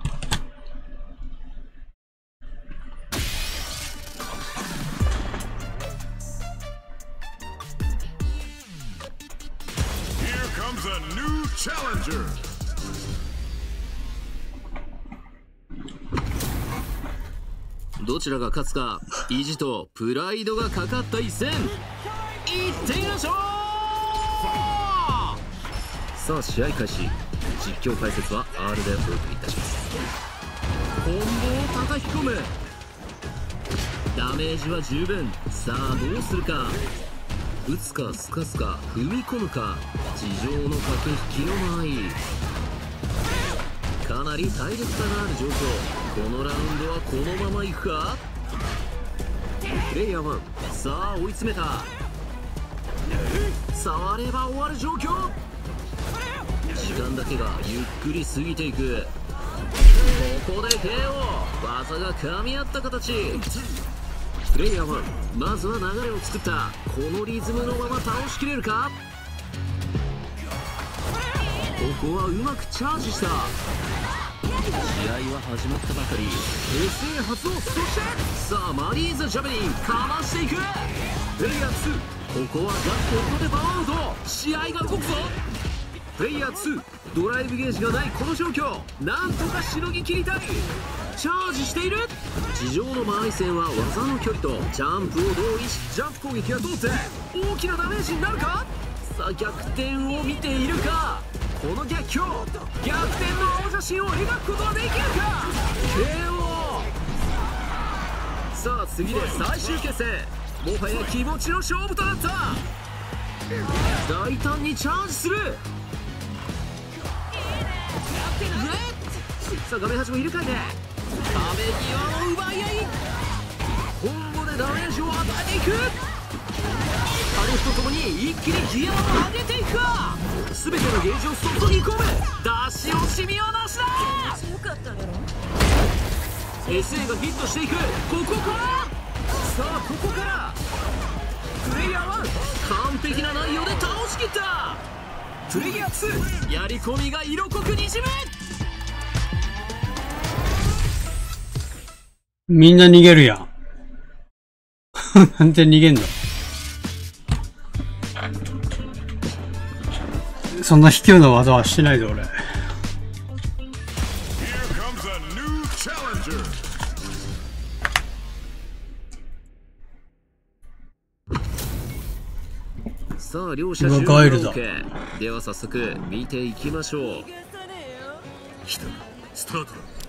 Speaker 2: どちらが勝つか意地とプライドがかかった一戦。いってみましょう。さあ試合開始。実況解説は アール でお送りいたします。 コンボを叩き込む。ダメージは十分。さあどうするか。打つかすかすか踏み込むか。地上の駆け引きの間合い。かなり体力差がある状況。このラウンドはこのままいくか。プレイヤーワン、さあ追い詰めた。触れば終わる状況。時間だけがゆっくり過ぎていく。ここで ケーオー、 技が噛み合った形。プレイヤーワン、まずは流れを作った。このリズムのまま倒しきれるか。ここはうまくチャージした。試合は始まったばかり。 エスエー 発動。そしてさあマリーザ・ジャベリンかましていく。プレイヤーツー、ここはガッここでバウンド。試合が動くぞ。プレイヤーツー、ドライブゲージがないこの状況、なんとかしのぎ切りたい。チャージしている。地上の間合い線は技の距離とジャンプを同意し、ジャンプ攻撃が通って大きなダメージになるか。さあ逆転を見ているか。この逆境、逆転の青写真を描くことができるか。 ケーオー。 さあ次で最終決戦。もはや気持ちの勝負となった。大胆にチャージする。さあ画面端もいるかいね。壁際の奪い合い。コンボでダメージを与えていく。火力とともに一気にギアを上げていくか。全てのゲージを外に込む。出し惜しみはなしだ。
Speaker 3: 強かっただろ。
Speaker 2: エスエー がヒットしていく。ここからさあここからプレイヤーワン、完璧な内容で倒しきった。プレイヤーツー、やり込みが色濃くにじむ。
Speaker 5: みんな逃げるやん。なんで逃げんの。そんな卑怯な技はしてないぞ俺。
Speaker 2: さあ両者終了 OK。 では早速見ていきましょう。ひとスタート。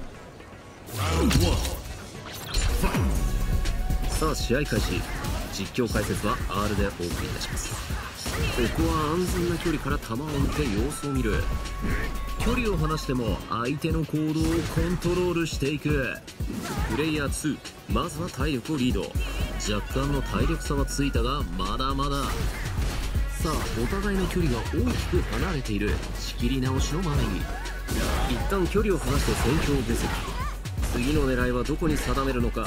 Speaker 2: さあ試合開始。実況解説は アール でお送りいたします。ここは安全な距離から球を打って様子を見る。距離を離しても相手の行動をコントロールしていく。プレイヤーツー、まずは体力をリード。若干の体力差はついたがまだまだ。さあお互いの距離が大きく離れている。仕切り直しの前に一旦距離を離して戦況を分析。次の狙いはどこに定めるのか。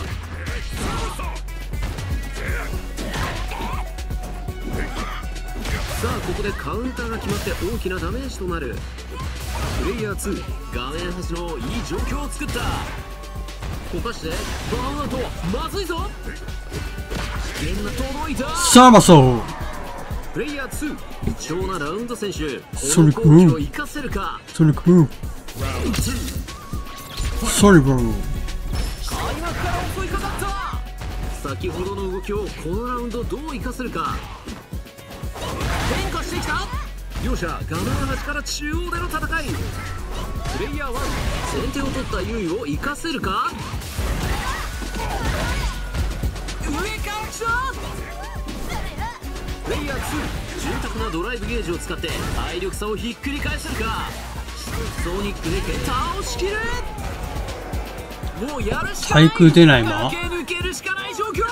Speaker 2: さあここでカウンターが決まって大きなダメージとなる。プレイヤーツー、画面端のいい状況を作った。こかしてバウンアウト。まずいぞ。危険が届いた。
Speaker 5: さあマソ
Speaker 2: プレイヤーツー、貴重なラウンド選手。
Speaker 5: ソニック
Speaker 2: この攻撃を生かせるか。
Speaker 5: ソニックムーブ。ソニックムーブ。
Speaker 2: 開幕から襲いかかった。先ほどの動きをこのラウンドどう生かせるか。変化してきた。両者画面端から中央での戦い。プレイヤーワン、先手を取った優位を生かせるか。上から来た。プレイヤーツー、潤沢なドライブゲージを使って体力差をひっくり返せるか。ソニックで倒しきる。もうやるしかない。
Speaker 5: 対空出ないま
Speaker 2: 駆け抜けるしかない状況。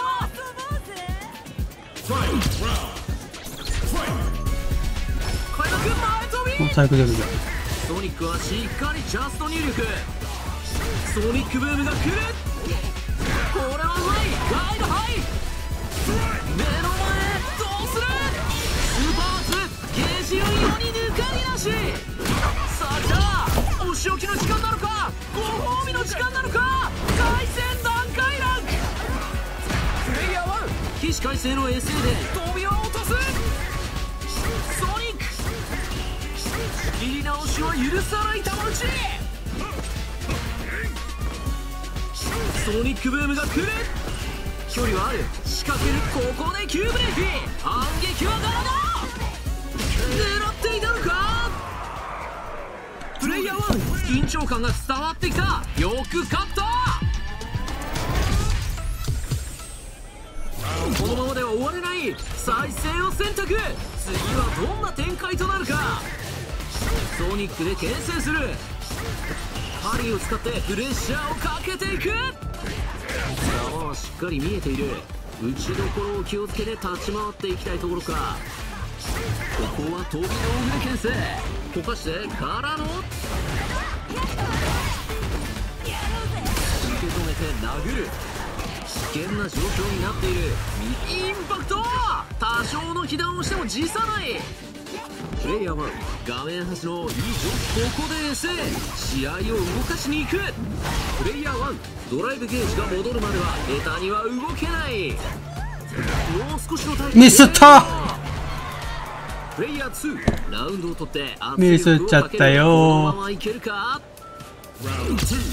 Speaker 2: 開幕前飛び。
Speaker 5: 対空出るじゃん。
Speaker 2: ソニックはしっかりジャスト入力。ソニックブームが来る。これはうまい。ガイドハイ。目の前どうする。スーパーアーツゲージよりよに抜かりなし。さあじゃあお仕置きの時間なのかご褒美の時間なのか。対戦段階ランク。プレイヤーワン、起死回生の エスエー で飛びを落とす。ソニック切り直しは許さない球打ち。ソニックブームが来る。距離はある。仕掛ける。ここで急ブレーキ。反撃はガラだ。狙っていたのか。プレイヤーワン、緊張感が伝わってきた。よく勝った。このままでは終われない。再生を選択。次はどんな展開となるか。ソニックで牽制する。針を使ってプレッシャーをかけていく。球はしっかり見えている。打ちどころを気をつけて立ち回っていきたいところか。ここは飛び道具で牽制。溶かしてからの受け止めて殴る。危険な状況になっている。インパクト。多少の被弾をしても辞さない。プレイヤーは画面端のいいぞ。ここでエセ試合を動かしに行く。プレイヤーワン、ドライブゲージが戻るまでは下手には動けない。もう少しのタイム。
Speaker 5: ミスった。
Speaker 2: プレイヤーツー、ラウンドを取って
Speaker 5: ミスっちゃったよ。
Speaker 2: このままいけるか。ラウンドツー、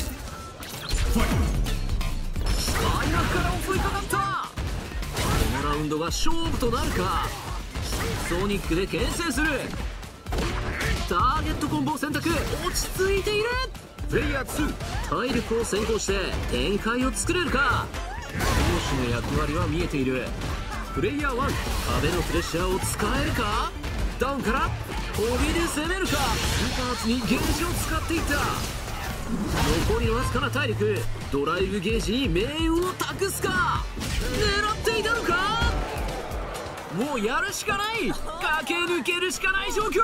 Speaker 2: 開幕から襲いかかった。このラウンドが勝負となるか。ソニックで牽制する。ターゲットコンボを選択。落ち着いている。プレイヤーツー、体力を先行して展開を作れるか。投手の役割は見えている。プレイヤーワン、壁のプレッシャーを使えるか。ダウンから飛びで攻めるか。スーパーツにゲージを使っていった。残りのわずかな体力、ドライブゲージに命運を託すか。狙っていたのか。もうやるしかない。駆け抜けるしかない状況。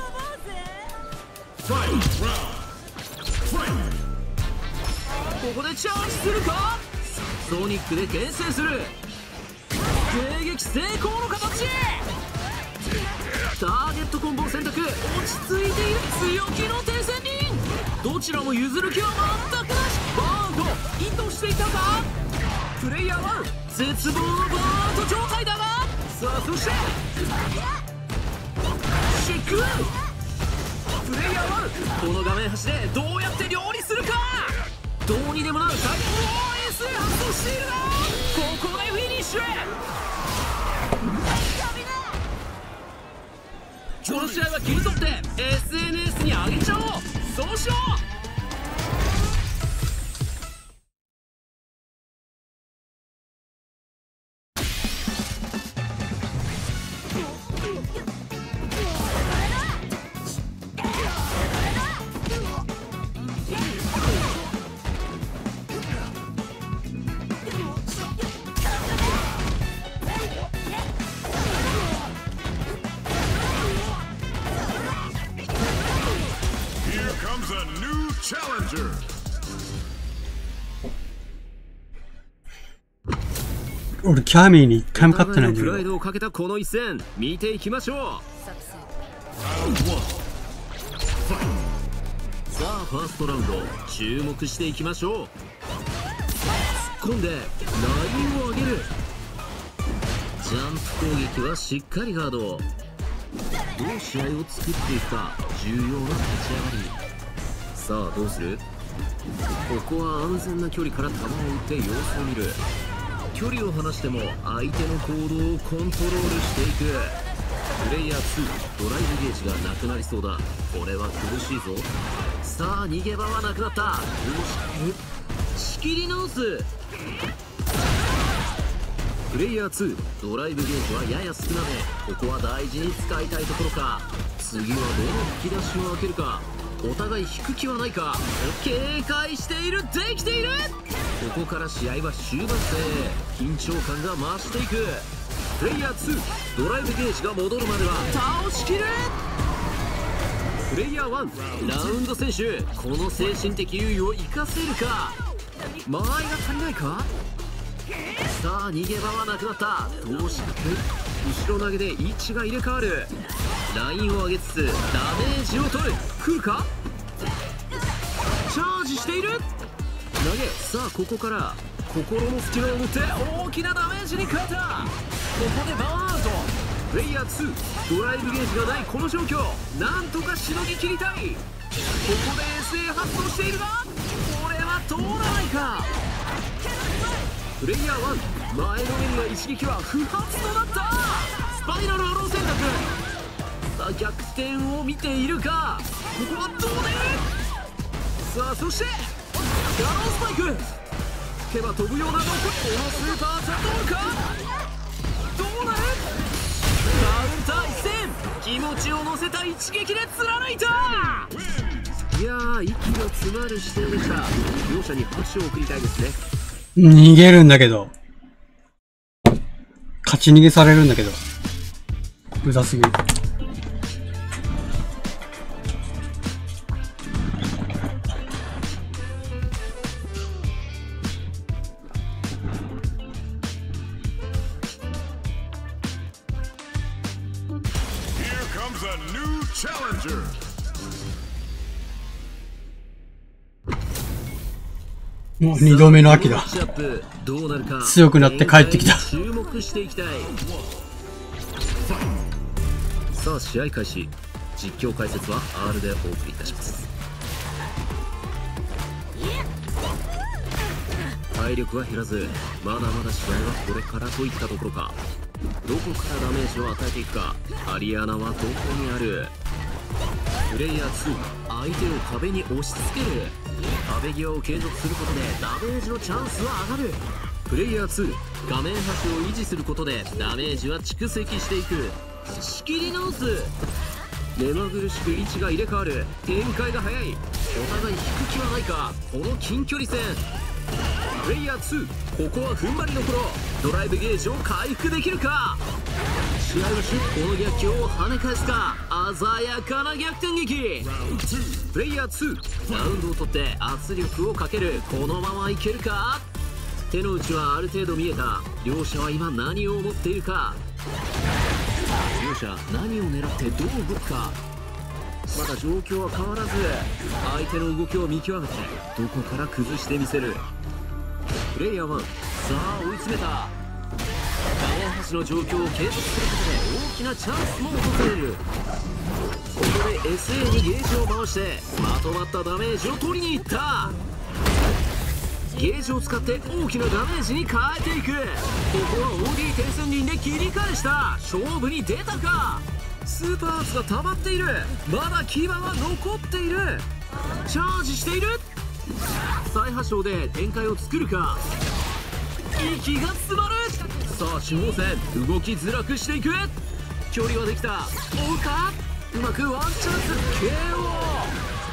Speaker 2: ここでチャージするか。ソニックで牽制する。迎撃成功の形。ターゲットコンボを選択。落ち着いている。強気の停戦にどちらも譲る気は全くなし。バーンと意図していたか。プレイヤーワン、絶望のバーンと状態だが、さあそしてシック。プレイヤーワン、この画面端でどうやって料理するか。どうにでもなる最高 エスエー 発動しているな。ここでフィニッシュ。この試合は切り取って エスエヌエス に上げちゃおう。そうしよう。
Speaker 5: 俺キャミーに一回も勝ってないんだけど。
Speaker 2: プライドをかけたこの一戦見ていきましょう。さあファーストラウンド注目していきましょう。突っ込んでラインを上げる。ジャンプ攻撃はしっかりガード。どう試合を作っていくか重要な立ち上がり。さあどうする。ここは安全な距離から球を打って様子を見る。距離を離しても相手の行動をコントロールしていく。プレイヤーツー、ドライブゲージがなくなりそうだ。これは苦しいぞ。さあ逃げ場はなくなった。どうして仕切り直す。プレイヤーツー、ドライブゲージはやや少なめ。ここは大事に使いたいところか。次はどの引き出しを開けるか。お互い引く気はないか。警戒している。できている。ここから試合は終盤戦。緊張感が増していく。プレイヤーツー、ドライブゲージが戻るまでは倒しきる。プレイヤーワン、ラウンド選手、この精神的優位を生かせるか。間合いが足りないか。さあ逃げ場はなくなった。投資後ろ投げで位置が入れ替わる。ラインを上げつつダメージを取る。来るか。チャージしている。投げ。さあここから心の隙間を縫って大きなダメージに変えた。ここでバーンアウト。プレイヤーツー、ドライブゲージがないこの状況、なんとかしのぎ切りたい。ここで エスエー 発動しているが、これは通らないか。プレイヤーワン、前のめりな一撃は不発となった。スパイラルアロー選択。さあ逆転を見ているか。ここはどうで。 さあそしてガロースパイク手は飛ぶような残り、このスーパーさどうか、どうなる。カウンター一戦、気持ちを乗せた一撃で貫いた。いやー、息の詰まる視点でした。両者に拍手を送りたいですね。
Speaker 5: 逃げるんだけど。勝ち逃げされるんだけど。うざすぎる。もう二度目の秋だ。強くなって帰ってきた。
Speaker 2: 注目していきたい。さあ試合開始。実況解説は アール でお送りいたします。体力は減らず、まだまだ試合はこれからといったところか。どこからダメージを与えていくか、ハリアナはどこにある。プレイヤーツー、相手を壁に押し付ける。壁際を継続することでダメージのチャンスは上がる。プレイヤーツー、画面端を維持することでダメージは蓄積していく。仕切り直す。目まぐるしく位置が入れ替わる。展開が早い。お互い引く気はないか、この近距離戦。プレイヤーツー、ここは踏ん張りどころ。ドライブゲージを回復できるか。試合は終盤、この逆境を跳ね返すか。鮮やかな逆転劇。プレイヤーツー、ラウンドを取って圧力をかける。このままいけるか。手の内はある程度見えた。両者は今何を思っているか。両者何を狙ってどう動くか。まだ状況は変わらず、相手の動きを見極めてどこから崩してみせる。プレイヤーワン、さあ追い詰めた。画面端の状況を継続することで大きなチャンスも訪れる。ここで エスエー にゲージを回してまとまったダメージを取りに行った。ゲージを使って大きなダメージに変えていく。ここは オーディー 点線輪で切り返した。勝負に出たか。スーパーアーツが溜まっている。まだ牙は残っている。チャージしている。再発症で展開を作るか。息が詰まる。さあ四方戦、動きづらくしていく。距離はできた。追うか。うまくワンチャンス ケーオー。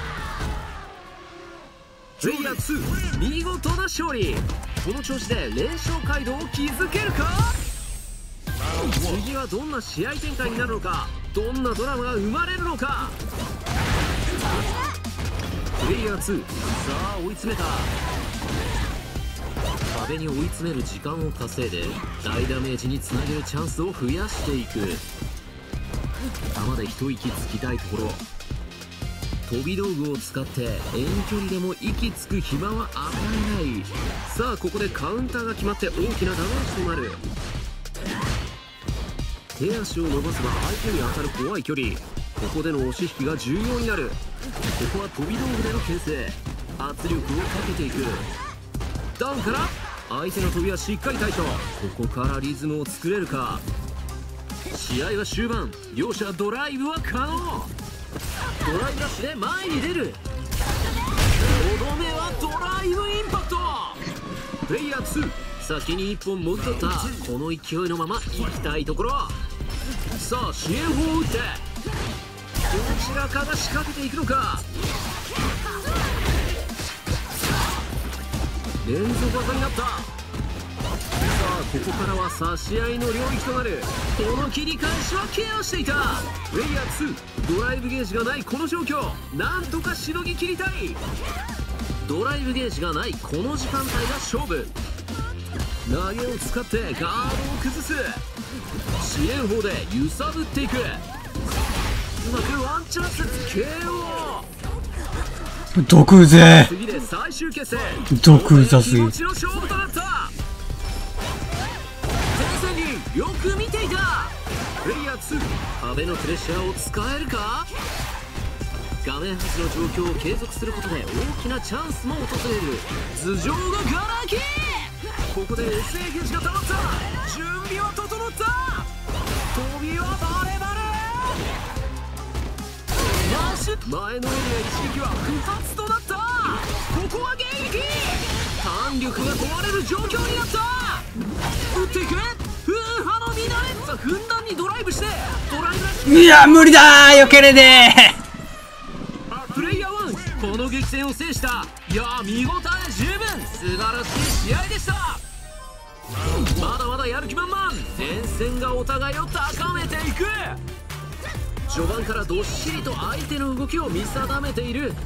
Speaker 2: プレイヤーツー、見事な勝利。この調子で連勝街道を築けるか。次はどんな試合展開になるのか。どんなドラマが生まれるのか。プレイヤーツー、さあ追い詰めた。壁に追い詰める時間を稼いで大ダメージにつなげるチャンスを増やしていく。弾で一息つきたいところ。飛び道具を使って遠距離でも息つく暇は与えない。さあここでカウンターが決まって大きなダメージとなる。手足を伸ばせば相手に当たる怖い距離。ここでの押し引きが重要になる。ここは飛び道具での牽制。圧力をかけていく。ダウンから相手の飛びはしっかり対処。ここからリズムを作れるか。試合は終盤、両者ドライブは可能。ドライブダッシュで前に出る。とどめはドライブインパクト。プレイヤーツー、先にいっぽんもぎ取った。この勢いのまま行きたいところ。さあ支援砲を打って、どちらかが仕掛けていくのか。連続技になった。さあここからは差し合いの領域となる。この切り返しはケアしていた。プレイヤーツー、ドライブゲージがないこの状況、なんとかしのぎ切りたい。ドライブゲージがないこの時間帯が勝負。投げを使ってガードを崩す。支援砲で揺さぶっていく。うまくワンチャンス ケーオー。
Speaker 5: 毒ぜ。
Speaker 2: 次で最終決戦。
Speaker 5: 毒うざすぎ。
Speaker 2: 気持ちの勝負となった。前線によく見ていた。プレイヤーツー、壁のプレッシャーを使えるか。画面端の状況を継続することで大きなチャンスも訪れる。頭上がガラ空き。ここで エスエー ゲージが溜まった。準備は整った。飛びはバレバレ。マッシュ前のエリア一撃は不発となった。 ここは迎撃。弾力が壊れる状況になった。打っていく風波の乱れ。さあふんだんにドライブしてドライブラッシュ。
Speaker 5: いや無理だー、避けれね
Speaker 2: プレイヤーワン、この激戦を制した。いや見応え十分、素晴らしい試合でした。まだまだやる気満々。前線がお互いを高めていく。序盤からどっしりと相手の動きを見定めている。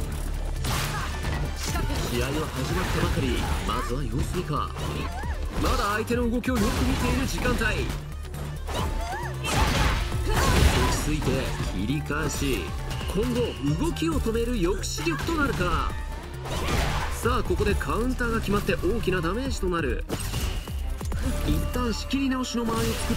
Speaker 2: 試合は始まったばかり。まずは様子見か。まだ相手の動きをよく見ている時間帯。落ち着いて切り返し、今後動きを止める抑止力となるか。さあここでカウンターが決まって大きなダメージとなる。一旦仕切り直しの間合いを作った。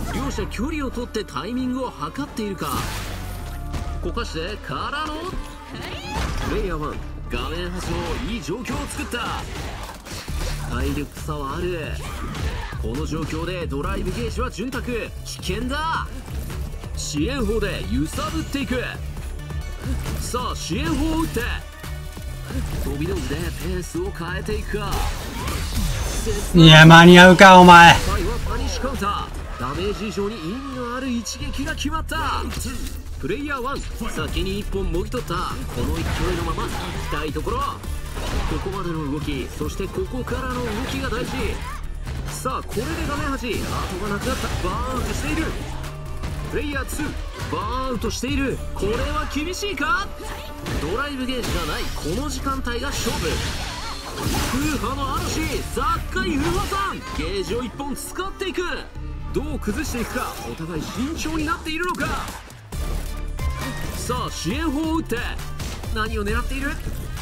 Speaker 2: 両者距離を取ってタイミングを測っているか。こかしてからのプレイヤーワン、画面端のいい状況を作った。体力差はある。この状況でドライブゲージは潤沢。危険だ。支援砲で揺さぶっていく。さあ支援砲を打って飛び道具でペースを変えていくか。
Speaker 5: いや間に合うかお前。
Speaker 2: 最後はパニッシュカウンター。ダメージ以上に意味のある一撃が決まった。プレイヤーワン、先にいっぽんもぎ取った。この勢いのまま行きたいところ。ここまでの動き、そしてここからの動きが大事。さあこれで画面端、後がなくなった。バーンとしている。プレイヤーツー、バーンとしている。これは厳しいか。ドライブゲージがないこの時間帯が勝負。風波の嵐、ザッカイウルファさん、ゲージをいっぽん使っていく。どう崩していくか。お互い慎重になっているのか。さあ支援砲を打って何を狙っている。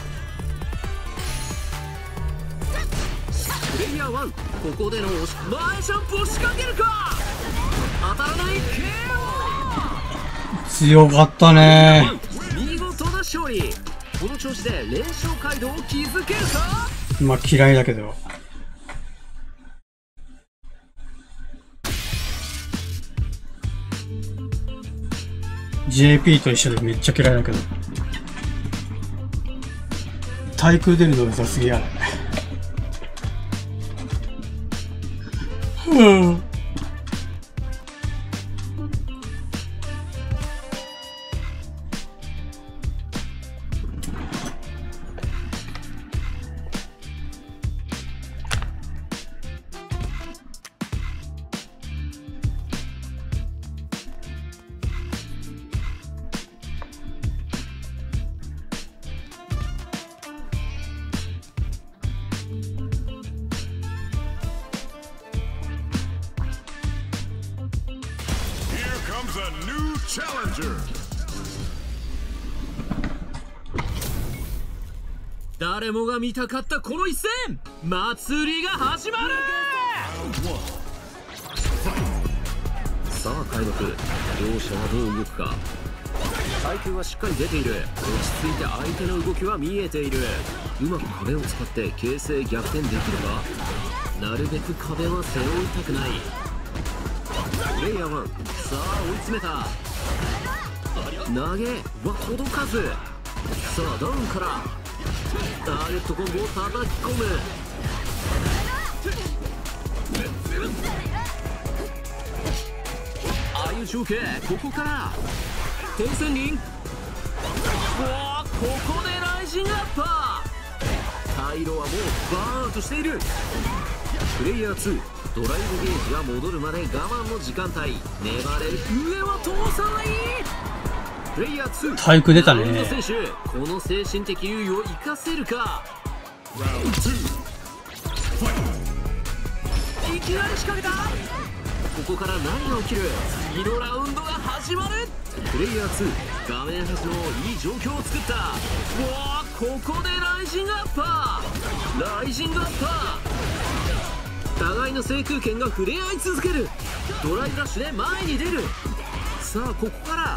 Speaker 2: プレイヤーワン、ここでの押し前ジャンプを仕掛けるか。当たらない。 ケーオー。
Speaker 5: 強かったね。
Speaker 2: 見事な勝利。この調子で連勝街道を築けるか。
Speaker 5: まあ嫌いだけど。ジェーピー と一緒でめっちゃ嫌いだけど。対空出るのがさすげえやだね。うん。
Speaker 2: 誰もが見たかったこの一戦、祭りが始まる。さあ開幕、両者はどう動くか。対空はしっかり出ている。落ち着いて相手の動きは見えている。うまく壁を使って形勢逆転できるか。なるべく壁は背負いたくない。プレイヤーワン、さあ追い詰めた。投げは届かず。さあダウンからターゲットコンボを叩き込む。ああいう情景、ここから点線輪。おお、ここでライジングアッパー。回路はもうバーンとしている。プレイヤーツー、ドライブゲージが戻るまで我慢の時間帯。粘れる。上は通さない。プレイヤーツー、
Speaker 5: 体育出たね。
Speaker 2: 選手、この精神的優位を生かせるか。いきなり仕掛けた。ここから何が起きる。次のラウンドが始まる。プレイヤーツー、画面端のいい状況を作った。うわ、ここでライジングアッパー。ライジングアッパー。互いの制空権が触れ合い続ける。ドライブラッシュで前に出る。さあここから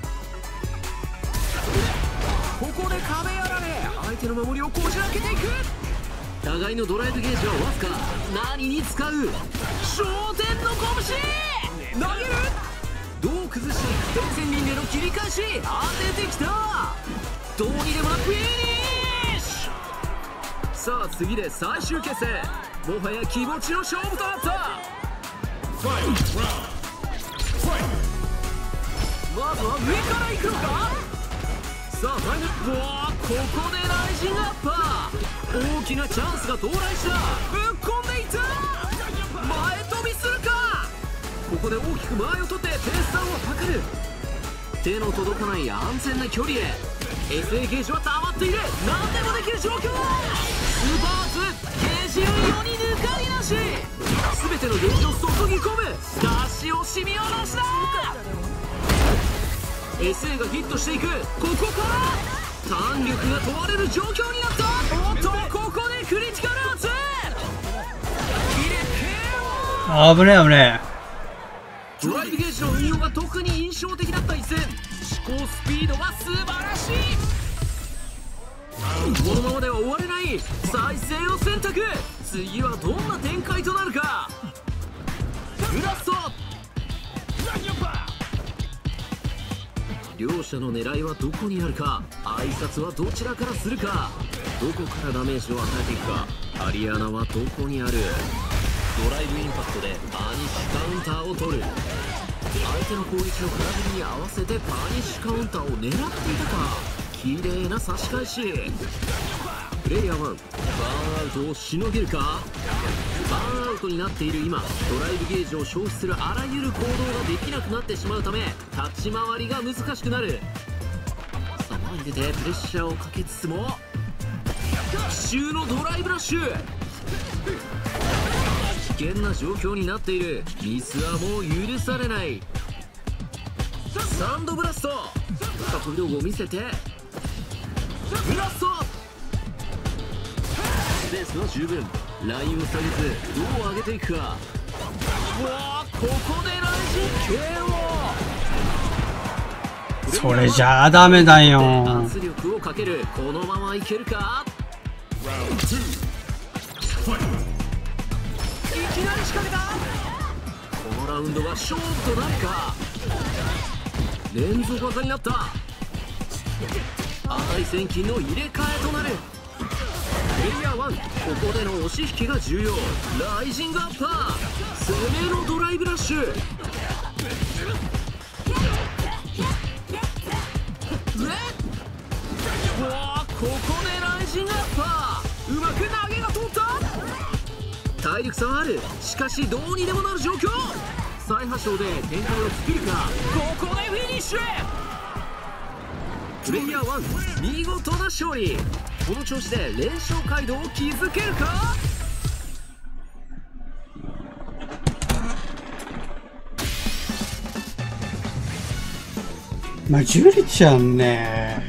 Speaker 2: ここで壁やられ、相手の守りをこじ開けていく。互いのドライブゲージはわずか。何に使う。焦点の拳投げる。どう崩していく。点線輪での切り返し当ててきた。 どうにでもなフィニッシュ。さあ次で最終決戦、もはや気持ちの勝負となった。まずは上から行くのか。さあファイナル、うわー、ここでライジングアッパー。大きなチャンスが到来した。ぶっ込んでいった。前飛びするか。ここで大きく間合いを取ってペースダウンを図る。手の届かない安全な距離へ エスエー ゲージは溜まっている。何でもできる状況。スーパーズゲージをよに抜かりなし。全てのゲージを注ぎ込む。出し惜しみ下ろしだ。 エスエー がヒットしていく。ここから弾力が問われる状況になった。おっとここでクリティカルアーツ。
Speaker 5: あぶねえ危ね
Speaker 2: ドライブゲージの運用が特に印象的だった一戦。思考スピードは素晴らしい。このままでは終われない。再生を選択。次はどんな展開となるか。ブラスト。両者の狙いはどこにあるか。挨拶はどちらからするか。どこからダメージを与えていくか。アリアナはどこにある。ドライブインパクトでパニッシュカウンターを取る。相手の攻撃の空振りに合わせてパニッシュカウンターを狙っていたか。綺麗な差し返し。プレイヤーワン、バーンアウトをしのげるか。バーンアウトになっている今、ドライブゲージを消費するあらゆる行動ができなくなってしまうため、立ち回りが難しくなる。さあ前に出てプレッシャーをかけつつも奇襲のドライブラッシュ。危険な状況になっている。ミスはもう許されない。サンドブラスト。角度を見せてブラスト。スペースは十分。ラインを下げずどう上げていくか。うわあ、ここでライジン ケーオー。
Speaker 5: それじゃあダメだよ。
Speaker 2: 圧力をかける。このままいけるか。いきなり仕掛けた。このラウンドは勝負となるか。連続技になった。値千金の入れ替えとなる。プレイヤーワン、ここでの押し引きが重要。ライジングアッパー。攻めのドライブラッシュ。うわー、ここでライジングアッパー。うまく投げが通った。体力差はある。しかしどうにでもなる状況。再発症で展開を作るか。ここでフィニッシュ。プレイヤーワン、見事な勝利。この調子で連勝街道を築けるか。
Speaker 5: まあ、ジュリちゃんね。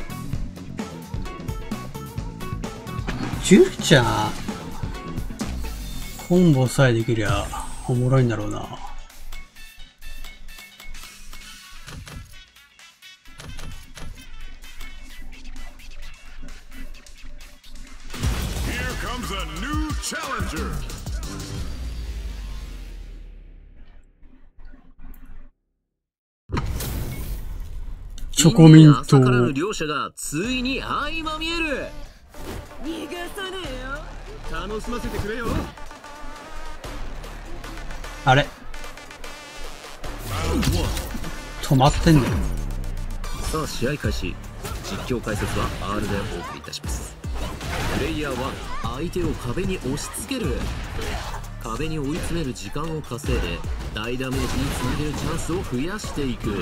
Speaker 5: ジュリちゃんコンボさえできりゃおもろいんだろうな。チョコミント。
Speaker 2: 朝からの両者がついに相まみえる。
Speaker 3: 逃がさねえよ。
Speaker 4: 楽しませてくれよ。
Speaker 5: あれ止まってんねん。
Speaker 2: さあ試合開始。実況解説は アール でお送りいたします。プレイヤーワン、相手を壁に押し付ける。壁に追い詰める時間を稼いで大ダメージにつなげるチャンスを増やしていく。し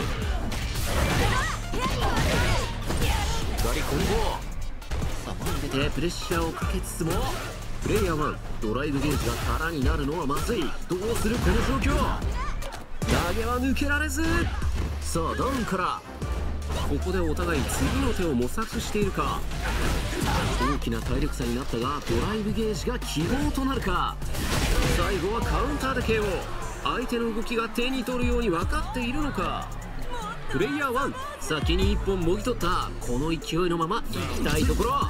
Speaker 2: っかりコンボ。さあ前に出てプレッシャーをかけつつも、プレイヤーワン、ドライブゲージが空になるのはまずい。どうするこの状況。投げは抜けられず。さあダウンから、ここでお互い次の手を模索しているか。大きな体力差になったがドライブゲージが希望となるか。最後はカウンターで ケーオー。 相手の動きが手に取るように分かっているのか。プレイヤーワン、先にいっぽんもぎ取った。この勢いのまま行きたいところ。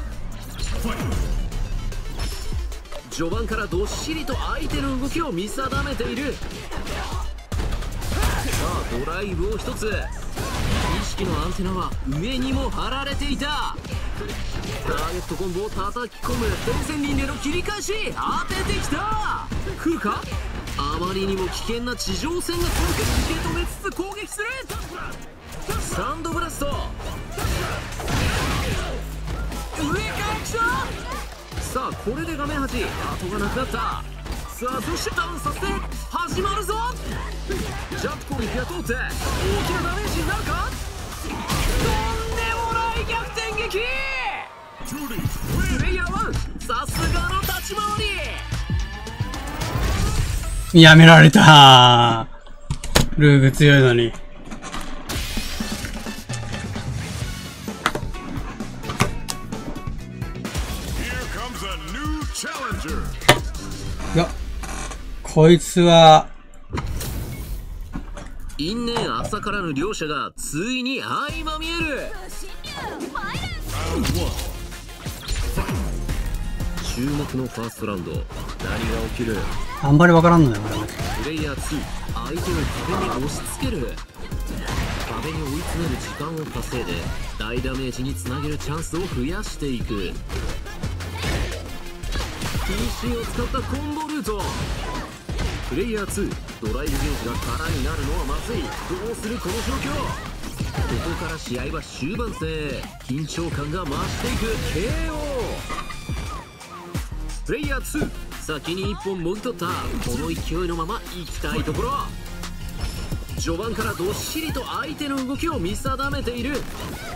Speaker 2: 序盤からどっしりと相手の動きを見定めている。さあドライブを一つ。意識機のアンテナは上にも張られていた。ターゲットコンボを叩き込む電線輪での切り返し、当ててきた。来るか。あまりにも危険な地上戦が続く。受け止めつつ攻撃する。サンドブラスト、上から来た。さあこれで画面端後がなくなった。さあそしてダウンさせて始まるぞ。ジャンプ攻撃が通って大きなダメージになるか。とんでもない逆転劇。プレイヤーワン、さすがの立ち回り。
Speaker 5: やめられた。ルーグ強いのに。いや、こいつは
Speaker 2: 因縁朝からの両者がついに相まみえる。注目のファーストラウンド、何が起きる。
Speaker 5: あんまりわからんのよ、
Speaker 2: プレイヤーツー、相手を壁に押し付ける。壁に追い詰める時間を稼いで大ダメージにつなげるチャンスを増やしていく。 ピーシー を使ったコンボルート。プレイヤーツー、ドライブゲージが空になるのはまずい。どうするこの状況。ここから試合は終盤戦へ。緊張感が増していく ケーオー。 プレイヤーツー、先にいっぽんもぎ取った。この勢いのまま行きたいところ。序盤からどっしりと相手の動きを見定めている。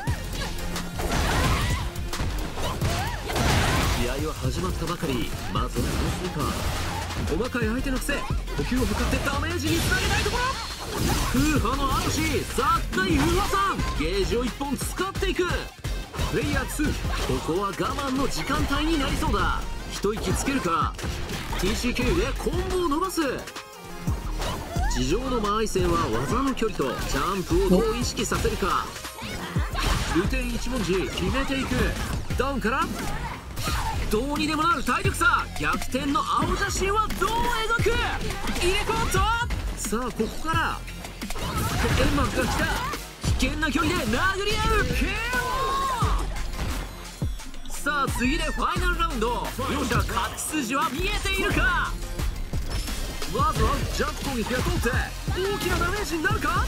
Speaker 2: 試合は始まったばかり。まずはどうするか。細かい相手の癖、呼吸を向かってダメージにつなげたいところ。空破の嵐、さっかい風破さん、ゲージをいっぽん使っていく。プレイヤーツー、ここは我慢の時間帯になりそうだ。一息つけるか。 ティーシー 経由でコンボを伸ばす。地上の間合い戦は技の距離とジャンプをどう意識させるか。ルテン一文字決めていく。ダウンからどうにでもなる体力差。逆転の青写真はどう描く。入れ込むと、さあここから円幕が来た。危険な距離で殴り合う ケーオー。 さあ次でファイナルラウンド。両者勝ち筋は見えているか。まずはジャンプ攻撃が通って大きなダメージになるか。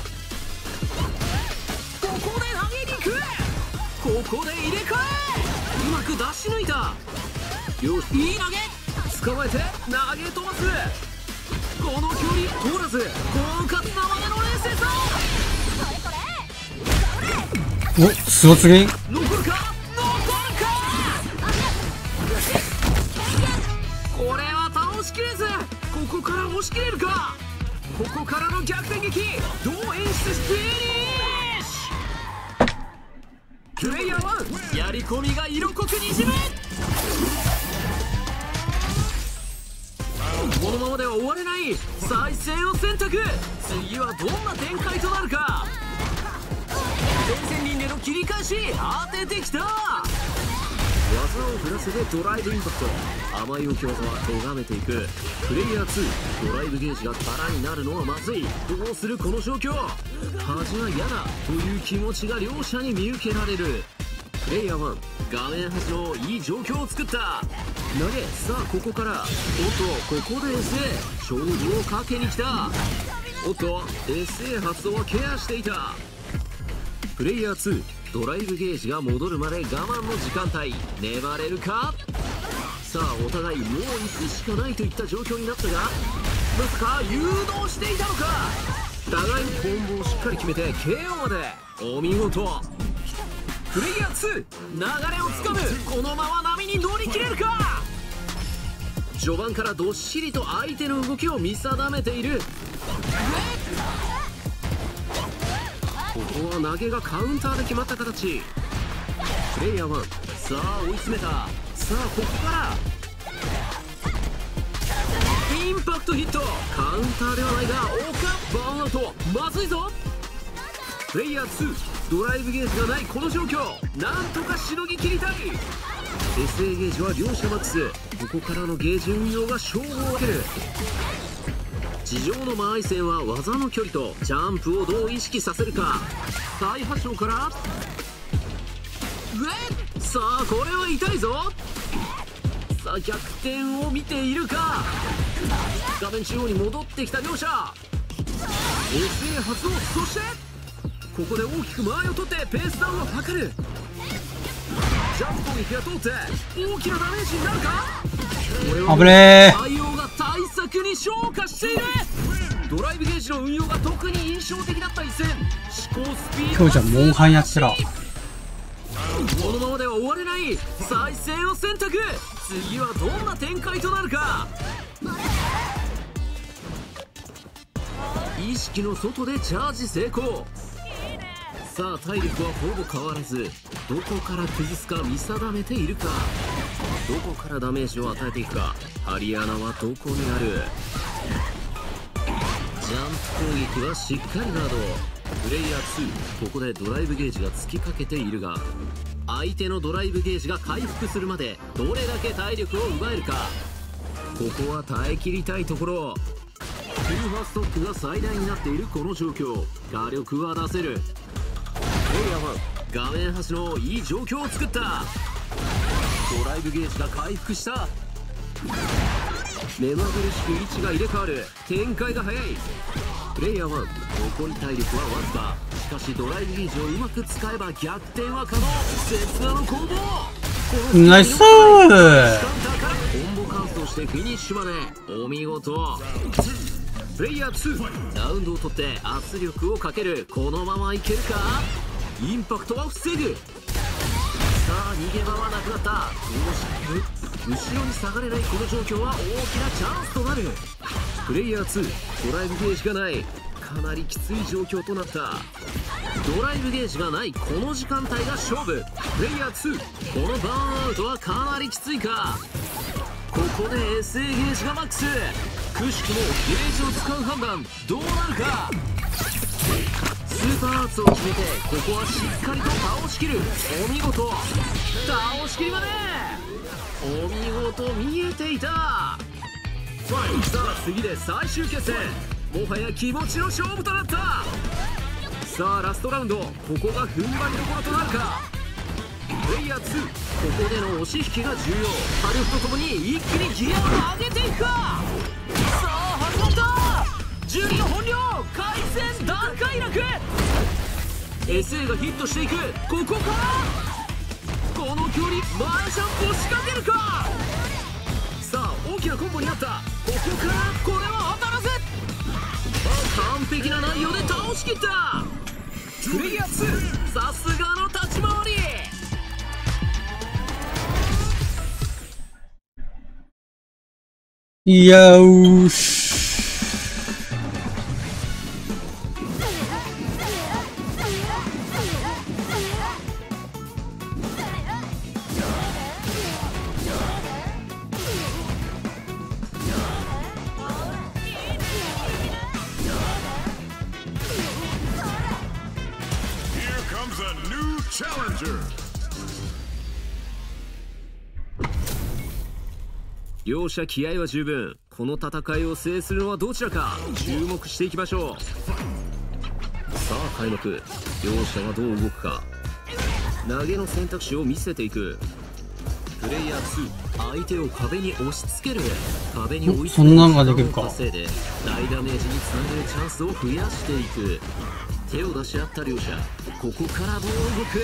Speaker 2: ここで投げに行く。ここで入れ替え、うまく出し抜いた。よし、いい投げ。捕まえて投げ飛ばす。この距離通らず狡猾なまでの冷静さ。
Speaker 5: お、スロツギン
Speaker 2: 残るか残るか。これは倒しきれず、ここから押し切れるか。ここからの逆転劇、どう演出している。プレイヤーワン、やり込みが色濃くにじむ。このままでは終われない。再戦を選択。次はどんな展開となるか。前線輪での切り返し、当ててきた。技を振らせてドライブインパクト。甘い置き技は咎めていく。プレイヤーツー、ドライブゲージが空になるのはまずい。どうするこの状況。恥は嫌だという気持ちが両者に見受けられる。プレイヤーワン、画面端のいい状況を作った。投げ、さあここから。おっとここで エスエー 勝負をかけに来た。おっと エスエー 発動はケアしていた。プレイヤーツー、ドライブゲージが戻るまで我慢の時間帯。粘れるか。さあお互いもう行くしかないといった状況になったが、まさか誘導していたのか。互いにコンボをしっかり決めて ケーオー まで。お見事。プレイヤーツー、流れをつかむ。このまま波に乗り切れるか。序盤からどっしりと相手の動きを見定めている。ここは投げがカウンターで決まった形。プレイヤーワン、さあ追い詰めた。さあここからインパクトヒット。カウンターではないが岡バーンアウト。まずいぞ。プレイヤーツー、ドライブゲージがないこの状況、なんとかしのぎ切りたい。 エスエー ゲージは両者マックス。ここからのゲージ運用が勝負を分ける。 地上の間合い戦は技の距離とジャンプをどう意識させるか。再発症からえさあこれは痛いぞ。さあ逆転を見ているか。画面中央に戻ってきた両者 エスエー 発動。そしてここで大きく間合いを取ってペースダウンを図る。ジャンプ攻撃が通って大きなダメージになるか。これは
Speaker 5: 危ねえ。
Speaker 2: 対応が対策に昇華している。ドライブゲージの運用が特に印象的だった一戦。思考スピード
Speaker 5: 今日じゃモンハンやってら。
Speaker 2: このままでは終われない。再戦を選択。次はどんな展開となるか。意識の外でチャージ成功。さあ体力はほぼ変わらず、どこから崩すか見定めているか。どこからダメージを与えていくか。針穴はどこにある。ジャンプ攻撃はしっかりガード。プレイヤーツー、ここでドライブゲージが尽きかけているが、相手のドライブゲージが回復するまでどれだけ体力を奪えるか。ここは耐え切りたいところ。フルファストックが最大になっているこの状況、火力は出せる。画面端のいい状況を作った。ドライブゲージが回復した。目まぐるしく位置が入れ替わる。展開が早い。プレイヤーワン、残り体力はわずか。しかしドライブゲージをうまく使えば逆転は可能。刹那の攻防。
Speaker 5: ナイスー。
Speaker 2: コンボ完走してフィニッシュまでお見事。プレイヤーツー、ラウンドを取って圧力をかける。このままいけるか。インパクトは防ぐ。さあ逃げ場はなくなった。後ろに下がれないこの状況は大きなチャンスとなる。プレイヤーツー、ドライブゲージがない。かなりきつい状況となった。ドライブゲージがないこの時間帯が勝負。プレイヤーツー、このバーンアウトはかなりきついか。ここで エスエー ゲージがマックス。くしくもゲージを使う判断どうなるか。スーパーアーツを決めてここはしっかりと倒しきる。お見事。倒しきりまで。お見事、見えていた。さあ次で最終決戦。もはや気持ちの勝負となった。さあラストラウンド、ここが踏ん張りどころとなるか。プレイヤーツー、ここでの押し引きが重要。火力とともに一気にギアを上げていくか。さあ始まった。準備の本領、回戦大快楽。 エスエー がヒットしていく。ここからこの距離前ジャンプを仕掛けるか。さあ大きなコンボになった。ここからこれは当たらず。完璧な内容で倒しきった。プレイヤーツー、さすがの立ち回り。
Speaker 5: よーし。
Speaker 2: 両者気合は十分。この戦いを制するのはどちらか注目していきましょう。さあ開幕、両者がどう動くか。投げの選択肢を見せていく。プレイヤーツー、相手を壁に押し付ける。壁に追い
Speaker 5: そんなんができるか。
Speaker 2: 稼いで大ダメージにつなげるチャンスを増やしていく。手を出し合った両者、ここからどう動く。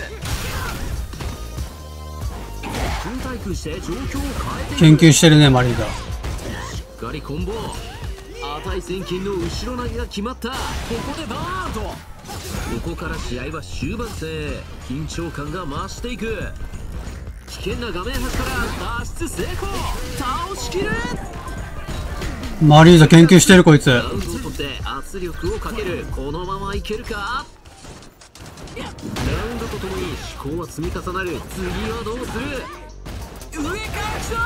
Speaker 2: 空対空して状況を変えていく。
Speaker 5: 研究してるねマリーが。
Speaker 2: しっかりコンボ。値千金の後ろ投げが決まった。ここでバーンアウト。ここから試合は終盤戦へ。緊張感が増していく。危険な画面端から脱出成功。倒しきる。
Speaker 5: マリーザ研究してるこいつ。
Speaker 2: ラウンドを取って圧力をかける。このままいけるか。ラウンドとともに思考は積み重なる。次はどうする。上から来た。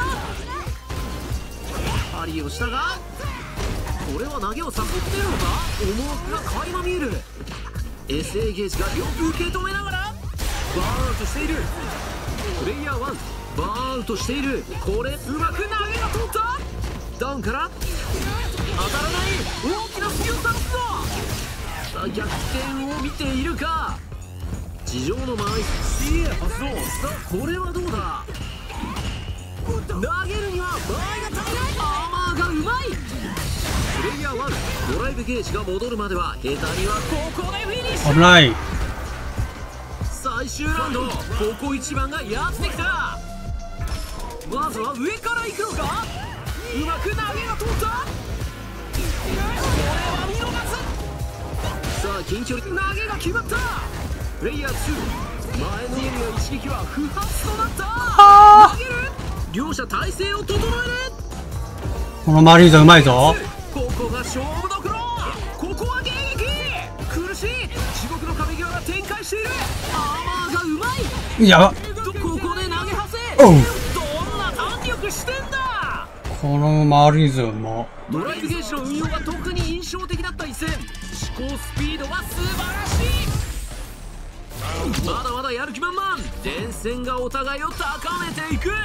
Speaker 2: 針をしたが、これは投げを誘っているのか。思惑が垣間見える。 エスエー ゲージが両受け止めながらバーンアウトしている。プレイヤーワン、バーンアウトしている。これうまく投げが通った。ダウンから当たらない大きな隙を探すぞ。さあ逆転を見ているか。地上の周り視野発動。さあこれはどうだ。投げるには場合が足りない。アーマーがうまい。プレイヤーワンドライブゲージが戻るまでは下手にはここでフィニッシュ。
Speaker 5: 危ない。
Speaker 2: 最終ラウンドここ一番がやってきた。まずは上から行くのか。うまく投げが通った。これは見逃す。さあ近距離投げが決まった。プレイヤーツー前のエリア一撃は不発となった。投げる。両者体勢を整える。
Speaker 5: このマリーザうまいぞ。
Speaker 2: ここが勝負どころ。ここは迎撃。苦しい地獄の壁際が展開している。アーマーがうまい。
Speaker 5: やば。
Speaker 2: とここで投げはせ。
Speaker 5: おう。
Speaker 2: どんな弾力してんだ。
Speaker 5: このマリーザも
Speaker 2: ドライブゲージの運用が特に印象的だった一戦。思考スピードは素晴らしい。まだまだやる気満々。連戦がお互いを高めていく。受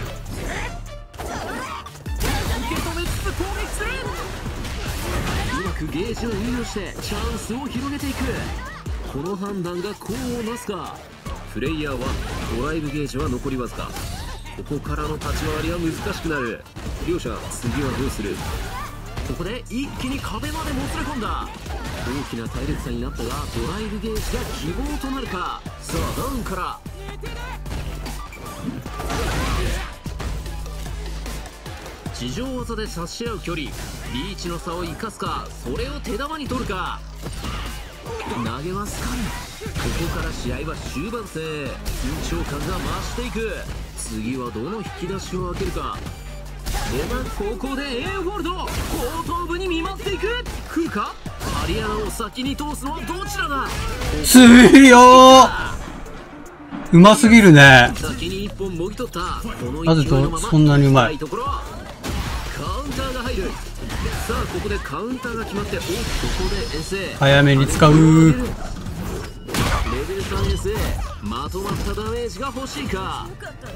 Speaker 2: け止めつつ攻撃する。うまくゲージを運用してチャンスを広げていく。この判断が功をなすか。プレイヤーはドライブゲージは残りわずか。ここからの立ち回りは難しくなる。両者次はどうする。ここで一気に壁までもつれ込んだ。大きな体力差になったがドライブゲージが希望となるか。さあダウンから。地上技で差し合う距離、リーチの差を生かすか、それを手玉に取るか。投げはスカン。ここから試合は終盤戦。緊張感が増していく。次はどの引き出しを開けるか。でもここでエンフォールド後頭部に見舞っていく。来るか。アリアナを先に通すのはどちらだ。
Speaker 5: 強うますぎるね。
Speaker 2: 先に一本もぎ取った。この
Speaker 5: なぜとそんなにうまい。
Speaker 2: ところカウンターが入る。さあここでカウンターが決まって、おっここで エスエー
Speaker 5: 早めに使う。
Speaker 2: レベルさん エスエー まとまったダメージが欲しいか。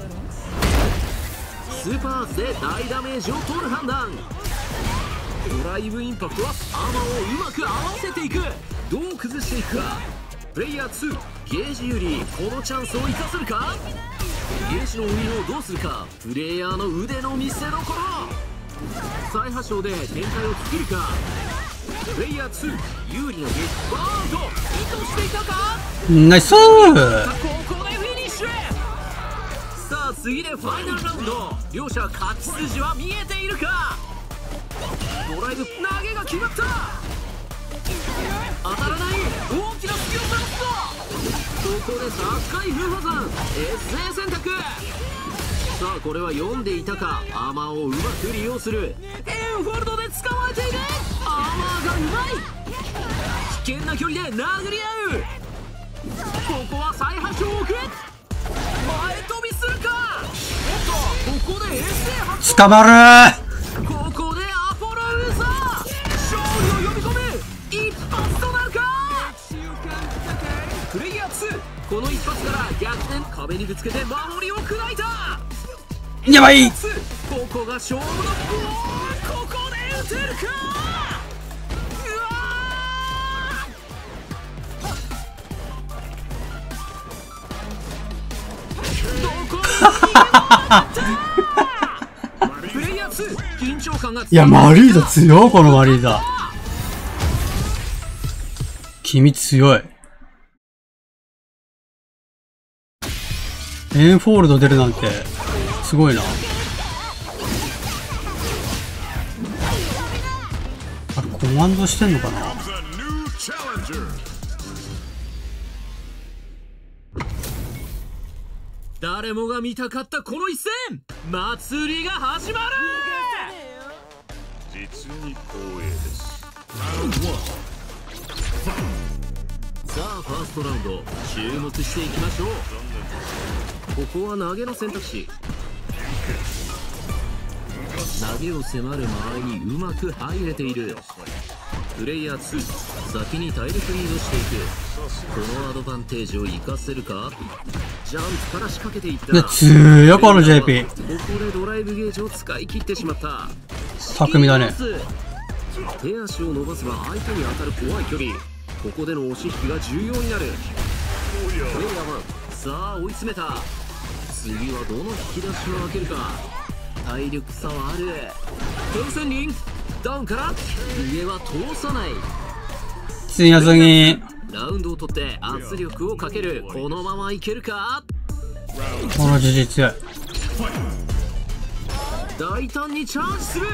Speaker 2: スーパーアーツで大ダメージを取る判断。ドライブインパクトはアーマーをうまく合わせていく。どう崩していくか。プレイヤーツーゲージ有利。このチャンスを生かせるか。ゲージの運用をどうするか。プレイヤーの腕の見せどころ。再発症で展開を作るか。プレイヤーツー有利なゲージバーンと意図していたか。
Speaker 5: ナイスー。
Speaker 2: ここでフィニッシュ。さあ次でファイナルラウンド。両者勝ち筋は見えているか。ドライブ投げが決まった。当たらない大きな隙を探すぞ。ここでさっかい風破山 エスエー 選択。さあこれは読んでいたか。アーマーをうまく利用する。エンフォールドで捕まえている。アーマーがうまい。危険な距離で殴り合う。ここは再発症を置く。前飛びするか。おっとここで エスエー 発動。
Speaker 5: 捕まる。
Speaker 2: ここでアポロウーザー勝利を呼び込む一発となるか。プレイヤーツーこの一発から逆転。壁にぶつけて守りを砕いた。
Speaker 5: やばい。
Speaker 2: ここが勝負のここで打てるか。うわーどこに逃げた。プレイヤーツー緊張感が。
Speaker 5: いやマリーザ強い。このマリーザ君強い。エンフォールド出るなんてすごいな。あれコマンドしてんのかな。
Speaker 2: 誰もが見たかったこの一戦。祭りが始まる。
Speaker 4: 実に光栄です。
Speaker 2: さあファーストラウンド注目していきましょう。ここは投げの選択肢。投げを迫る間合いにうまく入れている。プレイヤーツー先に体力リードしていく。このアドバンテージを生かせるか。ジャンプから仕掛けていった。
Speaker 5: いや強いこの ジェーピー。
Speaker 2: ここでドライブゲージを使い切ってしまった。
Speaker 5: 巧みだね。
Speaker 2: 手足を伸ばせば相手に当たる怖い距離。ここでの押し引きが重要になる。プレイヤーワン、さあ追い詰めた。次はどの引き出しを開けるか。体力差はある。天線輪ダウンから上は通さない。
Speaker 5: 次の次。
Speaker 2: ラウンドを取って圧力をかける。このままいけるか。
Speaker 5: この事実。
Speaker 2: 大胆にチャージする。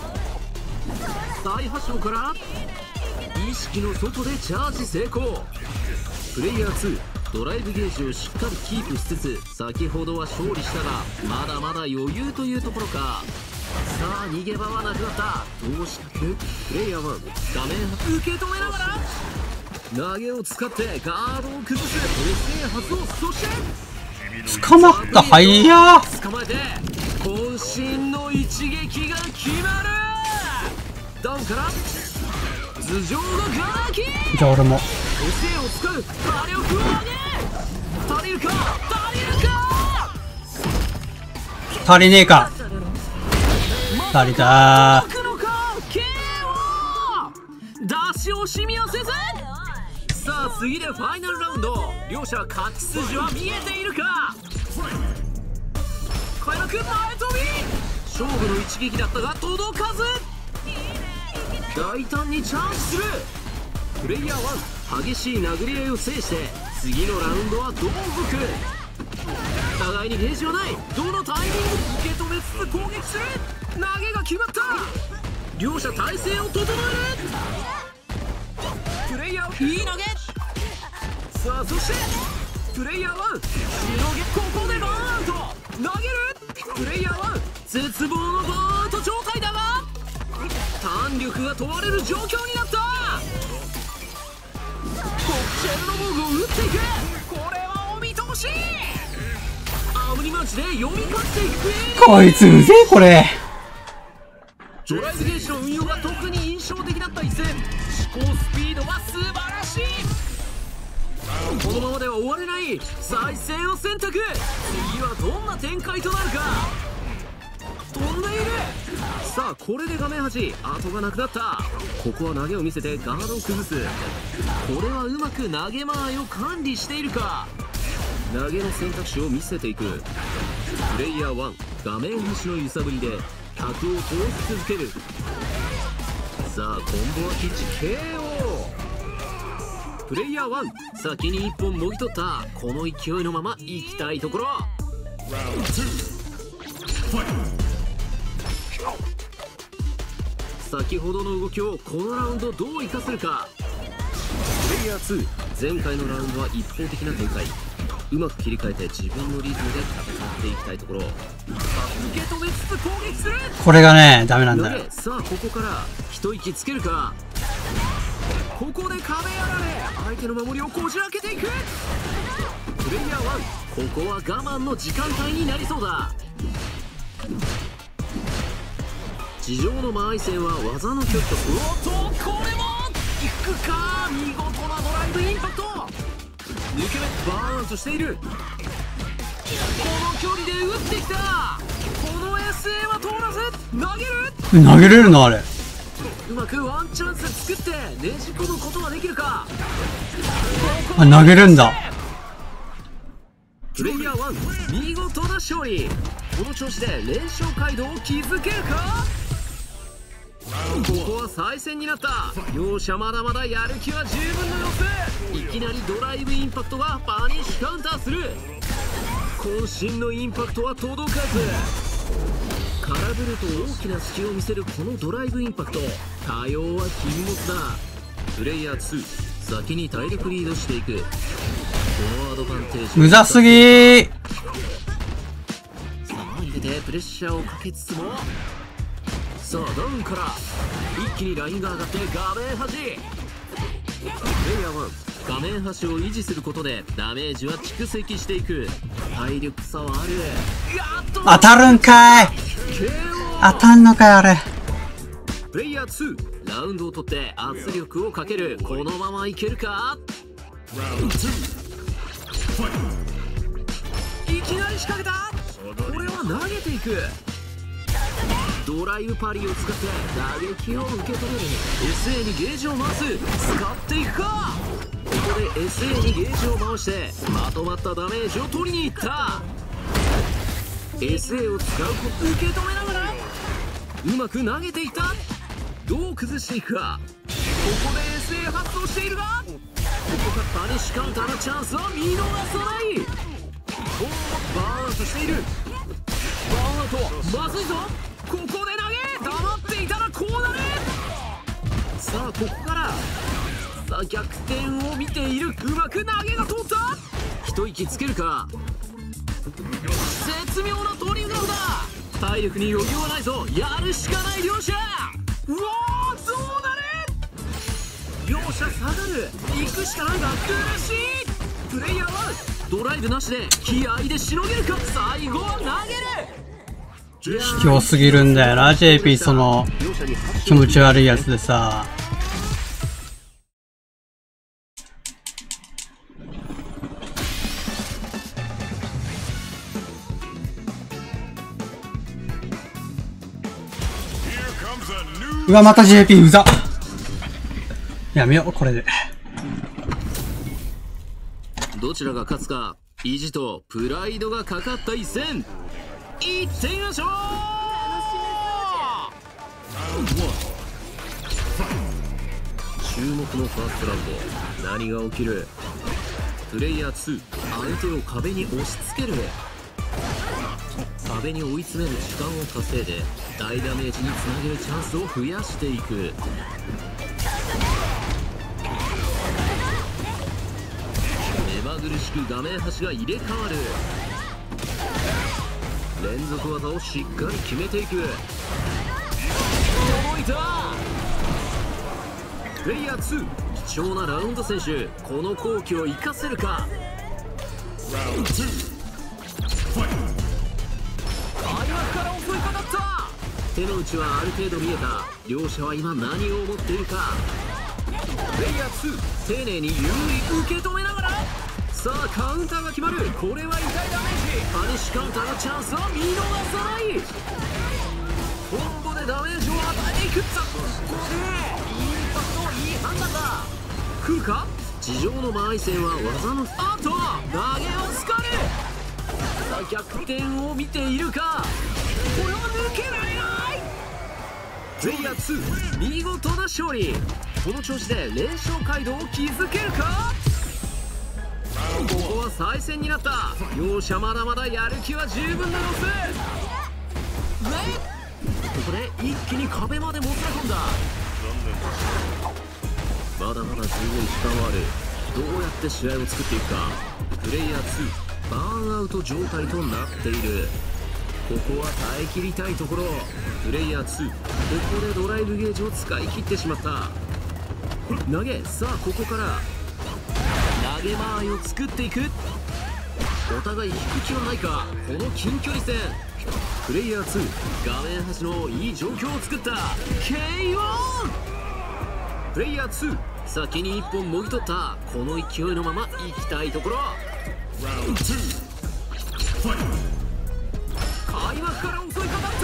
Speaker 2: 大発祥から意識の外でチャージ成功。プレイヤーツー、ドライブゲージをしっかりキープしつつ、先ほどは勝利したがまだまだ余裕というところか。さあ逃げ場はなくなった。どうしてくる。プレイヤーワン、画面受け止めながら投げを使ってガードを崩す。劣勢発動。そして
Speaker 5: 捕まった。はいやー。
Speaker 2: 捕まえて渾身の一撃が決まる。ダウンから頭上のガーキー。
Speaker 5: じゃあ俺も
Speaker 2: 個性を使う。火力を上げ。足りるか足りるか。
Speaker 5: 足りねえか。足りたー。
Speaker 2: 届くのか。 ケーオー 出し惜しみはせず。さあ次でファイナルラウンド。両者勝ち筋は見えているか。開幕前飛び。勝負の一撃だったが届かず。大胆にチャージする。プレイヤーワン、激しい殴り合いを制して次のラウンドはどう動く。互いにゲージはない。どのタイミング受け止めつつ攻撃する。投げが決まった。両者体勢を整える。プレイヤーいい投げ。さあそしてプレイヤーワン、広げ。ここでバーンアウト。投げる。プレイヤーワン、絶望のバーンアウト状態だが弾力が問われる状況になった。コクチェルの防具を打っていく。これはお見通し。アムニマンチで読み勝っていく。
Speaker 5: こいつうぜえこれ。
Speaker 2: ドライブゲージの運用が特に印象的だった一戦。思考スピードは素晴らしい。このままでは終われない。再戦を選択。次はどんな展開となるか。飛んでいる。さあこれで画面端後がなくなった。ここは投げを見せてガードを崩す。これはうまく投げ間合いを管理しているか。投げの選択肢を見せていく。プレイヤーワン、画面端の揺さぶりで角を通し続ける。さあコンボはキッチ ケーオー。 プレイヤーワン、先にいっぽんもぎ取った。この勢いのまま行きたいところ。先ほどの動きをこのラウンドどう生かせるか。プレイヤーツー、前回のラウンドは一方的な展開。うまく切り替えて自分のリズムで戦っていきたいところ。受け止めつつ攻撃する。
Speaker 5: これがねダメなんだよ。
Speaker 2: さあここから一息つけるか。ここで壁やられ相手の守りをこじ開けていく。プレイヤーワン、ここは我慢の時間帯になりそうだ。地上の間合い戦は技の距離と。おっとこれもいくか。見事なドライブインパクト。抜け目バーンアウトしている。この距離で打ってきた。この エスエー は通らず投げる。
Speaker 5: 投げれるのあれ。
Speaker 2: うまくワンチャンス作ってねじ込むことができるか。
Speaker 5: あ、投げるんだ。
Speaker 2: プレイヤーワン、見事な勝利。この調子で連勝街道を築けるか。ここは再戦になった。両者まだまだやる気は十分の様子。いきなりドライブインパクトがバニッシュカウンターする。渾身のインパクトは届かず。空振ると大きな隙を見せるこのドライブインパクト。多様は禁物だ。プレイヤーツー、先に体力リードしていく。このアドバンテージ
Speaker 5: むざすぎー。
Speaker 2: 前に出てプレッシャーをかけつつも、さあダウンから一気にラインが上がって画面端。プレイヤーワン、画面端を維持することでダメージは蓄積していく。体力差はある。
Speaker 5: 当たるんかい。当たんのかよあれ。
Speaker 2: プレイヤーツー、ラウンドを取って圧力をかける。このままいけるか。いきなり仕掛けた。これは投げていく。 ドライブパリを使って打撃を受け止める。 エスエー にゲージを回す。使っていくか。ここで エスエー にゲージを回してまとまったダメージを取りに行った。 エスエー を使うこと受け止めながらうまく投げていった。どう崩していくか。ここで エスエー 発動しているが、ここがパニッシュカウンターのチャンスを見逃さない。おお、バーンアウトしている。バーンアウトまずいぞ。ここで投げ、黙っていたらこうなる。さあここからさあ逆転を見ている。うまく投げが通った。一息つけるか。絶妙なトリグラムだ。体力に余裕はないぞ。やるしかない両者。うわー、どうなる。両者下がる。行くしかないが苦しい。プレイヤーはドライブなしで気合でしのげるか。最後は投げる。
Speaker 5: 卑怯すぎるんだよな ジェーピー。その気持ち悪いやつでさ。うわ、また ジェーピー うざ。やめよう、これで。
Speaker 2: どちらが勝つか、意地とプライドがかかった一戦。いってみましょう。注目のファーストラウンド。何が起きる。プレイヤーツー、相手を壁に押し付ける。壁に追い詰める時間を稼いで大ダメージにつなげるチャンスを増やしていく。目まぐるしく画面端が入れ替わる。連続技をしっかり決めていく。届いた。プレイヤーツー、貴重なラウンド選手。この好機を生かせるか。ラウンドツーファイト。開幕から襲いかかった。手の内はある程度見えた。両者は今何を思っているか。プレイヤーツー、丁寧に優位受け止めながらさあカウンターが決まる。これは痛いダメージ。パニッシュカウンターのチャンスを見逃さない。コンボでダメージを与えていく。さあここでインパクトいい判断だ。来るか。地上の間合い戦は技のあと投げをつかる。さあ逆転を見ているか。これは抜けられない。プレイヤーツー、見事な勝利。この調子で連勝街道を築けるか。ここは再戦になった。両者まだまだやる気は十分な様子。ここで一気に壁までもつれ込んだ。まだまだ十分時間はある。どうやって試合を作っていくか。プレイヤーツー、バーンアウト状態となっている。ここは耐え切りたいところ。プレイヤーツー、ここでドライブゲージを使い切ってしまった。投げ、さあここから投げ間合いを作っていく。お互い引く気はないか。この近距離戦。プレイヤーツー、画面端のいい状況を作った。 ケーオー。 プレイヤーツー、先にいっぽんもぎ取った。この勢いのまま行きたいところ。ラウンドツーファイト。開幕から襲いかかった。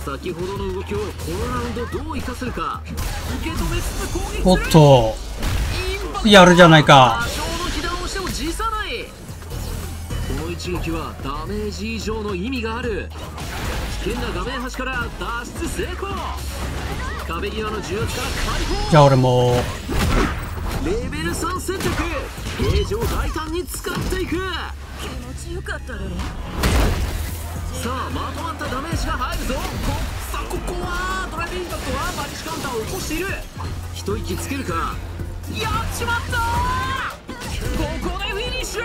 Speaker 2: 先ほどの動きをこのラウンドどう生かせるか。受け止めつつ攻撃する。
Speaker 5: おっとやるじゃないか。
Speaker 2: 多少の被弾をしても辞さない。この一撃はダメージ以上の意味がある。危険な画面端から脱出成功。壁際の重圧から解放。
Speaker 5: じゃあ俺も
Speaker 2: レベルさん選択。ゲージを大胆に使っていく。
Speaker 3: 気持ちよかったろ。
Speaker 2: さあまとまったダメージが入るぞ。こさあここはドライブインパクトはマリッシュカウンターを起こしている。一息つけるか。やっちまったー。ここでフィニッシュ。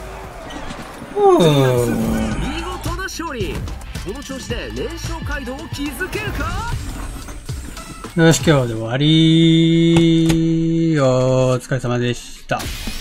Speaker 2: 見事な勝利。この調子で連勝街道を築けるか。
Speaker 5: よし、今日で終わり。お疲れ様でした。